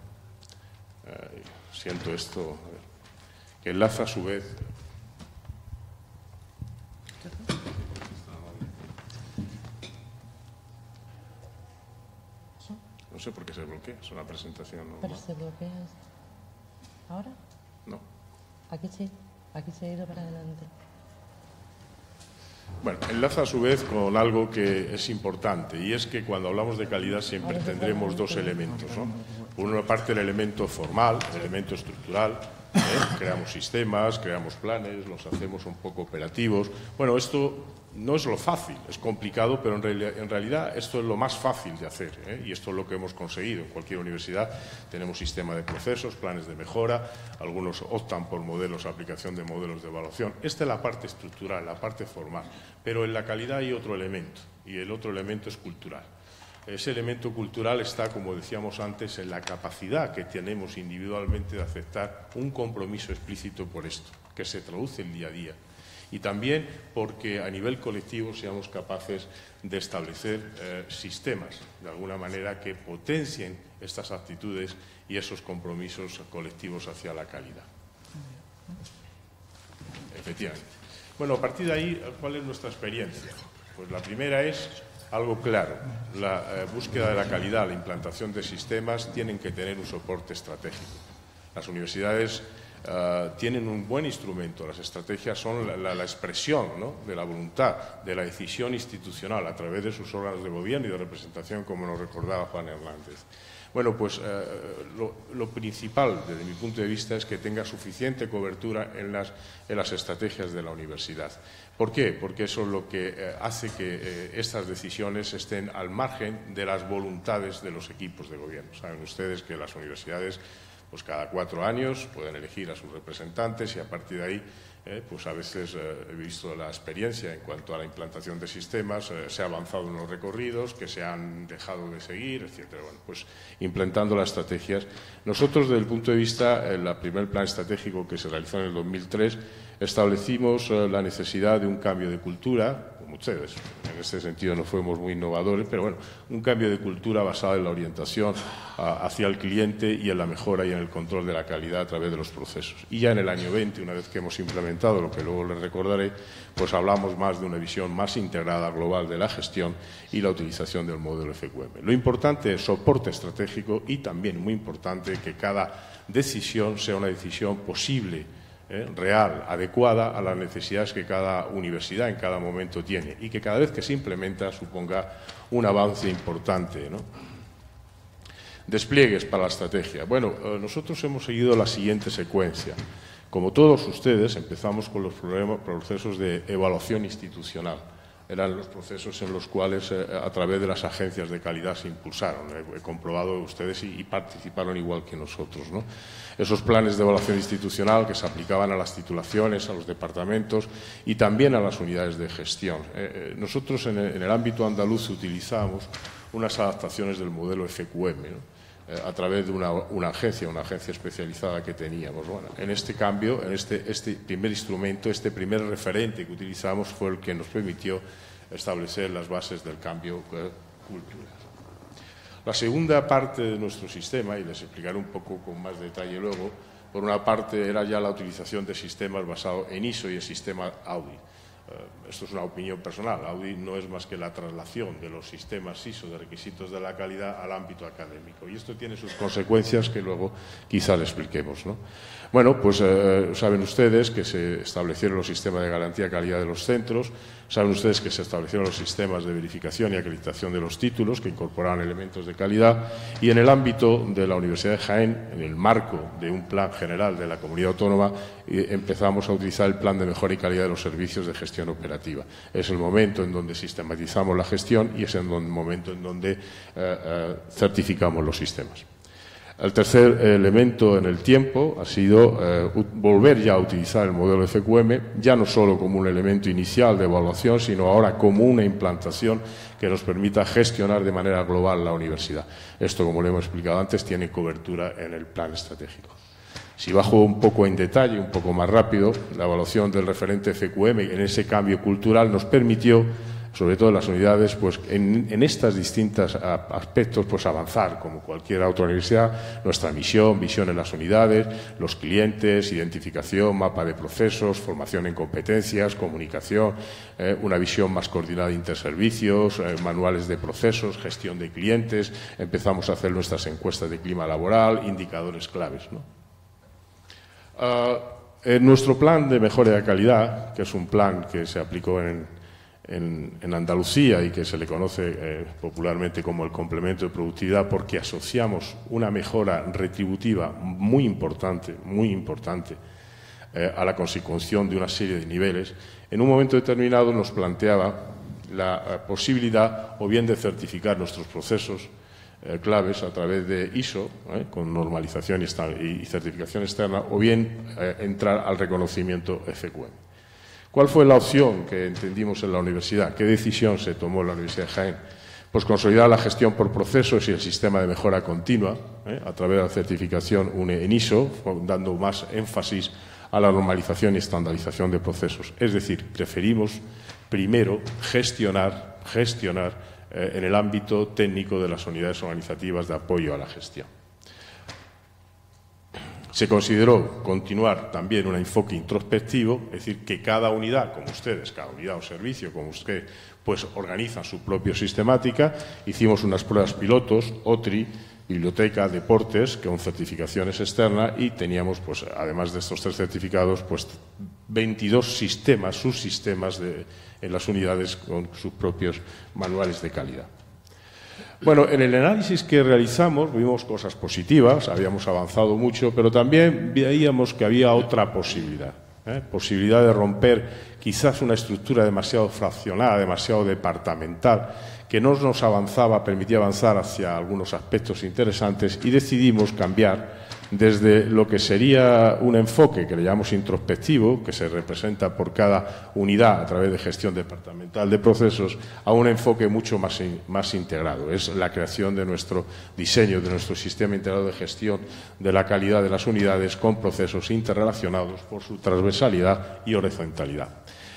S7: siento esto, que enlaza a su vez no sé por qué se bloquea, es una presentación normal.
S5: ¿Pero se bloquea ahora?
S7: No.
S5: Aquí sí, aquí se ha ido para adelante.
S7: Bueno, enlaza a su vez con algo que es importante, y es que cuando hablamos de calidad siempre tendremos dos elementos, ¿no? Por una parte el elemento formal, el elemento estructural, creamos sistemas, creamos planes, los hacemos un poco operativos. Bueno, esto no es lo fácil, es complicado, pero en realidad esto es lo más fácil de hacer, y esto es lo que hemos conseguido. En cualquier universidad tenemos sistema de procesos, planes de mejora, algunos optan por modelos, aplicación de modelos de evaluación. Esta es la parte estructural, la parte formal, pero en la calidad hay otro elemento, y el otro elemento es cultural. Ese elemento cultural está, como decíamos antes, en la capacidad que tenemos individualmente de aceptar un compromiso explícito por esto, que se traduce el día a día. Y también porque a nivel colectivo seamos capaces de establecer sistemas, de alguna manera, que potencien estas actitudes y esos compromisos colectivos hacia la calidad. Efectivamente. Bueno, a partir de ahí, ¿cuál es nuestra experiencia? Pues la primera es algo claro. La búsqueda de la calidad, la implantación de sistemas tienen que tener un soporte estratégico. Las universidades tienen un buen instrumento. Las estrategias son la expresión, ¿no?, de la voluntad, de la decisión institucional a través de sus órganos de gobierno y de representación, como nos recordaba Juan Hernández. Bueno, pues lo principal, desde mi punto de vista, es que tenga suficiente cobertura en las estrategias de la universidad. ¿Por qué? Porque eso es lo que hace que estas decisiones estén al margen de las voluntades de los equipos de gobierno. Saben ustedes que las universidades, pues cada 4 años pueden elegir a sus representantes, y a partir de ahí, pues a veces he visto la experiencia en cuanto a la implantación de sistemas, se ha avanzado en los recorridos, que se han dejado de seguir, etcétera. Bueno, pues implementando las estrategias. Nosotros, desde el punto de vista, el primer plan estratégico que se realizó en el 2003, establecimos la necesidad de un cambio de cultura, como ustedes. En este sentido no fuimos muy innovadores, pero bueno, un cambio de cultura basado en la orientación hacia el cliente y en la mejora y en el control de la calidad a través de los procesos. Y ya en el año 20, una vez que hemos implementado lo que luego les recordaré, pues hablamos más de una visión más integrada, global de la gestión y la utilización del modelo FQM. Lo importante es soporte estratégico y también, muy importante, que cada decisión sea una decisión posible, real, adecuada a las necesidades que cada universidad en cada momento tiene, y que cada vez que se implementa suponga un avance importante, ¿no? Despliegues para la estrategia. Bueno, nosotros hemos seguido la siguiente secuencia. Como todos ustedes, empezamos con los procesos de evaluación institucional. Eran los procesos en los cuales, a través de las agencias de calidad, se impulsaron. He comprobado ustedes y participaron igual que nosotros, ¿no? Esos planes de evaluación institucional que se aplicaban a las titulaciones, a los departamentos y también a las unidades de gestión. Nosotros, en el ámbito andaluz, utilizamos unas adaptaciones del modelo FQM, ¿no?, a través de una agencia especializada que teníamos. Bueno, en este cambio, en este primer instrumento, este primer referente que utilizamos fue el que nos permitió establecer las bases del cambio cultural. La segunda parte de nuestro sistema, y les explicaré un poco con más detalle luego, por una parte era ya la utilización de sistemas basados en ISO y el sistema Audit. Esto es una opinión personal. Audit no es más que la traslación de los sistemas ISO de requisitos de la calidad al ámbito académico, y esto tiene sus consecuencias que luego quizá le expliquemos, ¿no? Bueno, pues saben ustedes que se establecieron los sistemas de garantía de calidad de los centros, saben ustedes que se establecieron los sistemas de verificación y acreditación de los títulos que incorporaban elementos de calidad, y en el ámbito de la Universidad de Jaén, en el marco de un plan general de la comunidad autónoma, empezamos a utilizar el plan de mejora y calidad de los servicios de gestión operativa. Es el momento en donde sistematizamos la gestión y es el momento en donde certificamos los sistemas. El tercer elemento en el tiempo ha sido volver ya a utilizar el modelo FQM, ya no solo como un elemento inicial de evaluación, sino ahora como una implantación que nos permita gestionar de manera global la universidad. Esto, como le hemos explicado antes, tiene cobertura en el plan estratégico. Si bajo un poco en detalle, un poco más rápido, la evaluación del referente FQM en ese cambio cultural nos permitió, sobre todo en las unidades, pues en estos distintos aspectos, pues avanzar, como cualquier otra universidad, nuestra misión, visión en las unidades, los clientes, identificación, mapa de procesos, formación en competencias, comunicación, una visión más coordinada de interservicios, manuales de procesos, gestión de clientes, empezamos a hacer nuestras encuestas de clima laboral, indicadores claves, ¿no? En nuestro plan de mejora de calidad, que es un plan que se aplicó en Andalucía y que se le conoce popularmente como el complemento de productividad, porque asociamos una mejora retributiva muy importante a la consecución de una serie de niveles, en un momento determinado nos planteaba la posibilidad o bien de certificar nuestros procesos claves a través de ISO, con normalización y certificación externa, o bien entrar al reconocimiento FQM. ¿Cuál fue la opción que entendimos en la universidad? ¿Qué decisión se tomó en la Universidad de Jaén? Pues consolidar la gestión por procesos y el sistema de mejora continua a través de la certificación en ISO, dando más énfasis a la normalización y estandarización de procesos. Es decir, preferimos primero gestionar en el ámbito técnico de las unidades organizativas de apoyo a la gestión. Se consideró continuar también un enfoque introspectivo, es decir, que cada unidad, como ustedes, cada unidad o servicio, como usted, pues organizan su propia sistemática. Hicimos unas pruebas pilotos, OTRI, biblioteca, deportes, con certificaciones externas, y teníamos, pues, además de estos 3 certificados, pues 22 sistemas, subsistemas en las unidades con sus propios manuales de calidad. Bueno, en el análisis que realizamos vimos cosas positivas, habíamos avanzado mucho, pero también veíamos que había otra posibilidad, posibilidad de romper quizás una estructura demasiado fraccionada, demasiado departamental, que no nos permitía avanzar hacia algunos aspectos interesantes, y decidimos cambiar desde lo que sería un enfoque que le llamamos introspectivo, que se representa por cada unidad a través de gestión departamental de procesos, a un enfoque mucho más integrado. Es la creación de nuestro diseño, de nuestro sistema integrado de gestión de la calidad de las unidades, con procesos interrelacionados por su transversalidad y horizontalidad.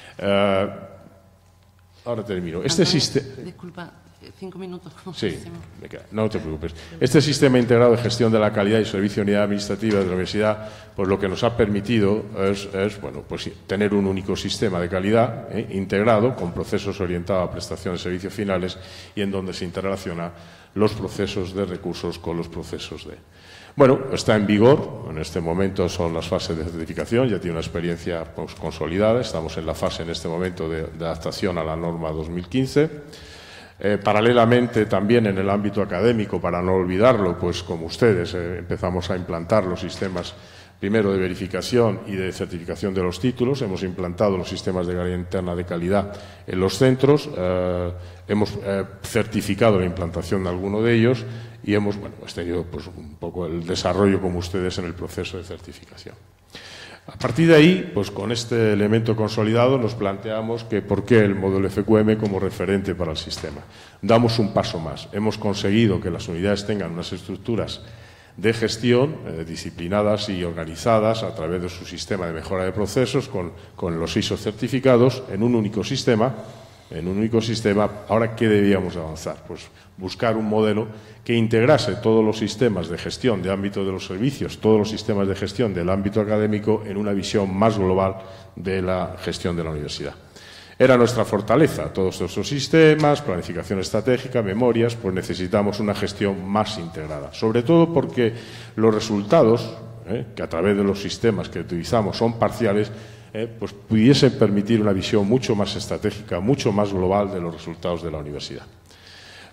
S7: Ahora termino.
S5: Disculpa, 5 minutos.
S7: Sí, no te preocupes. Este sistema integrado de gestión de la calidad y servicio de unidad administrativa de la universidad, pues lo que nos ha permitido es bueno, pues tener un único sistema de calidad integrado, con procesos orientados a prestación de servicios finales, y en donde se interrelaciona los procesos de recursos con los procesos de... Bueno, está en vigor, en este momento son las fases de certificación, ya tiene una experiencia pues consolidada, estamos en la fase en este momento de adaptación a la norma 2015. Paralelamente, también en el ámbito académico, para no olvidarlo, pues como ustedes, empezamos a implantar los sistemas primero de verificación y de certificación de los títulos. Hemos implantado los sistemas de garantía interna de calidad en los centros, hemos certificado la implantación de alguno de ellos y hemos tenido pues, un poco el desarrollo, como ustedes, en el proceso de certificación. A partir de ahí, pues con este elemento consolidado nos planteamos que por qué el modelo FQM como referente para el sistema. Damos un paso más. Hemos conseguido que las unidades tengan unas estructuras de gestión disciplinadas y organizadas a través de su sistema de mejora de procesos con los ISO certificados en un único sistema. Ahora, ¿qué debíamos avanzar? Pues buscar un modelo que integrase todos los sistemas de gestión de ámbito de los servicios, todos los sistemas de gestión del ámbito académico, en una visión más global de la gestión de la universidad. Era nuestra fortaleza, todos estos sistemas, planificación estratégica, memorias, pues necesitamos una gestión más integrada. Sobre todo porque los resultados, que a través de los sistemas que utilizamos son parciales, pues pudiesen permitir una visión mucho más estratégica, mucho más global de los resultados de la universidad.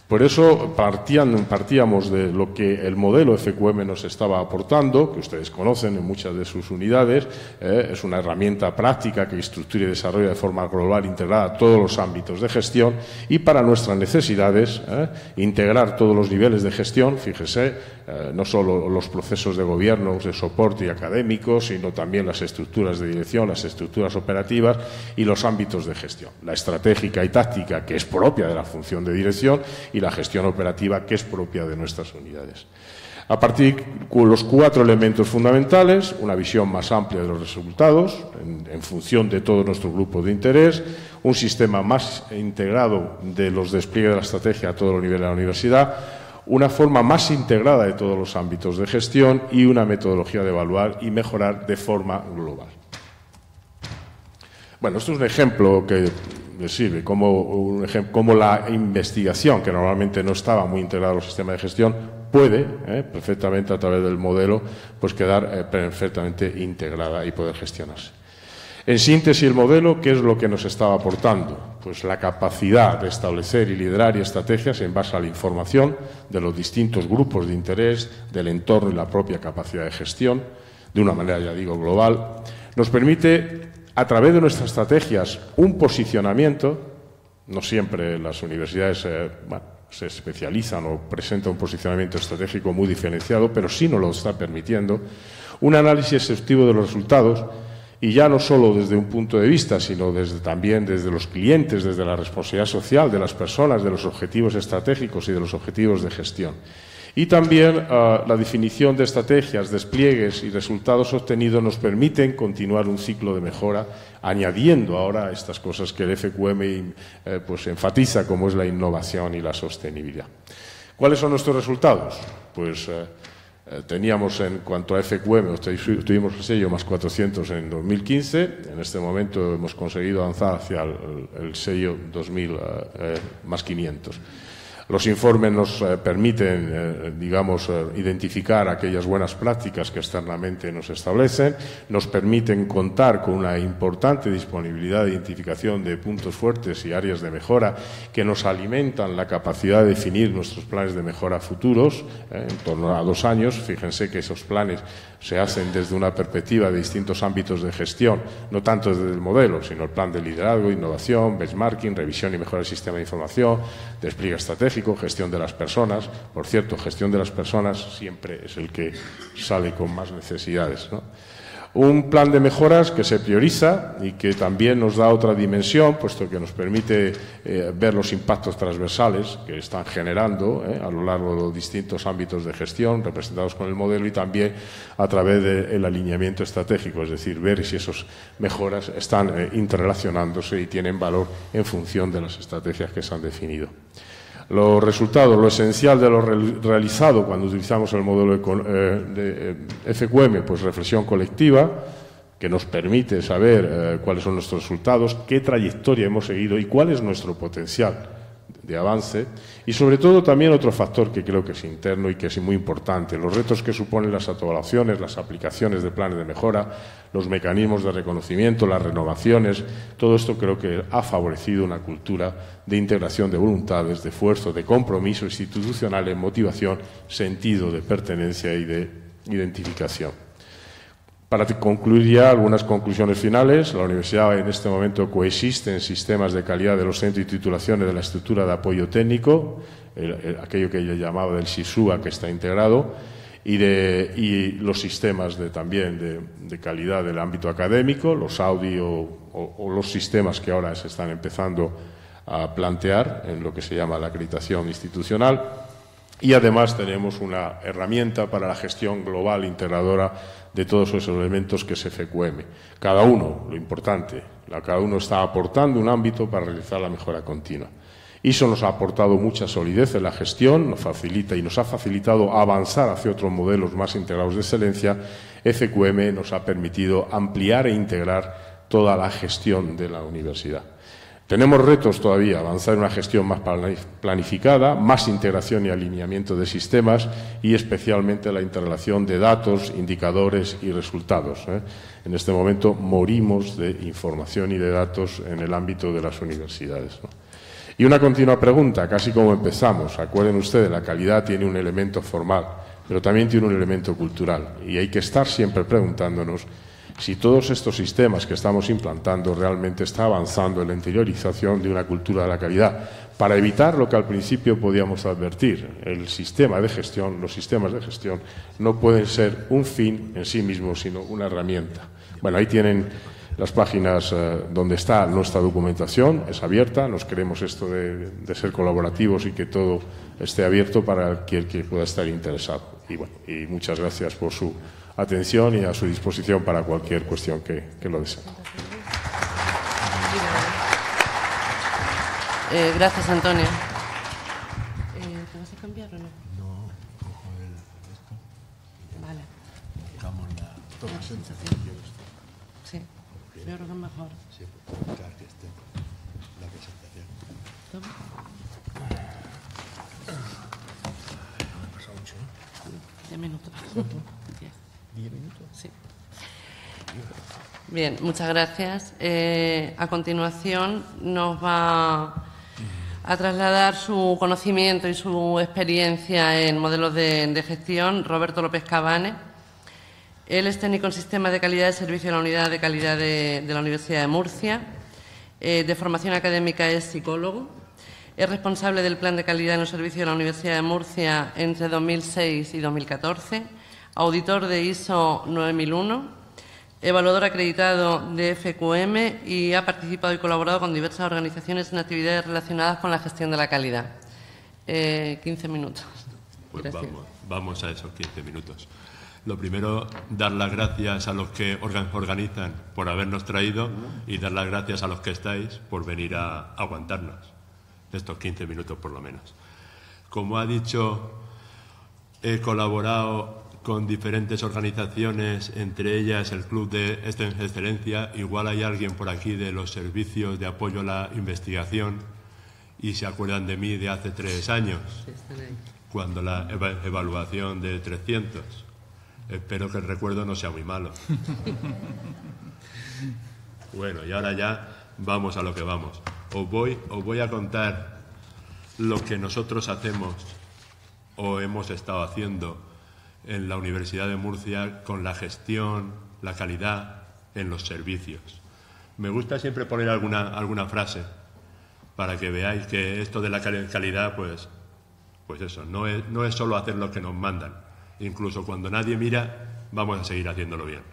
S7: Por eso partíamos de lo que el modelo FQM nos estaba aportando, que ustedes conocen en muchas de sus unidades. Es una herramienta práctica que estructura y desarrolla de forma global integrada todos los ámbitos de gestión y para nuestras necesidades integrar todos los niveles de gestión, fíjese, no solo los procesos de gobierno, de soporte y académicos, sino también las estructuras de dirección, las estructuras operativas y los ámbitos de gestión. La estratégica y táctica, que es propia de la función de dirección, y la gestión operativa, que es propia de nuestras unidades. A partir de los 4 elementos fundamentales, una visión más amplia de los resultados, en función de todos nuestros grupos de interés, un sistema más integrado de los despliegues de la estrategia a todos los niveles de la universidad, una forma más integrada de todos los ámbitos de gestión y una metodología de evaluar y mejorar de forma global. Bueno, esto es un ejemplo que les sirve como la investigación, que normalmente no estaba muy integrada en los sistemas de gestión, puede perfectamente a través del modelo pues quedar perfectamente integrada y poder gestionarse. En síntesis, el modelo, ¿qué es lo que nos estaba aportando? Pues la capacidad de establecer y liderar estrategias en base a la información de los distintos grupos de interés, del entorno y la propia capacidad de gestión, de una manera, ya digo, global. Nos permite, a través de nuestras estrategias, un posicionamiento. No siempre las universidades se especializan o presentan un posicionamiento estratégico muy diferenciado, pero sí nos lo está permitiendo. Un análisis exhaustivo de los resultados, y ya no solo desde un punto de vista, sino también desde los clientes, desde la responsabilidad social de las personas, de los objetivos estratégicos y de los objetivos de gestión. Y también la definición de estrategias, despliegues y resultados obtenidos nos permiten continuar un ciclo de mejora, añadiendo ahora estas cosas que el FQM pues enfatiza, como es la innovación y la sostenibilidad. ¿Cuáles son nuestros resultados? Pues teníamos, en cuanto a FQM, tuvimos el sello más 400 en 2015. En este momento hemos conseguido avanzar hacia el sello 2000 más 500. Los informes nos permiten, identificar aquellas buenas prácticas que externamente nos establecen, nos permiten contar con una importante disponibilidad de identificación de puntos fuertes y áreas de mejora que nos alimentan la capacidad de definir nuestros planes de mejora futuros en torno a 2 años. Fíjense que esos planes se hacen desde una perspectiva de distintos ámbitos de gestión, no tanto desde el modelo, sino el plan de liderazgo, innovación, benchmarking, revisión y mejora del sistema de información, despliegue estratégico, gestión de las personas. Por cierto, gestión de las personas siempre es el que sale con más necesidades, ¿no? Un plan de mejoras que se prioriza y que también nos da otra dimensión, puesto que nos permite ver los impactos transversales que están generando a lo largo de los distintos ámbitos de gestión representados con el modelo, y también a través del alineamiento estratégico, es decir, ver si esas mejoras están interrelacionándose y tienen valor en función de las estrategias que se han definido. Los resultados, lo esencial de lo realizado cuando utilizamos el modelo de FQM, pues reflexión colectiva, que nos permite saber cuáles son nuestros resultados, qué trayectoria hemos seguido y cuál es nuestro potencial de avance, y sobre todo también otro factor que creo que es interno y que es muy importante, los retos que suponen las autoevaluaciones, las aplicaciones de planes de mejora, los mecanismos de reconocimiento, las renovaciones. Todo esto creo que ha favorecido una cultura de integración de voluntades, de esfuerzo, de compromiso institucional, en motivación, sentido de pertenencia y de identificación. Para concluir ya, algunas conclusiones finales. La universidad en este momento coexiste en sistemas de calidad de los centros y titulaciones de la estructura de apoyo técnico, aquello que yo llamaba del SISUA, que está integrado, y los sistemas también de calidad del ámbito académico, los Audi o los sistemas que ahora se están empezando a plantear en lo que se llama la acreditación institucional. Y además tenemos una herramienta para la gestión global integradora de todos esos elementos que es FQM. Cada uno, lo importante, cada uno está aportando un ámbito para realizar la mejora continua. Y eso nos ha aportado mucha solidez en la gestión, nos facilita y nos ha facilitado avanzar hacia otros modelos más integrados de excelencia. FQM nos ha permitido ampliar e integrar toda la gestión de la universidad. Tenemos retos todavía, avanzar en una gestión más planificada, más integración y alineamiento de sistemas y especialmente la interrelación de datos, indicadores y resultados. En este momento morimos de información y de datos en el ámbito de las universidades, ¿no? Y una continua pregunta, casi como empezamos. Acuerden ustedes, la calidad tiene un elemento formal, pero también tiene un elemento cultural. Y hay que estar siempre preguntándonos si todos estos sistemas que estamos implantando realmente está avanzando en la interiorización de una cultura de la calidad, para evitar lo que al principio podíamos advertir. El sistema de gestión, los sistemas de gestión no pueden ser un fin en sí mismos, sino una herramienta. Bueno, ahí tienen las páginas donde está nuestra documentación, es abierta, nos queremos esto de ser colaborativos y que todo esté abierto para aquel que pueda estar interesado. Y bueno, y muchas gracias por su atención y a su disposición para cualquier cuestión que lo deseen.
S5: Gracias, Antonio. ¿Te vas a cambiar o no?
S6: No, cojo esto.
S5: Vale.
S6: Buscamos la
S5: presentación. Sí, yo creo que es mejor.
S6: Sí, por buscar que esté la presentación.
S5: Toma.
S4: No me ha pasado mucho, ¿no?
S5: 10 minutos.
S4: 10 minutos.
S5: Sí. Bien, muchas gracias. A continuación nos va a trasladar su conocimiento y su experiencia en modelos de gestión Roberto López Cabane. Él es técnico en sistemas de calidad de servicio de la unidad de calidad de la Universidad de Murcia. De formación académica es psicólogo. Es responsable del plan de calidad en los servicios de la Universidad de Murcia entre 2006 y 2014. Auditor de ISO 9001. Evaluador acreditado de FQM y ha participado y colaborado con diversas organizaciones en actividades relacionadas con la gestión de la calidad. 15 minutos.
S8: Pues vamos a esos 15 minutos. Lo primero, dar las gracias a los que organizan por habernos traído y dar las gracias a los que estáis por venir a aguantarnos estos 15 minutos por lo menos. Como ha dicho, he colaborado con diferentes organizaciones, entre ellas el Club de Excelencia. Igual hay alguien por aquí de los servicios de apoyo a la investigación y se acuerdan de mí de hace 3 años, cuando la evaluación de 300. Espero que el recuerdo no sea muy malo. Bueno, y ahora ya vamos a lo que vamos. Os voy a contar lo que nosotros hacemos o hemos estado haciendo en la Universidad de Murcia con la gestión, la calidad en los servicios. Me gusta siempre poner alguna frase para que veáis que esto de la calidad, pues eso, no es solo hacer lo que nos mandan. Incluso cuando nadie mira, vamos a seguir haciéndolo bien.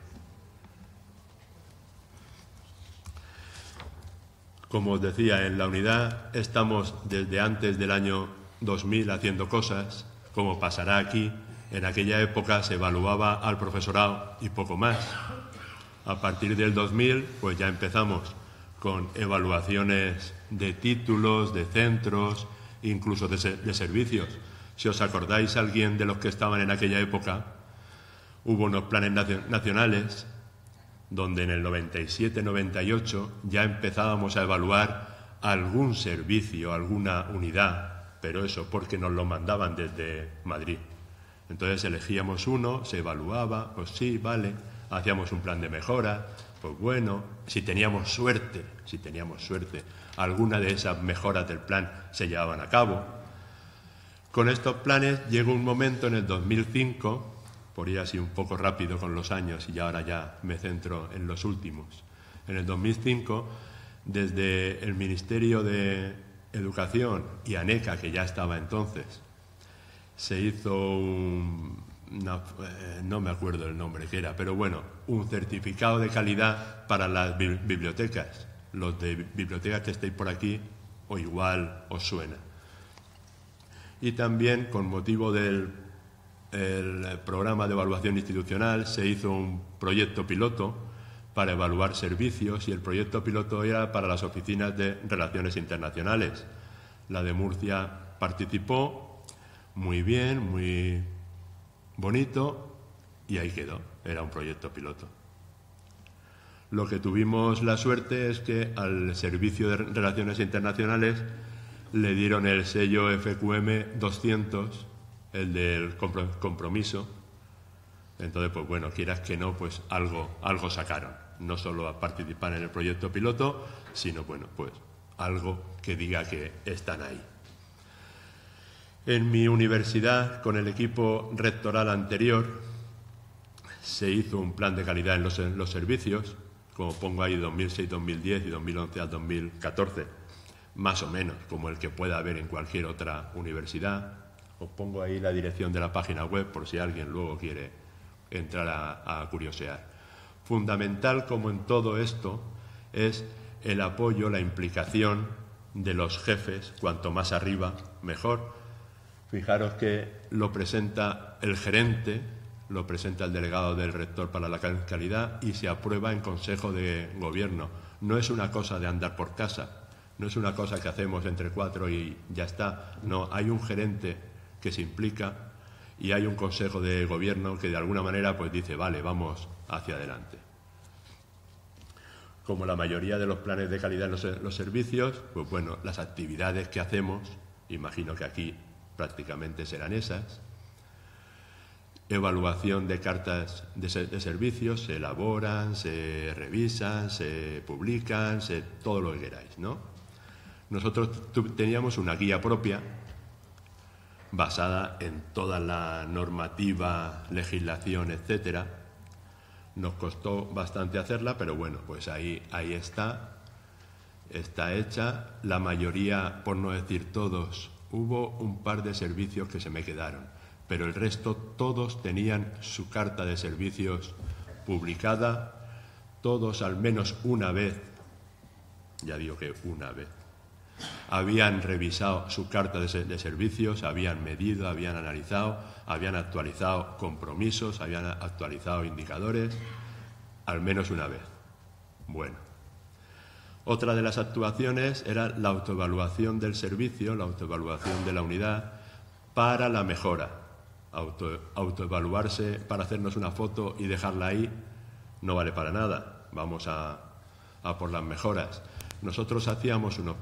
S8: Como os decía, en la unidad estamos desde antes del año 2000 haciendo cosas, como pasará aquí. En aquella época se evaluaba al profesorado y poco más. A partir del 2000, pues ya empezamos con evaluaciones de títulos, de centros, incluso de servicios. Si os acordáis, alguien de los que estaban en aquella época, hubo unos planes nacionales donde en el 97-98 ya empezábamos a evaluar algún servicio, alguna unidad, pero eso porque nos lo mandaban desde Madrid. Entonces elegíamos uno, se evaluaba, pues sí, vale, hacíamos un plan de mejora, pues bueno, si teníamos suerte, alguna de esas mejoras del plan se llevaban a cabo. Con estos planes llegó un momento en el 2005, por ir así un poco rápido con los años y ahora ya me centro en los últimos. En el 2005, desde el Ministerio de Educación y ANECA, que ya estaba entonces, se hizo no me acuerdo el nombre que era, pero bueno, un certificado de calidad para las bibliotecas. Los de bibliotecas que estéis por aquí, o igual os suena. Y también, con motivo del programa de evaluación institucional, se hizo un proyecto piloto para evaluar servicios, y el proyecto piloto era para las oficinas de Relaciones Internacionales. La de Murcia participó. Muy bien, muy bonito, y ahí quedó. Era un proyecto piloto. Lo que tuvimos la suerte es que al Servicio de Relaciones Internacionales le dieron el sello FQM 200, el del compromiso. Entonces, pues bueno, quieras que no, pues algo sacaron. No solo a participar en el proyecto piloto, sino, bueno, pues algo que diga que están ahí. En mi universidad, con el equipo rectoral anterior, se hizo un plan de calidad en los servicios, como pongo ahí 2006-2010 y 2011 al 2014, más o menos como el que pueda haber en cualquier otra universidad. Os pongo ahí la dirección de la página web por si alguien luego quiere entrar a curiosear. Fundamental, como en todo esto, es el apoyo, la implicación de los jefes, cuanto más arriba, mejor. Fijaros que lo presenta el gerente, lo presenta el delegado del rector para la calidad y se aprueba en Consejo de Gobierno. No es una cosa de andar por casa, no es una cosa que hacemos entre 4 y ya está. No, hay un gerente que se implica y hay un Consejo de Gobierno que de alguna manera pues dice, vale, vamos hacia adelante. Como la mayoría de los planes de calidad en los servicios, pues bueno, las actividades que hacemos, imagino que aquí prácticamente serán esas. Evaluación de cartas de servicios, se elaboran, se revisan, se publican, todo lo que queráis, ¿no? Nosotros teníamos una guía propia basada en toda la normativa, legislación, etcétera. Nos costó bastante hacerla, pero bueno, pues ahí está hecha. La mayoría, por no decir todos, hubo un par de servicios que se me quedaron, pero el resto todos tenían su carta de servicios publicada, todos al menos una vez, ya digo que una vez, habían revisado su carta de servicios, habían medido, habían analizado, habían actualizado compromisos, habían actualizado indicadores, al menos una vez. Bueno. Otra de las actuaciones era la autoevaluación del servicio, la autoevaluación de la unidad para la mejora. Autoevaluarse para hacernos una foto y dejarla ahí no vale para nada. Vamos a por las mejoras. Nosotros hacíamos un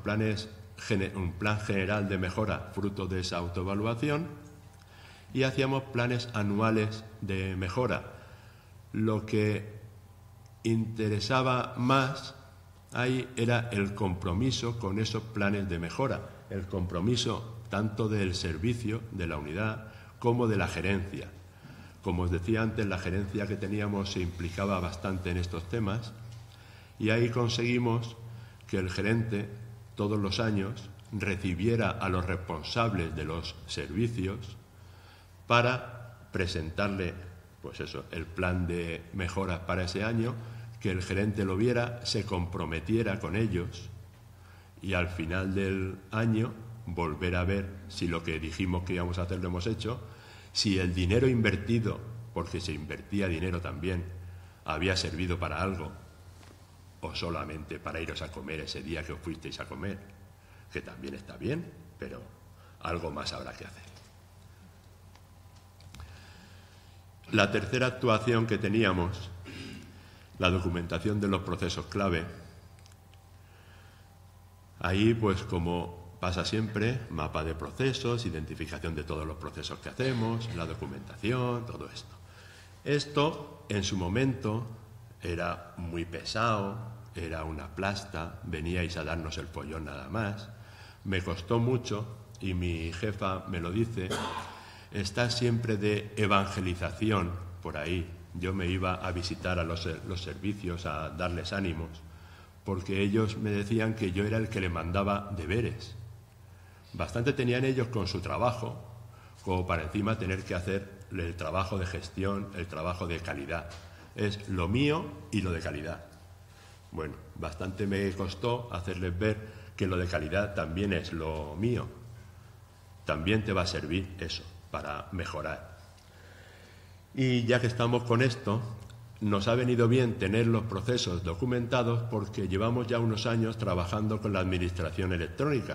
S8: plan general de mejora fruto de esa autoevaluación y hacíamos planes anuales de mejora. Lo que interesaba más ahí era el compromiso con esos planes de mejora, el compromiso tanto del servicio, de la unidad, como de la gerencia. Como os decía antes, la gerencia que teníamos se implicaba bastante en estos temas y ahí conseguimos que el gerente todos los años recibiera a los responsables de los servicios para presentarle, pues eso, el plan de mejoras para ese año, que el gerente lo viera, se comprometiera con ellos y al final del año volver a ver si lo que dijimos que íbamos a hacer lo hemos hecho, si el dinero invertido, porque se invertía dinero también, había servido para algo o solamente para iros a comer ese día que os fuisteis a comer, que también está bien, pero algo más habrá que hacer. La tercera actuación que teníamos, la documentación de los procesos clave. Ahí, pues como pasa siempre, mapa de procesos, identificación de todos los procesos que hacemos, la documentación, todo esto. Esto, en su momento, era muy pesado, era una plasta, veníais a darnos el follón nada más. Me costó mucho, y mi jefa me lo dice, está siempre de evangelización por ahí. Yo me iba a visitar a los servicios, a darles ánimos, porque ellos me decían que yo era el que les mandaba deberes. Bastante tenían ellos con su trabajo, como para encima tener que hacer el trabajo de gestión, el trabajo de calidad. Es lo mío y lo de calidad. Bueno, bastante me costó hacerles ver que lo de calidad también es lo mío. También te va a servir eso para mejorar. Y ya que estamos con esto, nos ha venido bien tener los procesos documentados porque llevamos ya unos años trabajando con la administración electrónica.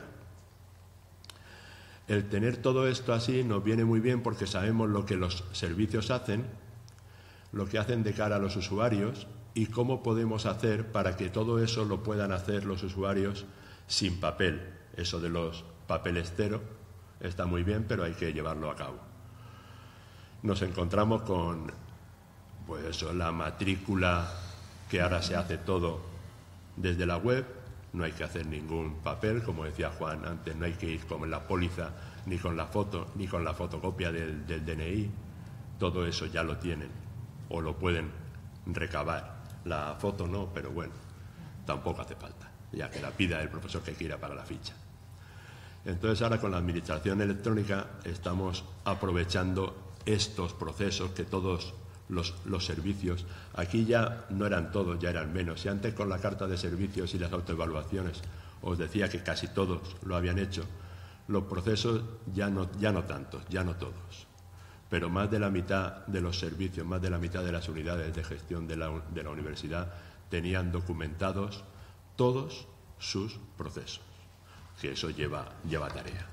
S8: El tener todo esto así nos viene muy bien porque sabemos lo que los servicios hacen, lo que hacen de cara a los usuarios y cómo podemos hacer para que todo eso lo puedan hacer los usuarios sin papel. Eso de los papeles cero está muy bien, pero hay que llevarlo a cabo. Nos encontramos con, pues eso, la matrícula, que ahora se hace todo desde la web, no hay que hacer ningún papel, como decía Juan antes, no hay que ir como en la póliza, ni con la foto, ni con la fotocopia del DNI. Todo eso ya lo tienen o lo pueden recabar. La foto no, pero bueno, tampoco hace falta, ya que la pida el profesor que quiera para la ficha. Entonces ahora con la administración electrónica estamos aprovechando estos procesos que todos los servicios, aquí ya no eran todos, ya eran menos. Y antes con la carta de servicios y las autoevaluaciones os decía que casi todos lo habían hecho, los procesos ya no tantos, ya no todos. Pero más de la mitad de los servicios, más de la mitad de las unidades de gestión de la universidad tenían documentados todos sus procesos, que eso lleva tarea.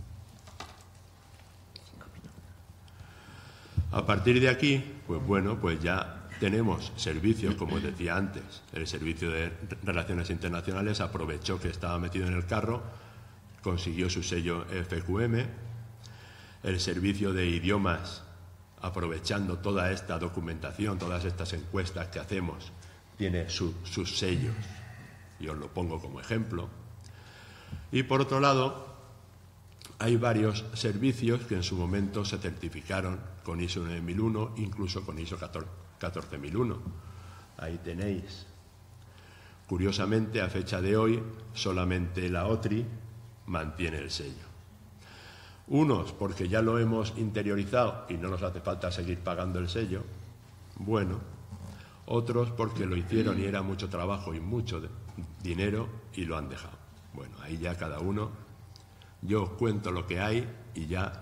S8: A partir de aquí, pues bueno, pues ya tenemos servicios, como os decía antes, el Servicio de Relaciones Internacionales aprovechó que estaba metido en el carro, consiguió su sello FQM, el Servicio de Idiomas, aprovechando toda esta documentación, todas estas encuestas que hacemos, tiene sus sellos, y os lo pongo como ejemplo. Y por otro lado, hay varios servicios que en su momento se certificaron con ISO 9001, incluso con ISO 14001. Ahí tenéis. Curiosamente, a fecha de hoy, solamente la OTRI mantiene el sello. Unos porque ya lo hemos interiorizado y no nos hace falta seguir pagando el sello. Bueno, otros porque lo hicieron y era mucho trabajo y mucho dinero y lo han dejado. Bueno, ahí ya cada uno, yo os cuento lo que hay y ya.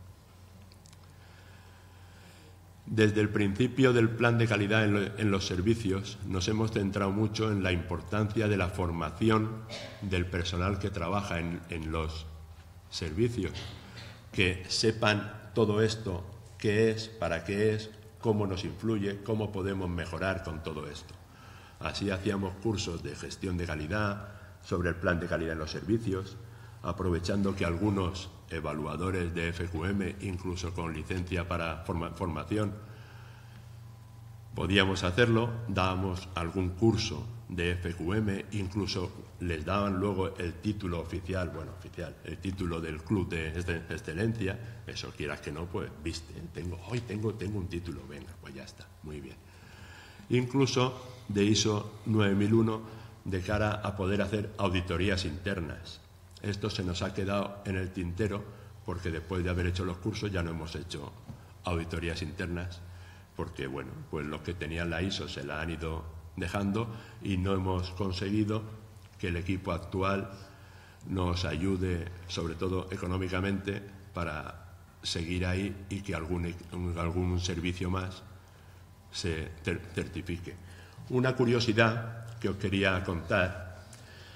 S8: Desde el principio del plan de calidad en los servicios nos hemos centrado mucho en la importancia de la formación del personal que trabaja en los servicios, que sepan todo esto, qué es, para qué es, cómo nos influye, cómo podemos mejorar con todo esto. Así hacíamos cursos de gestión de calidad, sobre el plan de calidad en los servicios, aprovechando que algunos evaluadores de FQM, incluso con licencia para formación, podíamos hacerlo, dábamos algún curso de FQM, incluso les daban luego el título oficial, el título del club de excelencia, eso quieras que no, pues viste, hoy tengo un título, venga, pues ya está, muy bien. Incluso de ISO 9001 de cara a poder hacer auditorías internas. Esto se nos ha quedado en el tintero porque después de haber hecho los cursos ya no hemos hecho auditorías internas porque, bueno, pues los que tenían la ISO se la han ido dejando y no hemos conseguido que el equipo actual nos ayude, sobre todo económicamente, para seguir ahí y que algún servicio más se certifique. Una curiosidad que os quería contar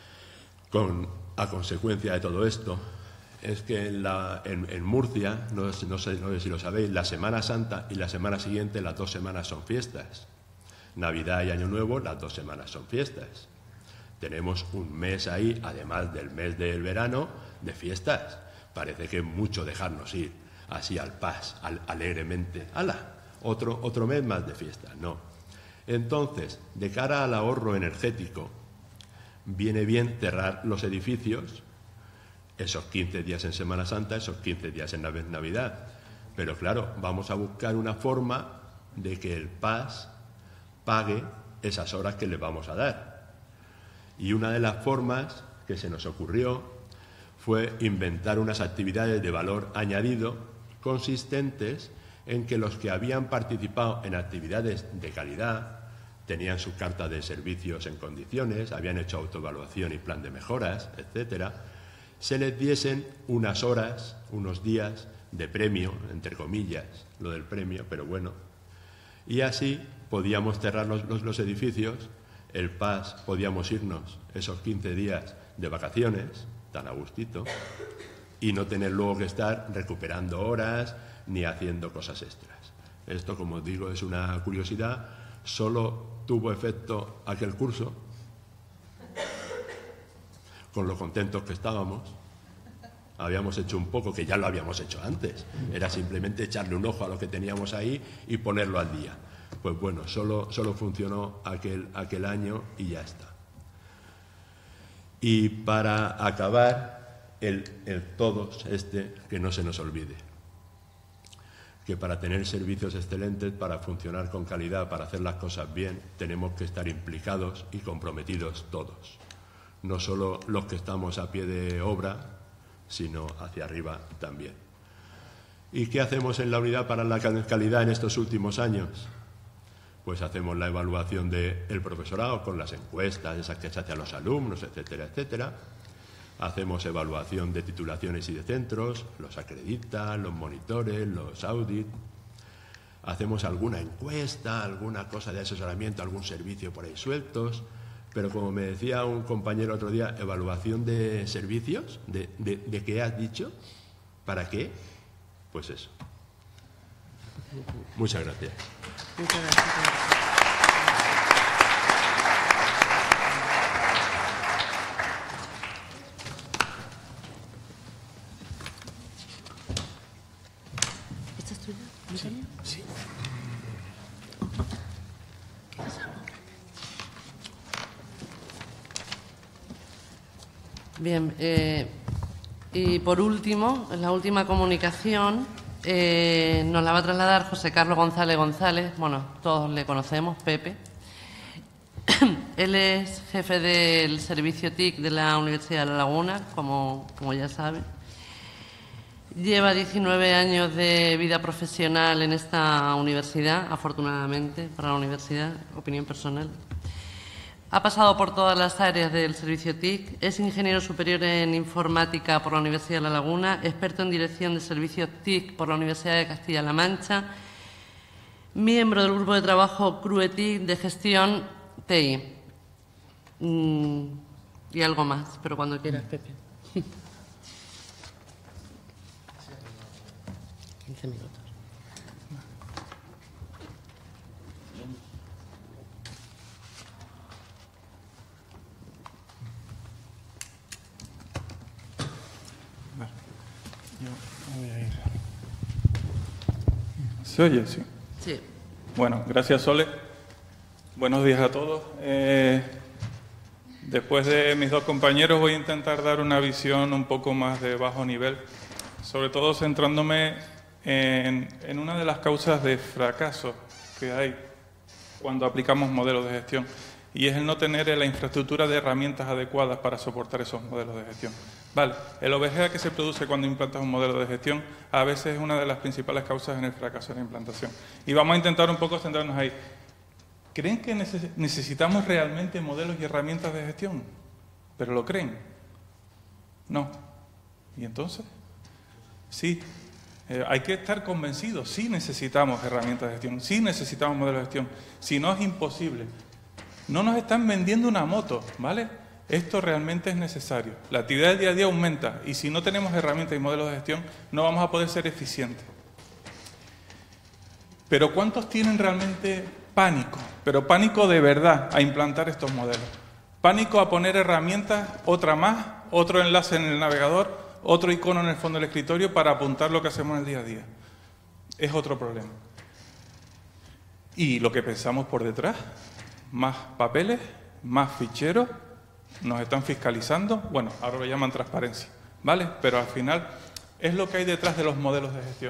S8: a consecuencia de todo esto es que en Murcia, no sé si lo sabéis, la Semana Santa y la semana siguiente, las 2 semanas son fiestas. Navidad y Año Nuevo, las 2 semanas son fiestas. Tenemos un mes ahí, además del mes del verano, de fiestas. Parece que es mucho dejarnos ir así al pas, alegremente. ¡Hala! Otro mes más de fiestas. No. Entonces, de cara al ahorro energético, viene bien cerrar los edificios esos 15 días en Semana Santa, esos 15 días en Navidad. Pero claro, vamos a buscar una forma de que el PAS pague esas horas que le vamos a dar. Y una de las formas que se nos ocurrió fue inventar unas actividades de valor añadido consistentes en que los que habían participado en actividades de calidad tenían su carta de servicios en condiciones, habían hecho autoevaluación y plan de mejoras, etcétera, se les diesen unas horas, unos días de premio, entre comillas, lo del premio, pero bueno. Y así podíamos cerrar los edificios, el PAS podíamos irnos esos 15 días de vacaciones, tan a gustito, y no tener luego que estar recuperando horas ni haciendo cosas extras. Esto, como os digo, es una curiosidad. Solo tuvo efecto aquel curso, con lo contentos que estábamos. Habíamos hecho un poco, que ya lo habíamos hecho antes. Era simplemente echarle un ojo a lo que teníamos ahí y ponerlo al día. Pues bueno, solo funcionó aquel año y ya está. Y para acabar, el todos que no se nos olvide. Que para tener servicios excelentes, para funcionar con calidad, para hacer las cosas bien, tenemos que estar implicados y comprometidos todos. No solo los que estamos a pie de obra, sino hacia arriba también. ¿Y qué hacemos en la unidad para la calidad en estos últimos años? Pues hacemos la evaluación del profesorado con las encuestas, esas que se hacen a los alumnos, etcétera, etcétera. Hacemos evaluación de titulaciones y de centros, los acredita, los monitores, los audit. Hacemos alguna encuesta, alguna cosa de asesoramiento, algún servicio por ahí sueltos. Pero como me decía un compañero otro día, evaluación de servicios, ¿de qué has dicho? ¿Para qué? Pues eso. Muchas gracias.
S5: Muchas gracias.
S3: Sí.
S5: Bien, y por último, en la última comunicación, nos la va a trasladar José Carlos González González. Bueno, todos le conocemos, Pepe. Él es jefe del servicio TIC de la Universidad de La Laguna, como ya saben. Lleva 19 años de vida profesional en esta universidad, afortunadamente para la universidad, opinión personal. Ha pasado por todas las áreas del servicio TIC, es ingeniero superior en informática por la Universidad de La Laguna, experto en dirección de servicios TIC por la Universidad de Castilla-La Mancha, miembro del grupo de trabajo CRUE-TIC de gestión TI. Y algo más, pero cuando quieras, Pepe. 15 minutos.
S9: Vale. Yo voy a ir. ¿Se oye? Sí.
S5: Sí.
S9: Bueno, gracias, Sole. Buenos días a todos. Después de mis dos compañeros voy a intentar dar una visión un poco más de bajo nivel, sobre todo centrándome en una de las causas de fracaso que hay cuando aplicamos modelos de gestión, y es el no tener la infraestructura de herramientas adecuadas para soportar esos modelos de gestión. Vale, el overhead que se produce cuando implantas un modelo de gestión a veces es una de las principales causas en el fracaso de la implantación. Y vamos a intentar un poco centrarnos ahí. ¿Creen que necesitamos realmente modelos y herramientas de gestión? ¿Pero lo creen? No. ¿Y entonces? Sí. Hay que estar convencidos, sí necesitamos herramientas de gestión, sí necesitamos modelos de gestión, si no es imposible. No nos están vendiendo una moto, ¿vale? Esto realmente es necesario. La actividad del día a día aumenta y si no tenemos herramientas y modelos de gestión no vamos a poder ser eficientes. Pero ¿cuántos tienen realmente pánico? Pero pánico de verdad a implantar estos modelos. Pánico a poner herramientas, otra más, otro enlace en el navegador, otro icono en el fondo del escritorio para apuntar lo que hacemos en el día a día. Es otro problema. Y lo que pensamos por detrás, más papeles, más ficheros, nos están fiscalizando. Bueno, ahora lo llaman transparencia, ¿vale? Pero al final es lo que hay detrás de los modelos de gestión.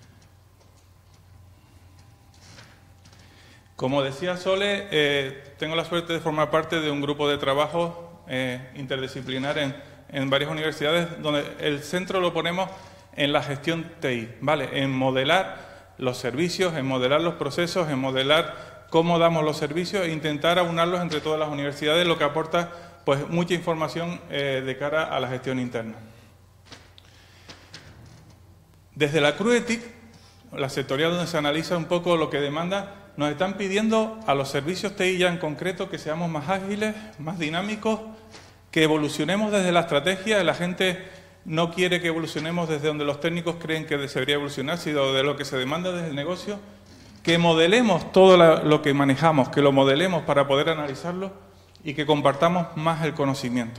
S9: Como decía Sole, tengo la suerte de formar parte de un grupo de trabajo interdisciplinar en varias universidades, donde el centro lo ponemos en la gestión TI, ¿vale? En modelar los servicios, en modelar los procesos, en modelar cómo damos los servicios e intentar aunarlos entre todas las universidades, lo que aporta pues mucha información de cara a la gestión interna. Desde la CRUE-TIC, la sectorial donde se analiza un poco lo que demanda, nos están pidiendo a los servicios TI ya en concreto que seamos más ágiles, más dinámicos, que evolucionemos desde la estrategia. La gente no quiere que evolucionemos desde donde los técnicos creen que se debería evolucionar, sino de lo que se demanda desde el negocio, que modelemos todo lo que manejamos, que lo modelemos para poder analizarlo y que compartamos más el conocimiento.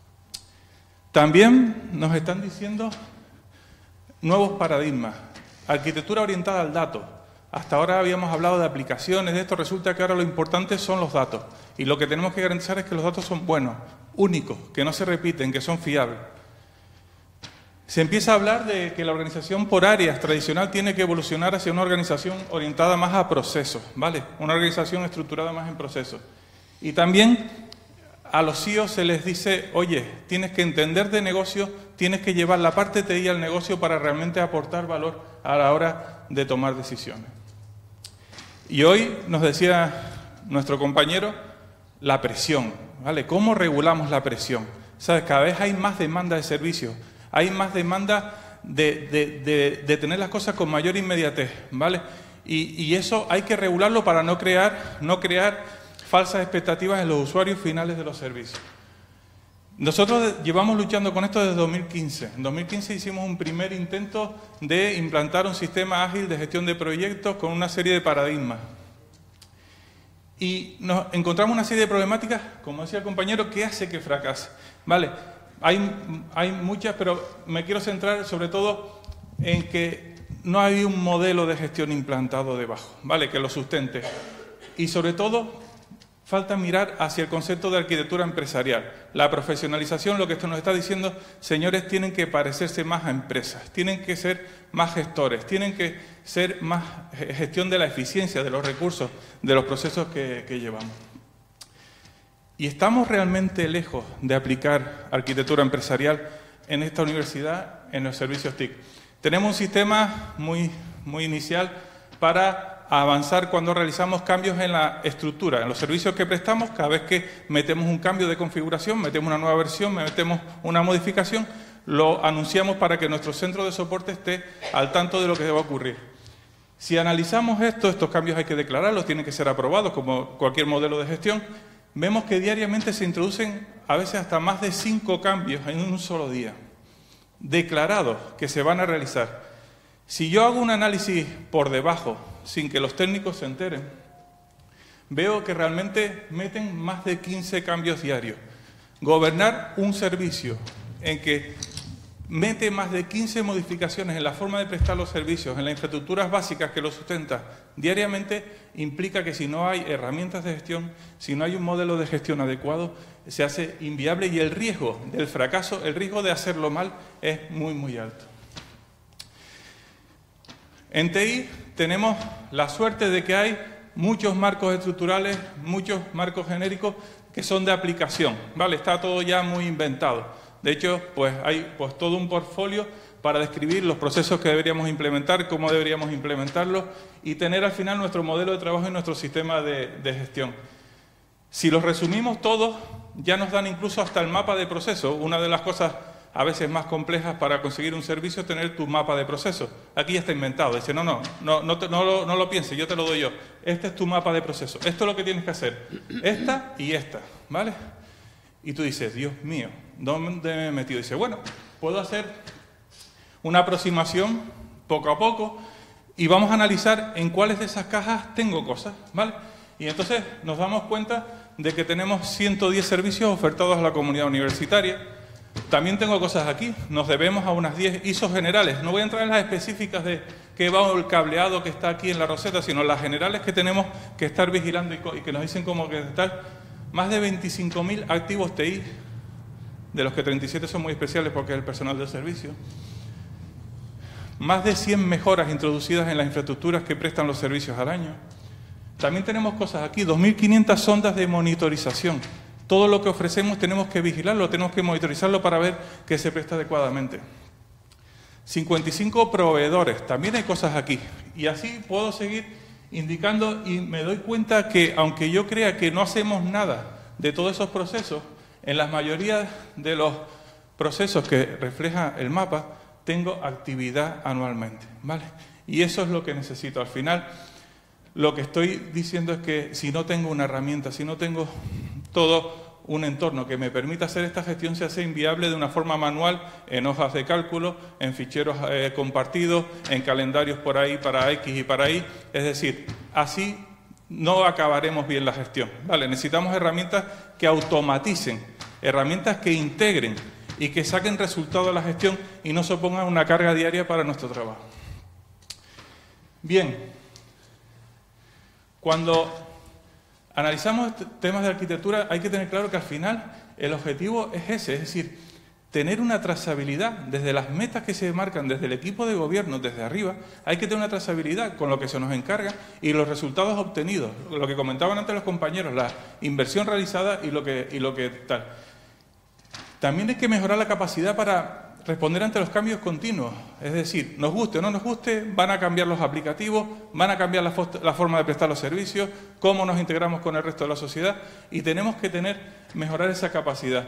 S9: También nos están diciendo nuevos paradigmas, arquitectura orientada al dato. Hasta ahora habíamos hablado de aplicaciones, de esto, resulta que ahora lo importante son los datos. Y lo que tenemos que garantizar es que los datos son buenos, únicos, que no se repiten, que son fiables. Se empieza a hablar de que la organización por áreas tradicional tiene que evolucionar hacia una organización orientada más a procesos, ¿vale? Una organización estructurada más en procesos. Y también a los CEOs se les dice, oye, tienes que entender de negocio, tienes que llevar la parte TI al negocio para realmente aportar valor a la hora de tomar decisiones. Y hoy nos decía nuestro compañero, la presión, ¿vale? ¿Cómo regulamos la presión? ¿Sabes? Cada vez hay más demanda de servicios, hay más demanda de tener las cosas con mayor inmediatez, ¿vale? Y eso hay que regularlo para no crear falsas expectativas en los usuarios finales de los servicios. Nosotros llevamos luchando con esto desde 2015. En 2015 hicimos un primer intento de implantar un sistema ágil de gestión de proyectos con una serie de paradigmas. Y nos encontramos una serie de problemáticas, como decía el compañero, que hace que fracase. Vale, hay muchas, pero me quiero centrar sobre todo en que no hay un modelo de gestión implantado debajo, ¿vale? Que lo sustente. Y sobre todo, falta mirar hacia el concepto de arquitectura empresarial. La profesionalización, lo que esto nos está diciendo, señores, tienen que parecerse más a empresas, tienen que ser más gestores, tienen que ser más gestión de la eficiencia, de los recursos, de los procesos que llevamos. Y estamos realmente lejos de aplicar arquitectura empresarial en esta universidad, en los servicios TIC. Tenemos un sistema muy inicial para avanzar cuando realizamos cambios en la estructura, en los servicios que prestamos. Cada vez que metemos un cambio de configuración, metemos una nueva versión, metemos una modificación, lo anunciamos para que nuestro centro de soporte esté al tanto de lo que va a ocurrir. Si analizamos estos cambios hay que declararlos, tienen que ser aprobados como cualquier modelo de gestión. Vemos que diariamente se introducen a veces hasta más de 5 cambios en un solo día, declarados que se van a realizar. Si yo hago un análisis por debajo, sin que los técnicos se enteren, veo que realmente meten más de 15 cambios diarios. Gobernar un servicio en que mete más de 15 modificaciones en la forma de prestar los servicios, en las infraestructuras básicas que lo sustentan diariamente, implica que si no hay herramientas de gestión, si no hay un modelo de gestión adecuado, se hace inviable y el riesgo del fracaso, el riesgo de hacerlo mal es muy alto. En TI tenemos la suerte de que hay muchos marcos estructurales, muchos marcos genéricos que son de aplicación, ¿vale? Está todo ya muy inventado. De hecho, pues hay todo un portfolio para describir los procesos que deberíamos implementar, cómo deberíamos implementarlos y tener al final nuestro modelo de trabajo y nuestro sistema de gestión. Si los resumimos todos, ya nos dan incluso hasta el mapa de proceso. Una de las cosas a veces más complejas para conseguir un servicio es tener tu mapa de procesos. Aquí ya está inventado. Dice, no lo pienses, yo te lo doy yo. Este es tu mapa de procesos. Esto es lo que tienes que hacer. Esta y esta, ¿vale? Y tú dices, Dios mío, ¿dónde me he metido? Dice, bueno, puedo hacer una aproximación poco a poco y vamos a analizar en cuáles de esas cajas tengo cosas, ¿vale? Y entonces nos damos cuenta de que tenemos 110 servicios ofertados a la comunidad universitaria. También tengo cosas aquí, nos debemos a unas 10 ISO generales. No voy a entrar en las específicas de qué va el cableado que está aquí en la roseta, sino las generales que tenemos que estar vigilando y que nos dicen cómo que estar. Más de 25.000 activos TI, de los que 37 son muy especiales porque es el personal del servicio. Más de 100 mejoras introducidas en las infraestructuras que prestan los servicios al año. También tenemos cosas aquí, 2.500 sondas de monitorización. Todo lo que ofrecemos tenemos que vigilarlo, tenemos que monitorizarlo para ver que se presta adecuadamente. 55 proveedores, también hay cosas aquí. Y así puedo seguir indicando y me doy cuenta que, aunque yo crea que no hacemos nada de todos esos procesos, en la mayoría de los procesos que refleja el mapa, tengo actividad anualmente, ¿vale? Y eso es lo que necesito. Al final, lo que estoy diciendo es que si no tengo una herramienta, si no tengo todo un entorno que me permita hacer esta gestión, se hace inviable de una forma manual, en hojas de cálculo, en ficheros compartidos, en calendarios por ahí para X y para Y. Es decir, así no acabaremos bien la gestión, ¿vale? Necesitamos herramientas que automaticen, herramientas que integren y que saquen resultado de la gestión y no supongan una carga diaria para nuestro trabajo. Bien, cuando analizamos temas de arquitectura hay que tener claro que al final el objetivo es ese, es decir, tener una trazabilidad desde las metas que se marcan desde el equipo de gobierno, desde arriba, hay que tener una trazabilidad con lo que se nos encarga y los resultados obtenidos, lo que comentaban antes los compañeros, la inversión realizada y lo que tal. También hay que mejorar la capacidad para responder ante los cambios continuos, es decir, nos guste o no nos guste, van a cambiar los aplicativos, van a cambiar la forma de prestar los servicios, cómo nos integramos con el resto de la sociedad y tenemos que mejorar esa capacidad.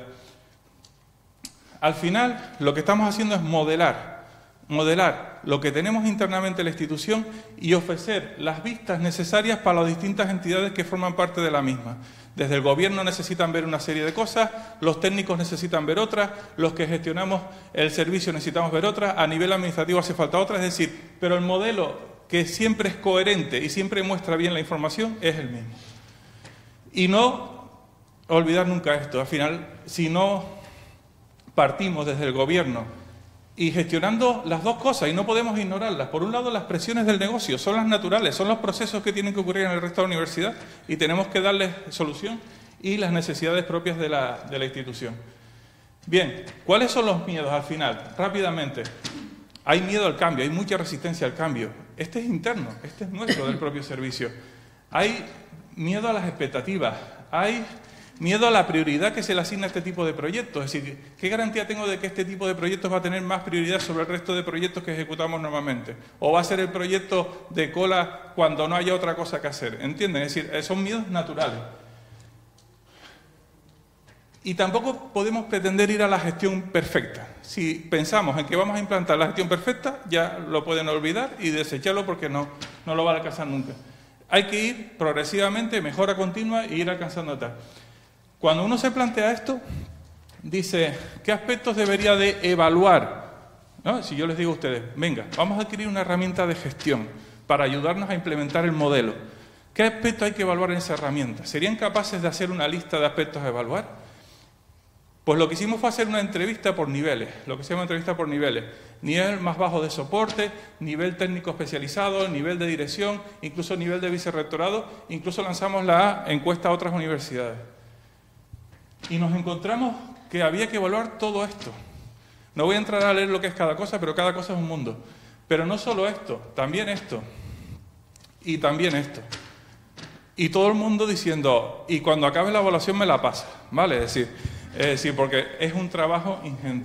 S9: Al final, lo que estamos haciendo es modelar lo que tenemos internamente en la institución y ofrecer las vistas necesarias para las distintas entidades que forman parte de la misma. Desde el gobierno necesitan ver una serie de cosas, los técnicos necesitan ver otras, los que gestionamos el servicio necesitamos ver otras, a nivel administrativo hace falta otras, es decir, pero el modelo que siempre es coherente y siempre muestra bien la información es el mismo. Y no olvidar nunca esto, al final, si no partimos desde el gobierno y gestionando las dos cosas, y no podemos ignorarlas. Por un lado, las presiones del negocio son las naturales, son los procesos que tienen que ocurrir en el resto de la universidad y tenemos que darles solución, y las necesidades propias de la institución. Bien, ¿cuáles son los miedos al final? Rápidamente, hay miedo al cambio, hay mucha resistencia al cambio. Este es interno, este es nuestro, del propio servicio. Hay miedo a las expectativas, hay miedo a la prioridad que se le asigna a este tipo de proyectos. Es decir, ¿qué garantía tengo de que este tipo de proyectos va a tener más prioridad sobre el resto de proyectos que ejecutamos normalmente? ¿O va a ser el proyecto de cola cuando no haya otra cosa que hacer? ¿Entienden? Es decir, son miedos naturales. Y tampoco podemos pretender ir a la gestión perfecta. Si pensamos en que vamos a implantar la gestión perfecta, ya lo pueden olvidar y desecharlo porque no lo van a alcanzar nunca. Hay que ir progresivamente, mejora continua e ir alcanzando tal. Cuando uno se plantea esto, dice, ¿qué aspectos debería de evaluar? ¿No? Si yo les digo a ustedes, venga, vamos a adquirir una herramienta de gestión para ayudarnos a implementar el modelo. ¿Qué aspectos hay que evaluar en esa herramienta? ¿Serían capaces de hacer una lista de aspectos a evaluar? Pues lo que hicimos fue hacer una entrevista por niveles, lo que se llama entrevista por niveles. Nivel más bajo de soporte, nivel técnico especializado, nivel de dirección, incluso nivel de vicerrectorado, incluso lanzamos la encuesta a otras universidades. Y nos encontramos que había que evaluar todo esto. No voy a entrar a leer lo que es cada cosa, pero cada cosa es un mundo. Pero no solo esto, también esto. Y también esto. Y todo el mundo diciendo, y cuando acabe la evaluación me la pasa, ¿vale? Es decir, porque es un trabajo ingente.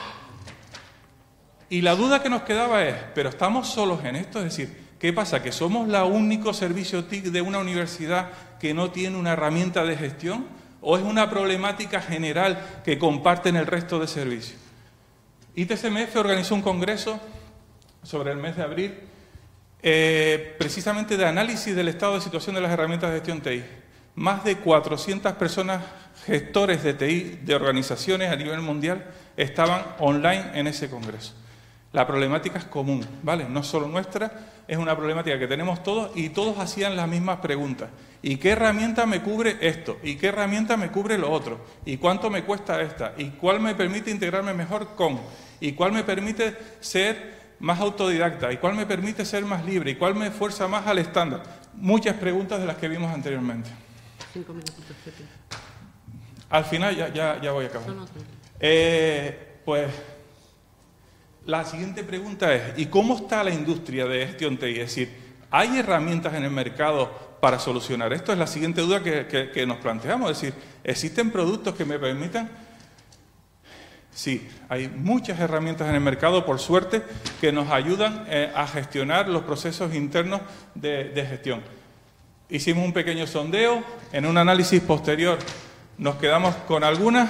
S9: Y la duda que nos quedaba es, ¿pero estamos solos en esto? Es decir, ¿qué pasa? ¿Que somos el único servicio TIC de una universidad que no tiene una herramienta de gestión? ¿O es una problemática general que comparten el resto de servicios? ITCMF organizó un congreso sobre el mes de abril, precisamente de análisis del estado de situación de las herramientas de gestión TI. Más de 400 personas, gestores de TI, de organizaciones a nivel mundial, estaban online en ese congreso. La problemática es común, ¿vale? No solo nuestra, es una problemática que tenemos todos y todos hacían las mismas preguntas. ¿Y qué herramienta me cubre esto? ¿Y qué herramienta me cubre lo otro? ¿Y cuánto me cuesta esta? ¿Y cuál me permite integrarme mejor con? ¿Y cuál me permite ser más autodidacta? ¿Y cuál me permite ser más libre? ¿Y cuál me fuerza más al estándar? Muchas preguntas de las que vimos anteriormente.
S5: 5 minutitos, Pepe.
S9: Al final, ya voy a acabar. Pues la siguiente pregunta es, ¿y cómo está la industria de gestión TI? Es decir, ¿hay herramientas en el mercado para solucionar esto? Es la siguiente duda que nos planteamos. Es decir, ¿existen productos que me permitan? Sí, hay muchas herramientas en el mercado, por suerte, que nos ayudan a gestionar los procesos internos de gestión. Hicimos un pequeño sondeo, en un análisis posterior nos quedamos con algunas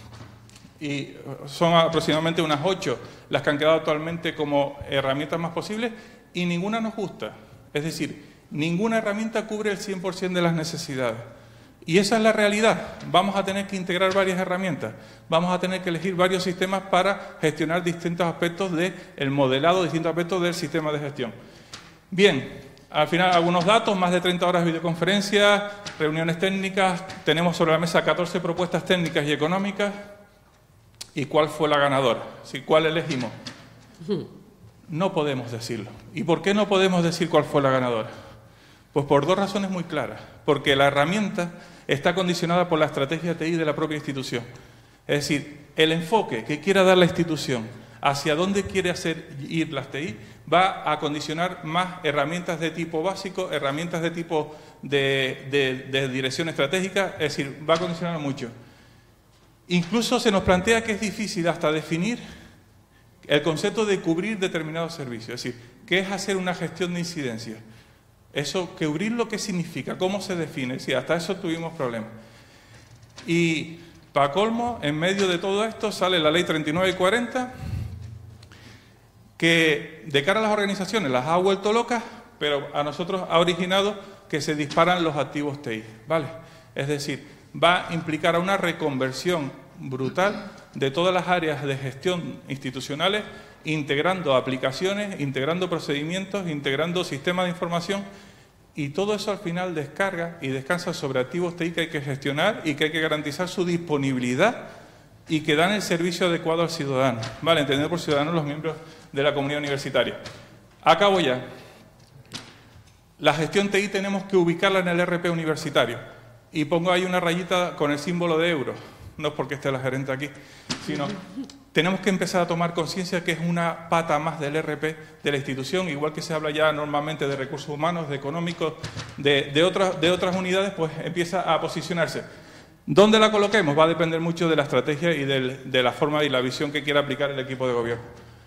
S9: y son aproximadamente unas 8 las que han quedado actualmente como herramientas más posibles y ninguna nos gusta. Es decir, ninguna herramienta cubre el 100% de las necesidades. Y esa es la realidad. Vamos a tener que integrar varias herramientas. Vamos a tener que elegir varios sistemas para gestionar distintos aspectos del modelado, distintos aspectos del sistema de gestión. Bien, al final algunos datos, más de 30 horas de videoconferencia, reuniones técnicas, tenemos sobre la mesa 14 propuestas técnicas y económicas. ¿Y cuál fue la ganadora? ¿Sí? ¿Cuál elegimos? No podemos decirlo. ¿Y por qué no podemos decir cuál fue la ganadora? Pues por dos razones muy claras. Porque la herramienta está condicionada por la estrategia TI de la propia institución. Es decir, el enfoque que quiera dar la institución hacia dónde quiere hacer ir las TI va a condicionar más herramientas de tipo básico, herramientas de tipo de dirección estratégica, es decir, va a condicionar mucho. Incluso se nos plantea que es difícil hasta definir el concepto de cubrir determinados servicios, es decir, ¿qué es hacer una gestión de incidencia? Eso, cubrirlo, ¿qué significa? ¿Cómo se define? Es decir, hasta eso tuvimos problemas. Y para colmo, en medio de todo esto sale la Ley 3940, que de cara a las organizaciones las ha vuelto locas, pero a nosotros ha originado que se disparan los activos TI, ¿vale? Es decir, va a implicar a una reconversión brutal de todas las áreas de gestión institucionales, integrando aplicaciones, integrando procedimientos, integrando sistemas de información, y todo eso al final descarga y descansa sobre activos TI que hay que gestionar y que hay que garantizar su disponibilidad y que dan el servicio adecuado al ciudadano, ¿vale? Entendido por ciudadanos los miembros de la comunidad universitaria. Acabo ya. La gestión TI tenemos que ubicarla en el RP universitario. Y pongo ahí una rayita con el símbolo de euro. No es porque esté la gerente aquí, sino tenemos que empezar a tomar conciencia que es una pata más del RP de la institución, igual que se habla ya normalmente de recursos humanos, de económicos, de otras unidades, pues empieza a posicionarse. ¿Dónde la coloquemos? Va a depender mucho de la estrategia y de la forma y la visión que quiera aplicar el equipo de gobierno.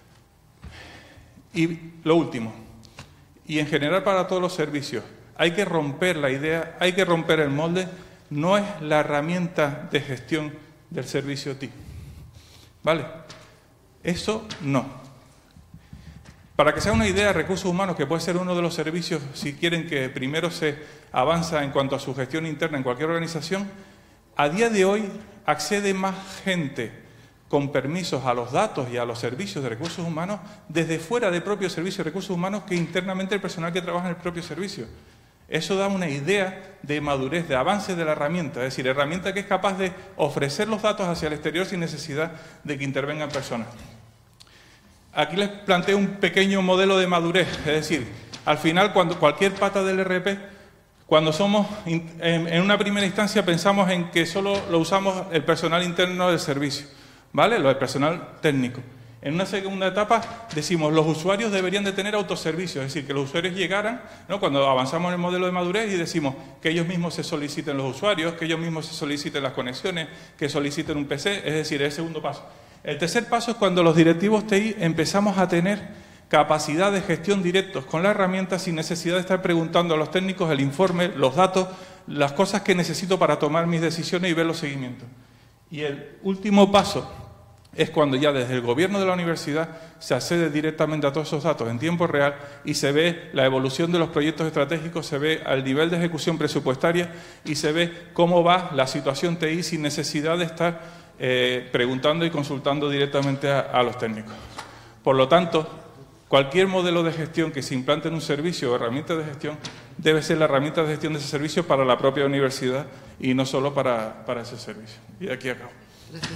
S9: Y lo último, y en general para todos los servicios, hay que romper la idea, hay que romper el molde, no es la herramienta de gestión del servicio TI. ¿Vale? Eso no. Para que sea una idea, recursos humanos, que puede ser uno de los servicios, si quieren que primero se avanza en cuanto a su gestión interna en cualquier organización, a día de hoy accede más gente con permisos a los datos y a los servicios de recursos humanos desde fuera del propio servicio de recursos humanos que internamente el personal que trabaja en el propio servicio. Eso da una idea de madurez, de avance de la herramienta, es decir, herramienta que es capaz de ofrecer los datos hacia el exterior sin necesidad de que intervengan personas. Aquí les planteo un pequeño modelo de madurez, es decir, al final, cuando cualquier pata del RP, cuando somos, en una primera instancia pensamos en que solo lo usamos el personal interno del servicio, ¿vale? Lo del personal técnico. En una segunda etapa decimos los usuarios deberían de tener autoservicios, es decir, que los usuarios llegaran, ¿no? Cuando avanzamos en el modelo de madurez y decimos que ellos mismos se soliciten los usuarios, que ellos mismos se soliciten las conexiones, que soliciten un PC, es decir, es el segundo paso. El tercer paso es cuando los directivos TI empezamos a tener capacidad de gestión directos con la herramienta sin necesidad de estar preguntando a los técnicos el informe, los datos, las cosas que necesito para tomar mis decisiones y ver los seguimientos. Y el último paso es cuando ya desde el gobierno de la universidad se accede directamente a todos esos datos en tiempo real y se ve la evolución de los proyectos estratégicos, se ve el nivel de ejecución presupuestaria y se ve cómo va la situación TI sin necesidad de estar preguntando y consultando directamente a los técnicos. Por lo tanto, cualquier modelo de gestión que se implante en un servicio o herramienta de gestión debe ser la herramienta de gestión de ese servicio para la propia universidad y no solo para ese servicio. Y aquí acabo.
S5: Gracias.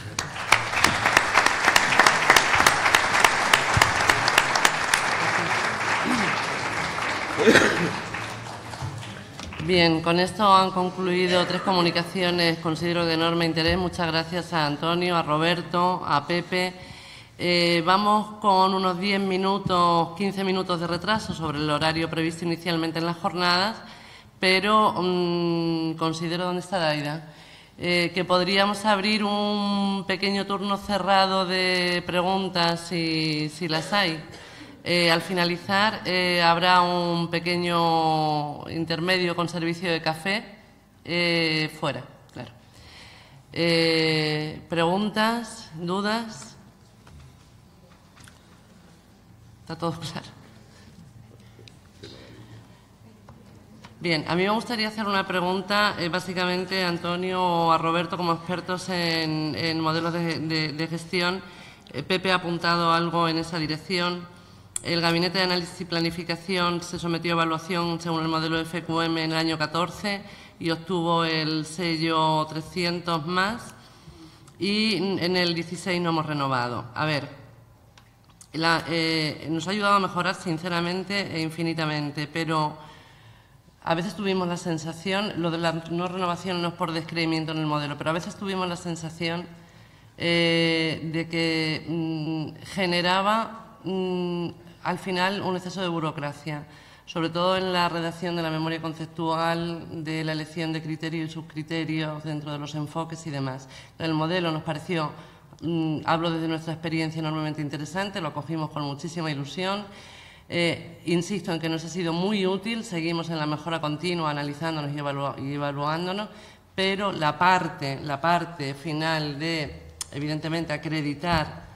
S5: Bien, con esto han concluido 3 comunicaciones, considero de enorme interés. Muchas gracias a Antonio, a Roberto, a Pepe. Vamos con unos 10 minutos, 15 minutos de retraso sobre el horario previsto inicialmente en las jornadas, pero considero, ¿dónde está Daida? Que podríamos abrir un pequeño turno cerrado de preguntas si las hay. Al finalizar habrá un pequeño intermedio con servicio de café fuera, claro. ¿Preguntas? ¿Dudas? ¿Está todo claro? Bien, a mí me gustaría hacer una pregunta, básicamente, a Antonio o a Roberto, como expertos en modelos de gestión. Pepe ha apuntado algo en esa dirección. El Gabinete de Análisis y Planificación se sometió a evaluación según el modelo FQM en el año 14 y obtuvo el sello 300 más, y en el 16 no hemos renovado. A ver, nos ha ayudado a mejorar sinceramente e infinitamente, pero a veces tuvimos la sensación, lo de la no renovación no es por descreimiento en el modelo, pero a veces tuvimos la sensación de que generaba al final un exceso de burocracia, sobre todo en la redacción de la memoria conceptual, de la elección de criterios y subcriterios dentro de los enfoques y demás. El modelo nos pareció, hablo desde nuestra experiencia, enormemente interesante, lo acogimos con muchísima ilusión. Insisto en que nos ha sido muy útil, seguimos en la mejora continua, analizándonos y evaluándonos, pero la parte final de, evidentemente, acreditar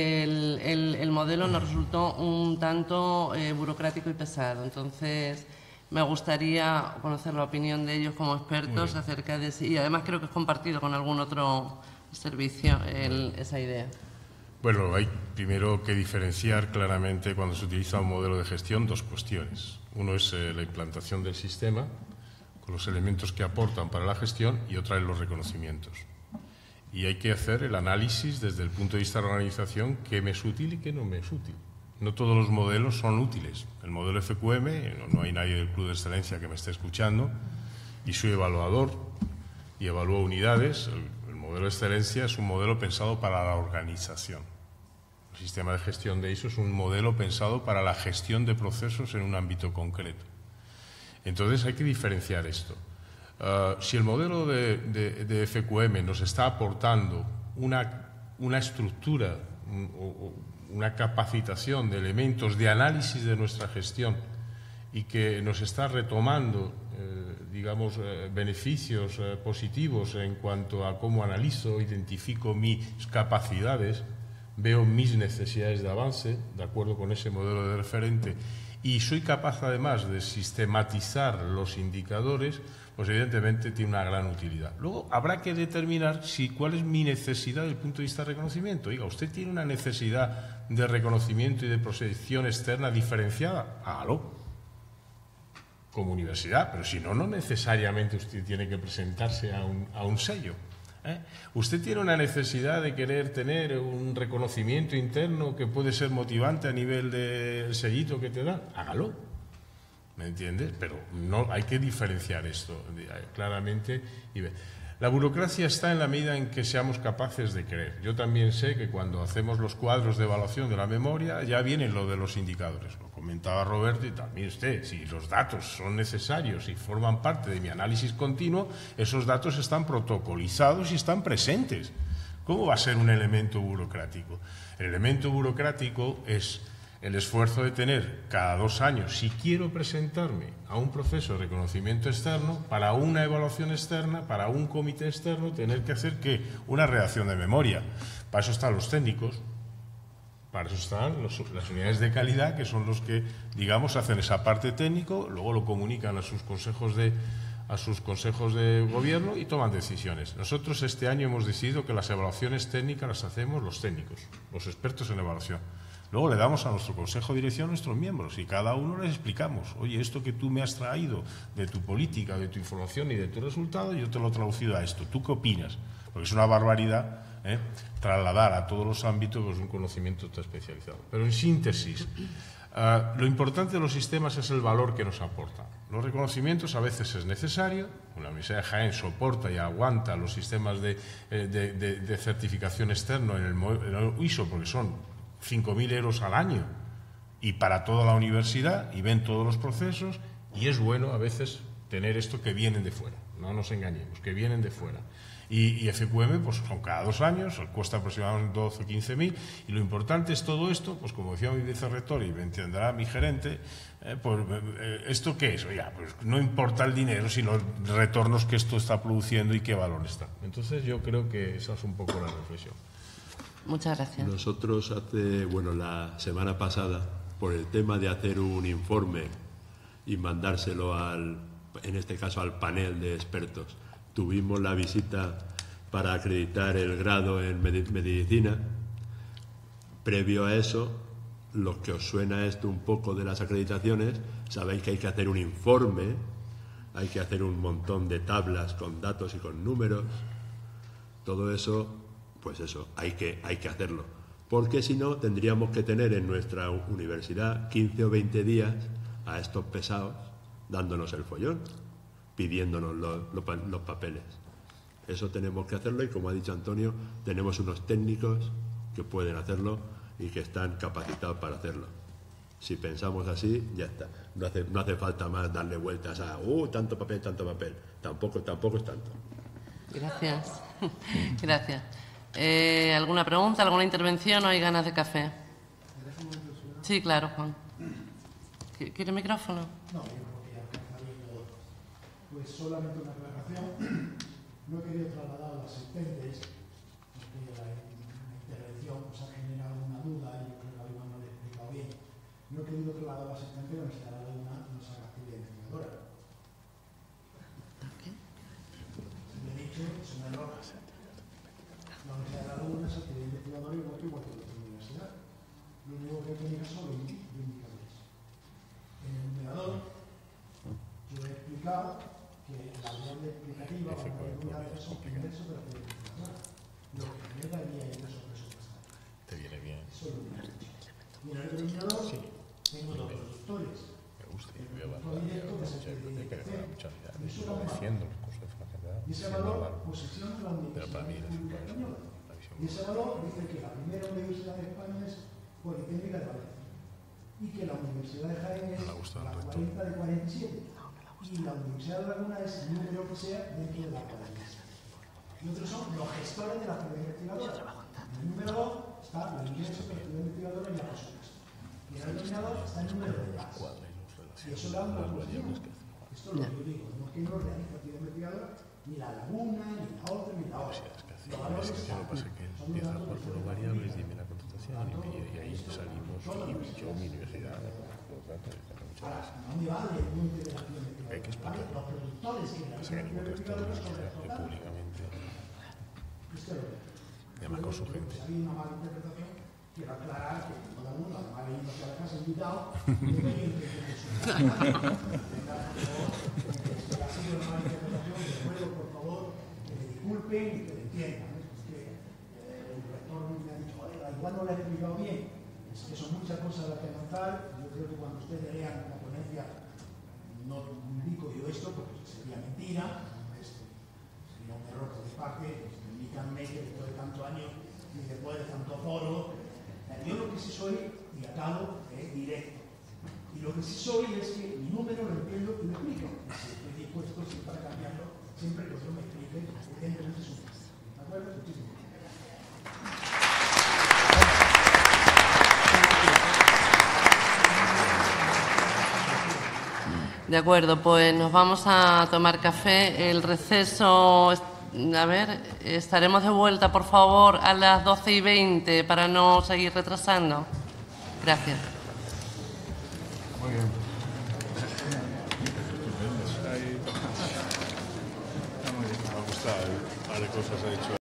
S5: el modelo nos resultó un tanto burocrático y pesado. Entonces, me gustaría conocer la opinión de ellos como expertos acerca de sí. Y además creo que es compartido con algún otro servicio esa idea.
S7: Bueno, hay primero que diferenciar claramente cuando se utiliza un modelo de gestión dos cuestiones. Uno es la implantación del sistema, con los elementos que aportan para la gestión, y otra es los reconocimientos. Y hay que hacer el análisis desde el punto de vista de la organización, qué me es útil y qué no me es útil. No todos los modelos son útiles. El modelo FQM, no hay nadie del Club de Excelencia que me esté escuchando, y soy evaluador y evalúo unidades. El modelo de excelencia es un modelo pensado para la organización. El sistema de gestión de ISO es un modelo pensado para la gestión de procesos en un ámbito concreto. Entonces hay que diferenciar esto. Si el modelo de FQM nos está aportando una estructura, una capacitación de elementos de análisis de nuestra gestión y que nos está retomando, digamos, beneficios positivos en cuanto a cómo analizo, identifico mis capacidades, veo mis necesidades de avance, de acuerdo con ese modelo de referente, y soy capaz además de sistematizar los indicadores, pues evidentemente tiene una gran utilidad. Luego habrá que determinar cuál es mi necesidad desde el punto de vista de reconocimiento. Oiga, ¿usted tiene una necesidad de reconocimiento y de proyección externa diferenciada? Hágalo como universidad, pero si no, no necesariamente usted tiene que presentarse a un sello. Usted tiene una necesidad de querer tener un reconocimiento interno que puede ser motivante a nivel del sellito que te dan, hágalo, ¿me entiendes? Pero no hay que diferenciar esto claramente y ver. La burocracia está en la medida en que seamos capaces de creer. Yo también sé que cuando hacemos los cuadros de evaluación de la memoria ya viene lo de los indicadores. Lo comentaba Roberto y también usted. Si los datos son necesarios y forman parte de mi análisis continuo, esos datos están protocolizados y están presentes. ¿Cómo va a ser un elemento burocrático? El elemento burocrático es el esfuerzo de tener cada 2 años, si quiero presentarme a un proceso de reconocimiento externo, para una evaluación externa, para un comité externo, tener que hacer ¿qué? Una redacción de memoria. Para eso están los técnicos, para eso están las unidades de calidad, que son los que, digamos, hacen esa parte técnico, luego lo comunican a sus consejos de gobierno y toman decisiones. Nosotros este año hemos decidido que las evaluaciones técnicas las hacemos los técnicos, los expertos en evaluación. Luego le damos a nuestro consejo de dirección a nuestros miembros y cada uno les explicamos, oye, esto que tú me has traído de tu política, de tu información y de tu resultado, yo te lo he traducido a esto. ¿Tú qué opinas? Porque es una barbaridad trasladar a todos los ámbitos pues, un conocimiento tan especializado. Pero en síntesis, lo importante de los sistemas es el valor que nos aportan. Los reconocimientos a veces es necesario. La Universidad de Jaén soporta y aguanta los sistemas de certificación externo en el ISO porque son 5.000 euros al año y para toda la universidad y ven todos los procesos y es bueno a veces tener esto que vienen de fuera, no nos engañemos, que vienen de fuera. Y FQM pues son cada 2 años, cuesta aproximadamente 12 o 15.000 y lo importante es todo esto, pues como decía mi vicerrector y me entenderá mi gerente, ¿esto qué es? Oiga, pues no importa el dinero, sino los retornos que esto está produciendo y qué valor está. Entonces yo creo que esa es un poco la reflexión.
S5: Muchas gracias.
S8: Nosotros la semana pasada, por el tema de hacer un informe y mandárselo en este caso al panel de expertos, tuvimos la visita para acreditar el grado en medicina. Previo a eso, los que os suena esto un poco de las acreditaciones, sabéis que hay que hacer un informe, hay que hacer un montón de tablas con datos y con números. Todo eso, pues eso, hay que hacerlo. Porque si no, tendríamos que tener en nuestra universidad 15 o 20 días a estos pesados dándonos el follón, pidiéndonos los papeles. Eso tenemos que hacerlo y, como ha dicho Antonio, tenemos unos técnicos que pueden hacerlo y que están capacitados para hacerlo. Si pensamos así, ya está. No hace falta más darle vueltas a tanto papel, tanto papel. Tampoco es tanto.
S5: Gracias. Gracias. ¿Alguna pregunta, alguna intervención o hay ganas de café? Sí, claro, Juan. ¿Quiere micrófono?
S3: No, yo creo que ya está viendo. Pues solamente una aclaración. No he querido trasladar a los asistentes, porque la intervención pues, ha generado una duda y yo creo que alguna no le he explicado bien. No he querido trasladar a los asistentes a la Universidad de La Laguna no se haga actividad investigadora. Le he dicho, es un error. La Universidad de La Laguna es actividad investigadora igual que cualquier otra universidad. Lo único que tiene que son los indicadores. En el numerador, yo he explicado que la variable explicativa va a tener un ingreso de la actividad investigadora. Lo que genera el ingreso presupuestario.
S6: Te viene bien.
S3: Eso es lo que he dicho. Y en el denominador tengo dos productores.
S6: Me gusta.
S3: El productor directo que se puede hacer. Y eso era un valor. Y ese valor posiciona la Universidad Pública Española. Y ese valor dice que la primera universidad de España es Politécnica de Valencia. Y que la Universidad de Jaén es la 40 de 47. Y la Universidad de Laguna es el número que sea dentro de la academia. Y otros son los gestores de la actividad investigadora. En el número 2 está el ingreso de la actividad investigadora y la presupuesto. Y en el denominador está el número de gas. Y eso da una posición. Esto es lo que yo digo. No es que no realice actividad investigadora ni la Laguna, ni la otra, ni la otra. Los valores están. Son los datos de variables, dime la contratación y ahí salimos. Y yo, mi universidad, ahora, no me vale el monte de la actividad investigadora. Hay que explicar. Los productores que la actividad investigadora son públicamente. Y además con su gente. Si hay una mala interpretación, quiero aclarar que todo el mundo, además de irnos a la casa invitado, no me interprete su casa. Si ha sido una mala interpretación, les ruego, por favor, que me disculpen y que me entiendan. Porque el rector me ha dicho, igual no lo he explicado bien. Es que son muchas cosas las que anotar. Yo creo que cuando ustedes lean la ponencia, no indico yo esto, porque sería mentira, sería un error por mi parte. Permítanme que después de tantos años y después de tanto foro, yo lo que sí soy, y acabo, es directo. Y lo que sí soy es que mi número lo entiendo y lo explico. Y si estoy dispuesto siempre a cambiarlo, siempre que yo me explique, evidentemente es un caso. ¿De acuerdo? Muchísimas gracias.
S5: De acuerdo, pues nos vamos a tomar café. El receso, a ver, estaremos de vuelta, por favor, a las 12:20 para no seguir retrasando. Gracias.
S6: Muy bien.
S7: Me ha gustado, cosas ha dicho.